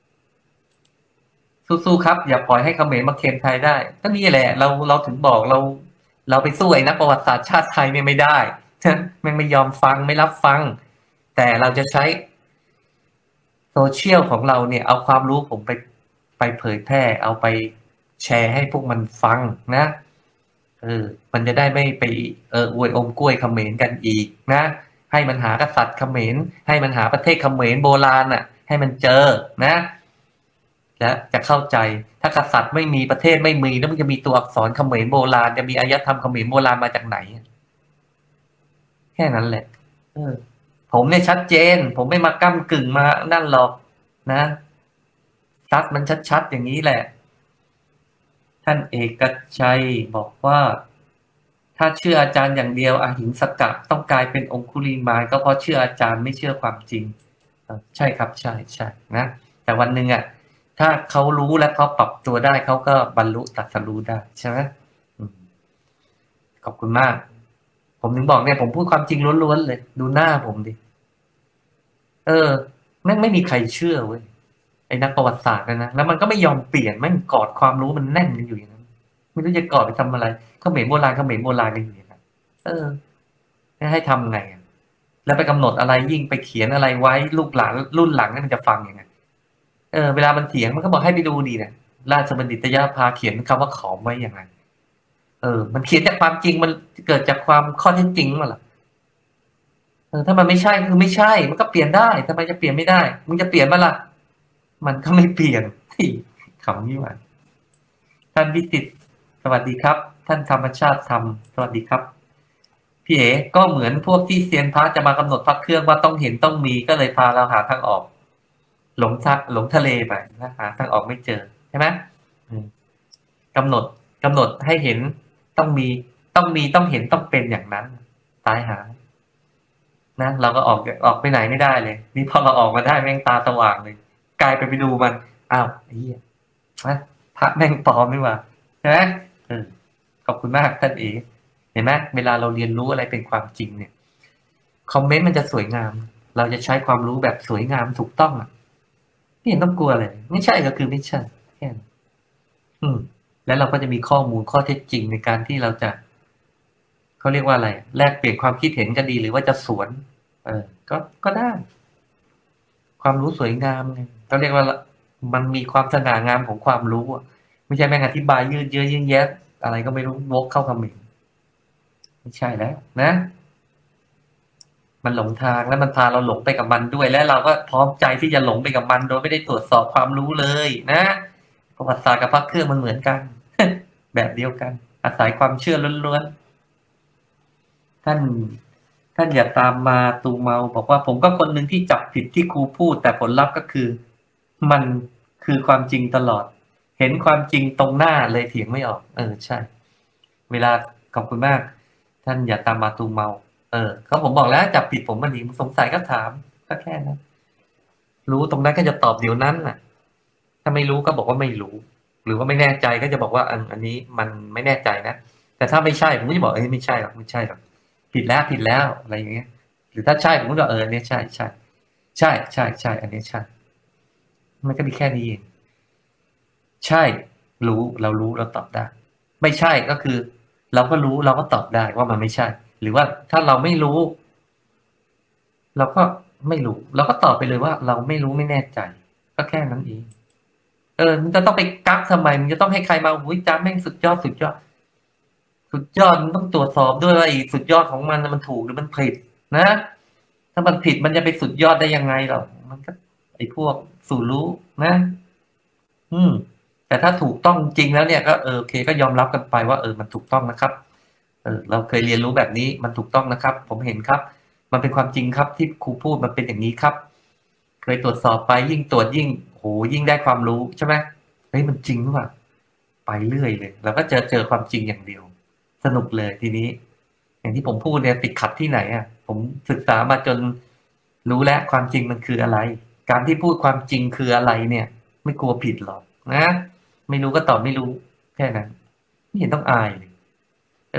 สู้ๆครับอย่าปล่อยให้เขมรมาเค็มไทยได้ก็นี่แหละเราเราถึงบอกเราเราไปสู้ไอ้นักประวัติศาสตร์ชาติไทยเนี่ยไม่ได้แม่งไม่ยอมฟังไม่รับฟังแต่เราจะใช้โซเชียลของเราเนี่ยเอาความรู้ผมไปไปเผยแพร่เอาไปแชร์ให้พวกมันฟังนะเออมันจะได้ไม่ไปเอออวยอมกล้วยเขมรกันอีกนะให้มันหากษัตริย์เขมรให้มันหาประเทศเขมรโบราณน่ะให้มันเจอนะและจะเข้าใจถ้ากษัตริย์ไม่มีประเทศไม่มีแล้วมันจะมีตัวอักษรเขมรโบราณจะมีอารยธรรมเขมรโบราณมาจากไหนแค่นั้นแหละเออผมเนี่ยชัดเจนผมไม่มาก้ำกึ่งมานั่นหรอกนะซัดมันชัดๆอย่างนี้แหละท่านเอกชัยบอกว่าถ้าเชื่ออาจารย์อย่างเดียวอหิงสกะต้องกลายเป็นองคุลิมานก็เพราะเชื่ออาจารย์ไม่เชื่อความจริงใช่ครับใช่ใช่นะแต่วันหนึ่งอ่ะถ้าเขารู้และเขาปรับตัวได้เขาก็บรรลุตรัสรู้ได้ใช่ไหมขอบคุณมากผมถึงบอกเนี่ยผมพูดความจริงล้วนๆเลยดูหน้าผมดิเออแม่งไม่มีใครเชื่อเว้ยไอ้นักประวัติศาสตร์นะแล้วมันก็ไม่ยอมเปลี่ยนแม่งกอดความรู้มันแน่นกันอยู่อย่างนั้นไม่รู้จะกอดไปทำอะไรเขมรโบราณเขมรโบราณกันอยู่อย่างนั้นเออให้ทำไงแล้วไปกำหนดอะไรยิ่งไปเขียนอะไรไว้ลูกหลานรุ่นหลังนี่มันจะฟังยังไงเออเวลามันเถียงมันก็บอกให้ไปดูดีเนี่ยราชบัณฑิตยสภาเขียนคำว่าขอมไว้ยังไงเออมันเขียนจากความจริงมันเกิดจากความข้อเท็จจริงมาหรอเออถ้ามันไม่ใช่คือไม่ใช่มันก็เปลี่ยนได้ทำไมจะเปลี่ยนไม่ได้มึงจะเปลี่ยนมาล่ะมันก็ไม่เปลี่ยนขำนี่หว่าท่านวิจิตรสวัสดีครับท่านธรรมชาติธรรมสวัสดีครับพี่เอ๋ก็เหมือนพวกที่เซียนพระจะมากำหนดพระเครื่องว่าต้องเห็นต้องมีก็เลยพาเราหาทางออกหลงทะหลงทะเลไปนะหาทางออกไม่เจอใช่ไหมกำหนดกำหนดให้เห็นต้องมีต้องมีต้องเห็นต้องเป็นอย่างนั้นตายหานะเราก็ออกออกไปไหนไม่ได้เลยนี่พอเราออกมาได้แม่งตาสว่างเลยกลายไปไปดูมันอ้าวไอ้เหี้ยนะพระแม่งปลอมนี่หว่าใช่ไหมเออขอบคุณมากท่านเอ๋เห็นไหมเวลาเราเรียนรู้อะไรเป็นความจริงเนี่ยคอมเมนต์มันจะสวยงามเราจะใช้ความรู้แบบสวยงามถูกต้องอ่ะไม่เห็นต้องกลัวเลยไม่ใช่ก็คือไม่ใช่แค่นั้นอืมแล้วเราก็จะมีข้อมูลข้อเท็จจริงในการที่เราจะเขาเรียกว่าอะไรแลกเปลี่ยนความคิดเห็นก็ดีหรือว่าจะสวนเออก็ก็ได้ความรู้สวยงามไงเขาเรียกว่ามันมีความสง่างามของความรู้อ่ะไม่ใช่แม่งอธิบายยืดเยื้อยิ่งแย้อะไรก็ไม่รู้วกเข้าคำเขมรไม่ใช่แล้วนะมันหลงทางแล้วมันพาเราหลงไปกับมันด้วยและเราก็พร้อมใจที่จะหลงไปกับมันโดยไม่ได้ตรวจสอบความรู้เลยนะประวัติศาสตร์กับพระเครื่องมันเหมือนกันแบบเดียวกันอาศัยความเชื่อล้วนๆท่านท่านอย่าตามมาตูเมาบอกว่าผมก็คนหนึ่งที่จับผิดที่ครูพูดแต่ผลลัพธ์ก็คือมันคือความจริงตลอดเห็นความจริงตรงหน้าเลยเถียงไม่ออกเออใช่เวลาขอบคุณมากท่านอย่าตามมาตูเมาเออเขาผมบอกแล้วจับผิดผมมันหนีสงสัยก็ถามก็แค่นั้นรู้ตรงนั้นก็จะตอบเดี๋ยวนั้นน่ะถ้าไม่รู้ก็บอกว่าไม่รู้หรือว่าไม่แน่ใจก็จะบอกว่าอันอันนี้มันไม่แน่ใจนะแต่ถ้าไม่ใช่ผมก็จะบอกเอ้ยไม่ใช่หรอกไม่ใช่หรอกผิดแล้วผิดแล้วอะไรอย่างเงี้ยหรือถ้าใช่ผมก็จะเออเนี่ยใช่ใช่ใช่ใช่ใช่อันนี้ใช่มันก็มีแค่นี้เองใช่รู้เรารู้เราตอบได้ไม่ใช่ก็คือเราก็รู้เราก็ตอบได้ว่ามันไม่ใช่หรือว่าถ้าเราไม่รู้เราก็ไม่รู้เราก็ตอบไปเลยว่าเราไม่รู้ไม่แน่ใจก็แค่นั้นเองเออมันจะต้องไปกักทำไมมันจะต้องให้ใครมาอุ้ยจ้าแม่งสุดยอดสุดยอดสุดยอดมันต้องตรวจสอบด้วยว่าไอ้สุดยอดของมันมันถูกหรือมันผิดนะถ้ามันผิดมันจะไปสุดยอดได้ยังไงหรอมันก็ไอ้พวกสู่รู้นะอืมแต่ถ้าถูกต้องจริงแล้วเนี่ยก็เออโอเคก็ยอมรับกันไปว่าเออมันถูกต้องนะครับเออเราเคยเรียนรู้แบบนี้มันถูกต้องนะครับผมเห็นครับมันเป็นความจริงครับที่ครูพูดมันเป็นอย่างนี้ครับเคยตรวจสอบไปยิ่งตรวจยิ่งโหยิ่งได้ความรู้ใช่ไหมเฮ้ยมันจริงหรือเปล่าไปเรื่อยเลยเราก็เจอเจอความจริงอย่างเดียวสนุกเลยทีนี้อย่างที่ผมพูดเนี่ยติดขัดที่ไหนอ่ะผมศึกษามาจนรู้แล้วความจริงมันคืออะไรการที่พูดความจริงคืออะไรเนี่ยไม่กลัวผิดหรอกนะไม่รู้ก็ตอบไม่รู้แค่นั้นไม่เห็นต้องอายเลยเออ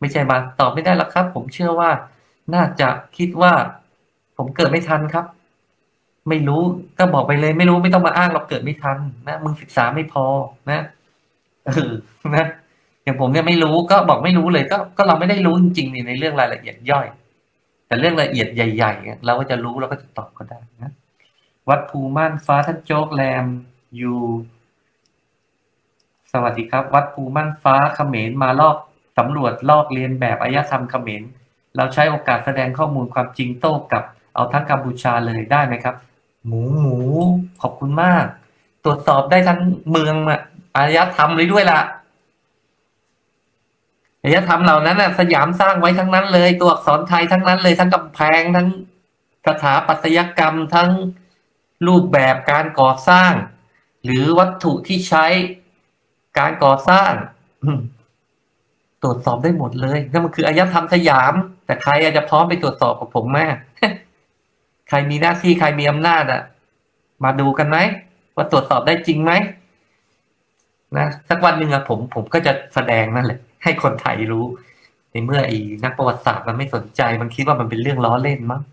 ไม่ใช่มาตอบไม่ได้หรอกครับ ผมเชื่อว่าน่าจะคิดว่า ผมเกิดไม่ทันครับ ไม่รู้ก็บอกไปเลย ไม่รู้ไม่ต้องมาอ้างเราเกิดไม่ทันนะมึงศึกษาไม่พอนะเออนะอย่างผมเนี่ยไม่รู้ก็บอกไม่รู้เลยก็ก็เราไม่ได้รู้จริงๆในเรื่องรายละเอียดย่อย แต่เรื่องละเอียดใหญ่ๆเราก็จะรู้เราก็จะตอบก็ได้นะวัดภูม่านฟ้าท่านโจ๊กแรมอยู่สวัสดีครับ วัดภูม่านฟ้าเขมรมาลอกสำรวจลอกเรียนแบบอารยธรรมเขมรเราใช้โอกาสแสดงข้อมูลความจริงโต้กลับเอาทั้งกัมพูชาเลยได้ไหมครับ หมูหมูขอบคุณมาก ตรวจสอบได้ทั้งเมืองอะอารยธรรมเลยด้วยล่ะอารยธรรมเหล่านั้นน่ะสยามสร้างไว้ทั้งนั้นเลยตัวอักษรไทยทั้งนั้นเลยทั้งกำแพงทั้งสถาปัตยกรรมทั้งรูปแบบการก่อสร้าง หรือวัตถุที่ใช้การก่อสร้างตรวจสอบได้หมดเลยนั่นมันคืออารยธรรมสยาม แต่ใครอาจจะพร้อมไปตรวจสอบกับผมแม่ใครมีหน้าที่ใครมีอำนาจอ่ะ มาดูกันไหมว่าตรวจสอบได้จริงไหมนะสักวันหนึ่งอะผมผมก็จะแสดงนั่นแหละให้คนไทยรู้ในเมื่อไอ้นักประวัติศาสตร์มันไม่สนใจมันคิดว่ามันเป็นเรื่องล้อเล่นมั้ง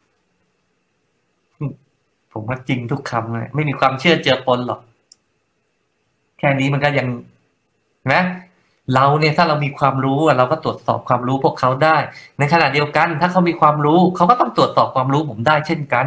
ผมว่าจริงทุกคำเลยไม่มีความเชื่อเจือปนหรอกแค่นี้มันก็ยังนะเราเนี่ยถ้าเรามีความรู้เราก็ตรวจสอบความรู้พวกเขาได้ ในขณะเดียวกัน ถ้าเขามีความรู้เขาก็ต้องตรวจสอบความรู้ผมได้เช่นกัน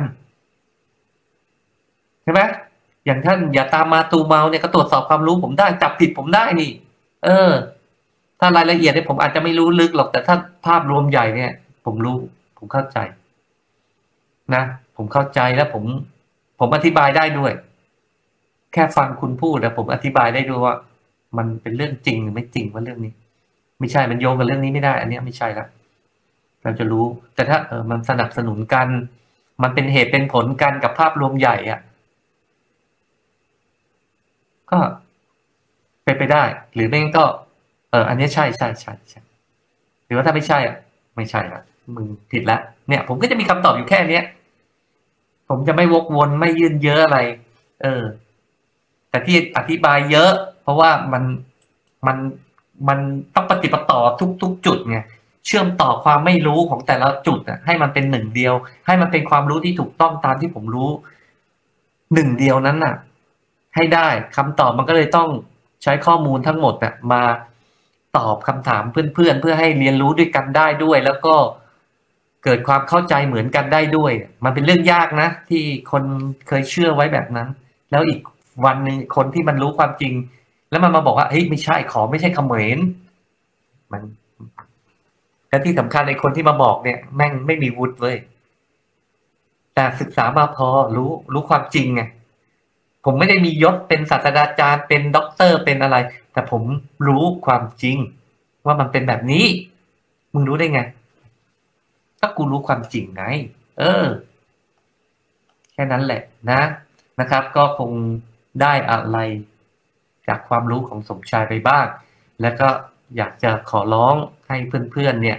ใช่ไหมอย่างท่านอย่าตามมาตูเมาเนี่ยก็ตรวจสอบความรู้ผมได้จับผิดผมได้นี่เออถ้ารายละเอียดเนี่ยผมอาจจะไม่รู้ลึกหรอกแต่ถ้าภาพรวมใหญ่เนี่ย ผมรู้ผมเข้าใจนะผมเข้าใจแล้วผม ผมอธิบายได้ด้วย แค่ฟังคุณพูดแต่ผมอธิบายได้ด้วยว่า มันเป็นเรื่องจริงหรือไม่จริงว่าเรื่องนี้ ไม่ใช่มันโยงกับเรื่องนี้ไม่ได้ อันนี้ไม่ใช่ละเราจะรู้ แต่ถ้าเออมันสนับสนุนกัน มันเป็นเหตุเป็นผลกันกับภาพรวมใหญ่อ่ะก็ไปนไปได้ หรือไม่งั้นก็ เอออันนี้ใช่ใช่ใช่ใช่หรือว่าถ้าไม่ใช่อ่ะไม่ใช่ละมึงผิดละเนี่ยผมก็จะมีคำตอบอยู่แค่เนี้ยผมจะไม่วกวนไม่ยืนเยอะอะไร เออ แต่ที่อธิบายเยอะ เพราะว่ามันมันมันต้องปฏิปต่อทุกๆจุดไงเชื่อมต่อความไม่รู้ของแต่ละจุดอ่ะให้มันเป็นหนึ่งเดียว ให้มันเป็นความรู้ที่ถูกต้องตามที่ผมรู้หนึ่งเดียวนั้นน่ะ ให้ได้คำตอบมันก็เลยต้องใช้ข้อมูลทั้งหมดน่ะมาตอบคำถามเพื่อนๆเพื่อให้เรียนรู้ด้วยกันได้ด้วย แล้วก็เกิดความเข้าใจเหมือนกันได้ด้วย มันเป็นเรื่องยากนะที่คนเคยเชื่อไว้แบบนั้น แล้วอีกวันหนึ่งคนที่มันรู้ความจริง แล้วมันมาบอกว่าเฮ้ยไม่ใช่ขอไม่ใช่เขมรมันและที่สำคัญในคนที่มาบอกเนี่ยแม่งไม่มีวุฒิเว้ยแต่ศึกษามาพอรู้รู้ความจริงไงผมไม่ได้มียศเป็นศาสตราจารย์เป็นด็อกเตอร์เป็นอะไร แต่ผมรู้ความจริง ว่ามันเป็นแบบนี้ มึงรู้ได้ไงก็กูรู้ความจริงไงเออแค่นั้นแหละนะนะครับ ก็คงได้อะไรจากความรู้ของสมชายไปบ้าง แล้วก็อยากจะขอร้องให้เพื่อนๆเนี่ย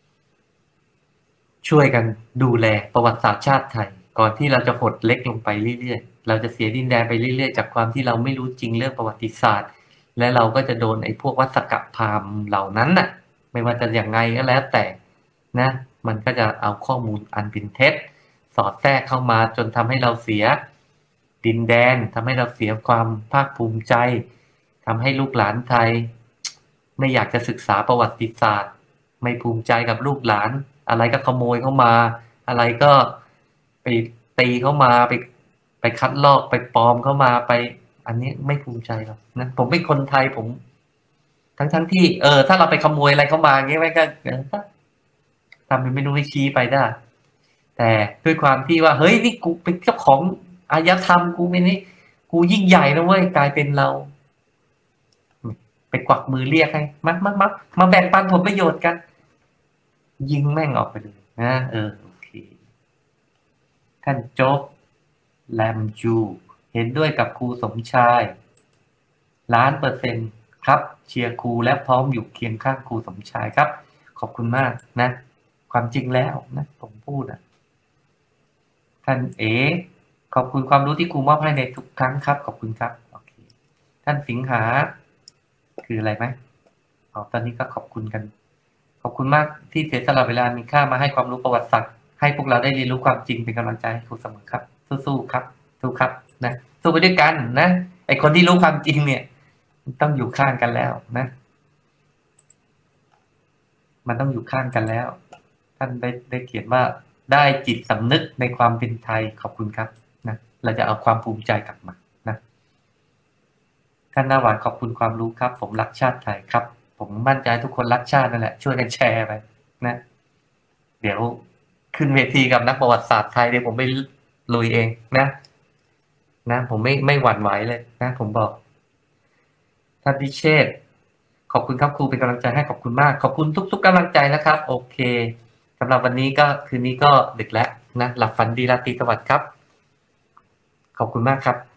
ช่วยกันดูแลประวัติศาสตร์ชาติไทยก่อนที่เราจะหดเล็กลงไปเรื่อยๆเราจะเสียดินแดนไปเรื่อยๆจากความที่เราไม่รู้จริงเรื่องประวัติศาสตร์และเราก็จะโดนไอ้พวกวัสกพราหมณ์เหล่านั้นน่ะไม่ว่าจะอย่างไงก็แล้วแต่นะมันก็จะเอาข้อมูลอันเป็นเท็จสอดแทรกเข้ามาจนทำให้เราเสียดินแดนทำให้เราเสียความภาคภูมิใจทำให้ลูกหลานไทยไม่อยากจะศึกษาประวัติศาสตร์ไม่ภูมิใจกับลูกหลานอะไรก็ขโมยเข้ามา อะไรก็ไปตีเข้ามาไปไปคัดลอกไปปลอมเข้ามาไป อันนี้ไม่ภูมิใจหรอกนะผมเป็นคนไทยผม ทั้งทั้งที่ เออ ถ้าเราไปขโมยอะไรเข้ามาเงี้ยไม่ก็ทำเป็นไม่รู้ไม่ชี้ไปได้ แต่ด้วยความที่ว่าเฮ้ยนี่กูเป็นเจ้าของอารยธรรมกูไม่นี่กูยิ่งใหญ่นะเว้ยกลายเป็นเราไปกวักมือเรียกให้มามามามาแบ่งปันผลประโยชน์กัน ยิงแม่งออกไปเลยนะเออโอเคท่านโจ๊กแลมจูเห็นด้วยกับครูสมชายล้านเปอร์เซ็นต์ครับเชียร์ครูและพร้อมอยู่เคียงข้างครูสมชายครับ ขอบคุณมากนะ ความจริงแล้วนะผมพูดอ่ะท่านเอขอบคุณความรู้ที่ครูมอบให้ในทุกครั้งครับขอบคุณครับโอเคท่านสิงหาคืออะไรไหมอ๋อตอนนี้ก็ขอบคุณกันขอบคุณมากที่เสียสละเวลามีค่ามาให้ความรู้ประวัติศาสตร์ให้พวกเราได้เรียนรู้ความจริงเป็นกำลังใจให้ครูเสมอครับสู้ๆครับสู้ครับนะสู้ไปด้วยกันนะไอคนที่รู้ความจริงเนี่ยต้องอยู่ข้างกันแล้วนะมันต้องอยู่ข้างกันแล้วท่านได้ได้เขียนว่าได้จิตสำนึกในความเป็นไทยขอบคุณครับนะเราจะเอาความภูมิใจกลับมานะท่านหน้าหวานขอบคุณความรู้ครับผมรักชาติไทยครับผมมั่นใจทุกคนรักชาตินั่นแหละช่วยกันแชร์ไปนะเดี๋ยวขึ้นเวทีกับนักประวัติศาสตร์ไทยเดี๋ยวผมไปลุยเองนะนะผมไม่ไม่หวั่นไหวเลยนะผมบอกท่านพิเชษฐ์ขอบคุณครับครูเป็นกำลังใจให้ขอบคุณมากขอบคุณทุกๆกำลังใจนะครับโอเคสำหรับวันนี้ก็คืนนี้ก็ดึกแล้วนะหลับฝันดีราตรีสวัสดิ์ครับขอบคุณมากครับ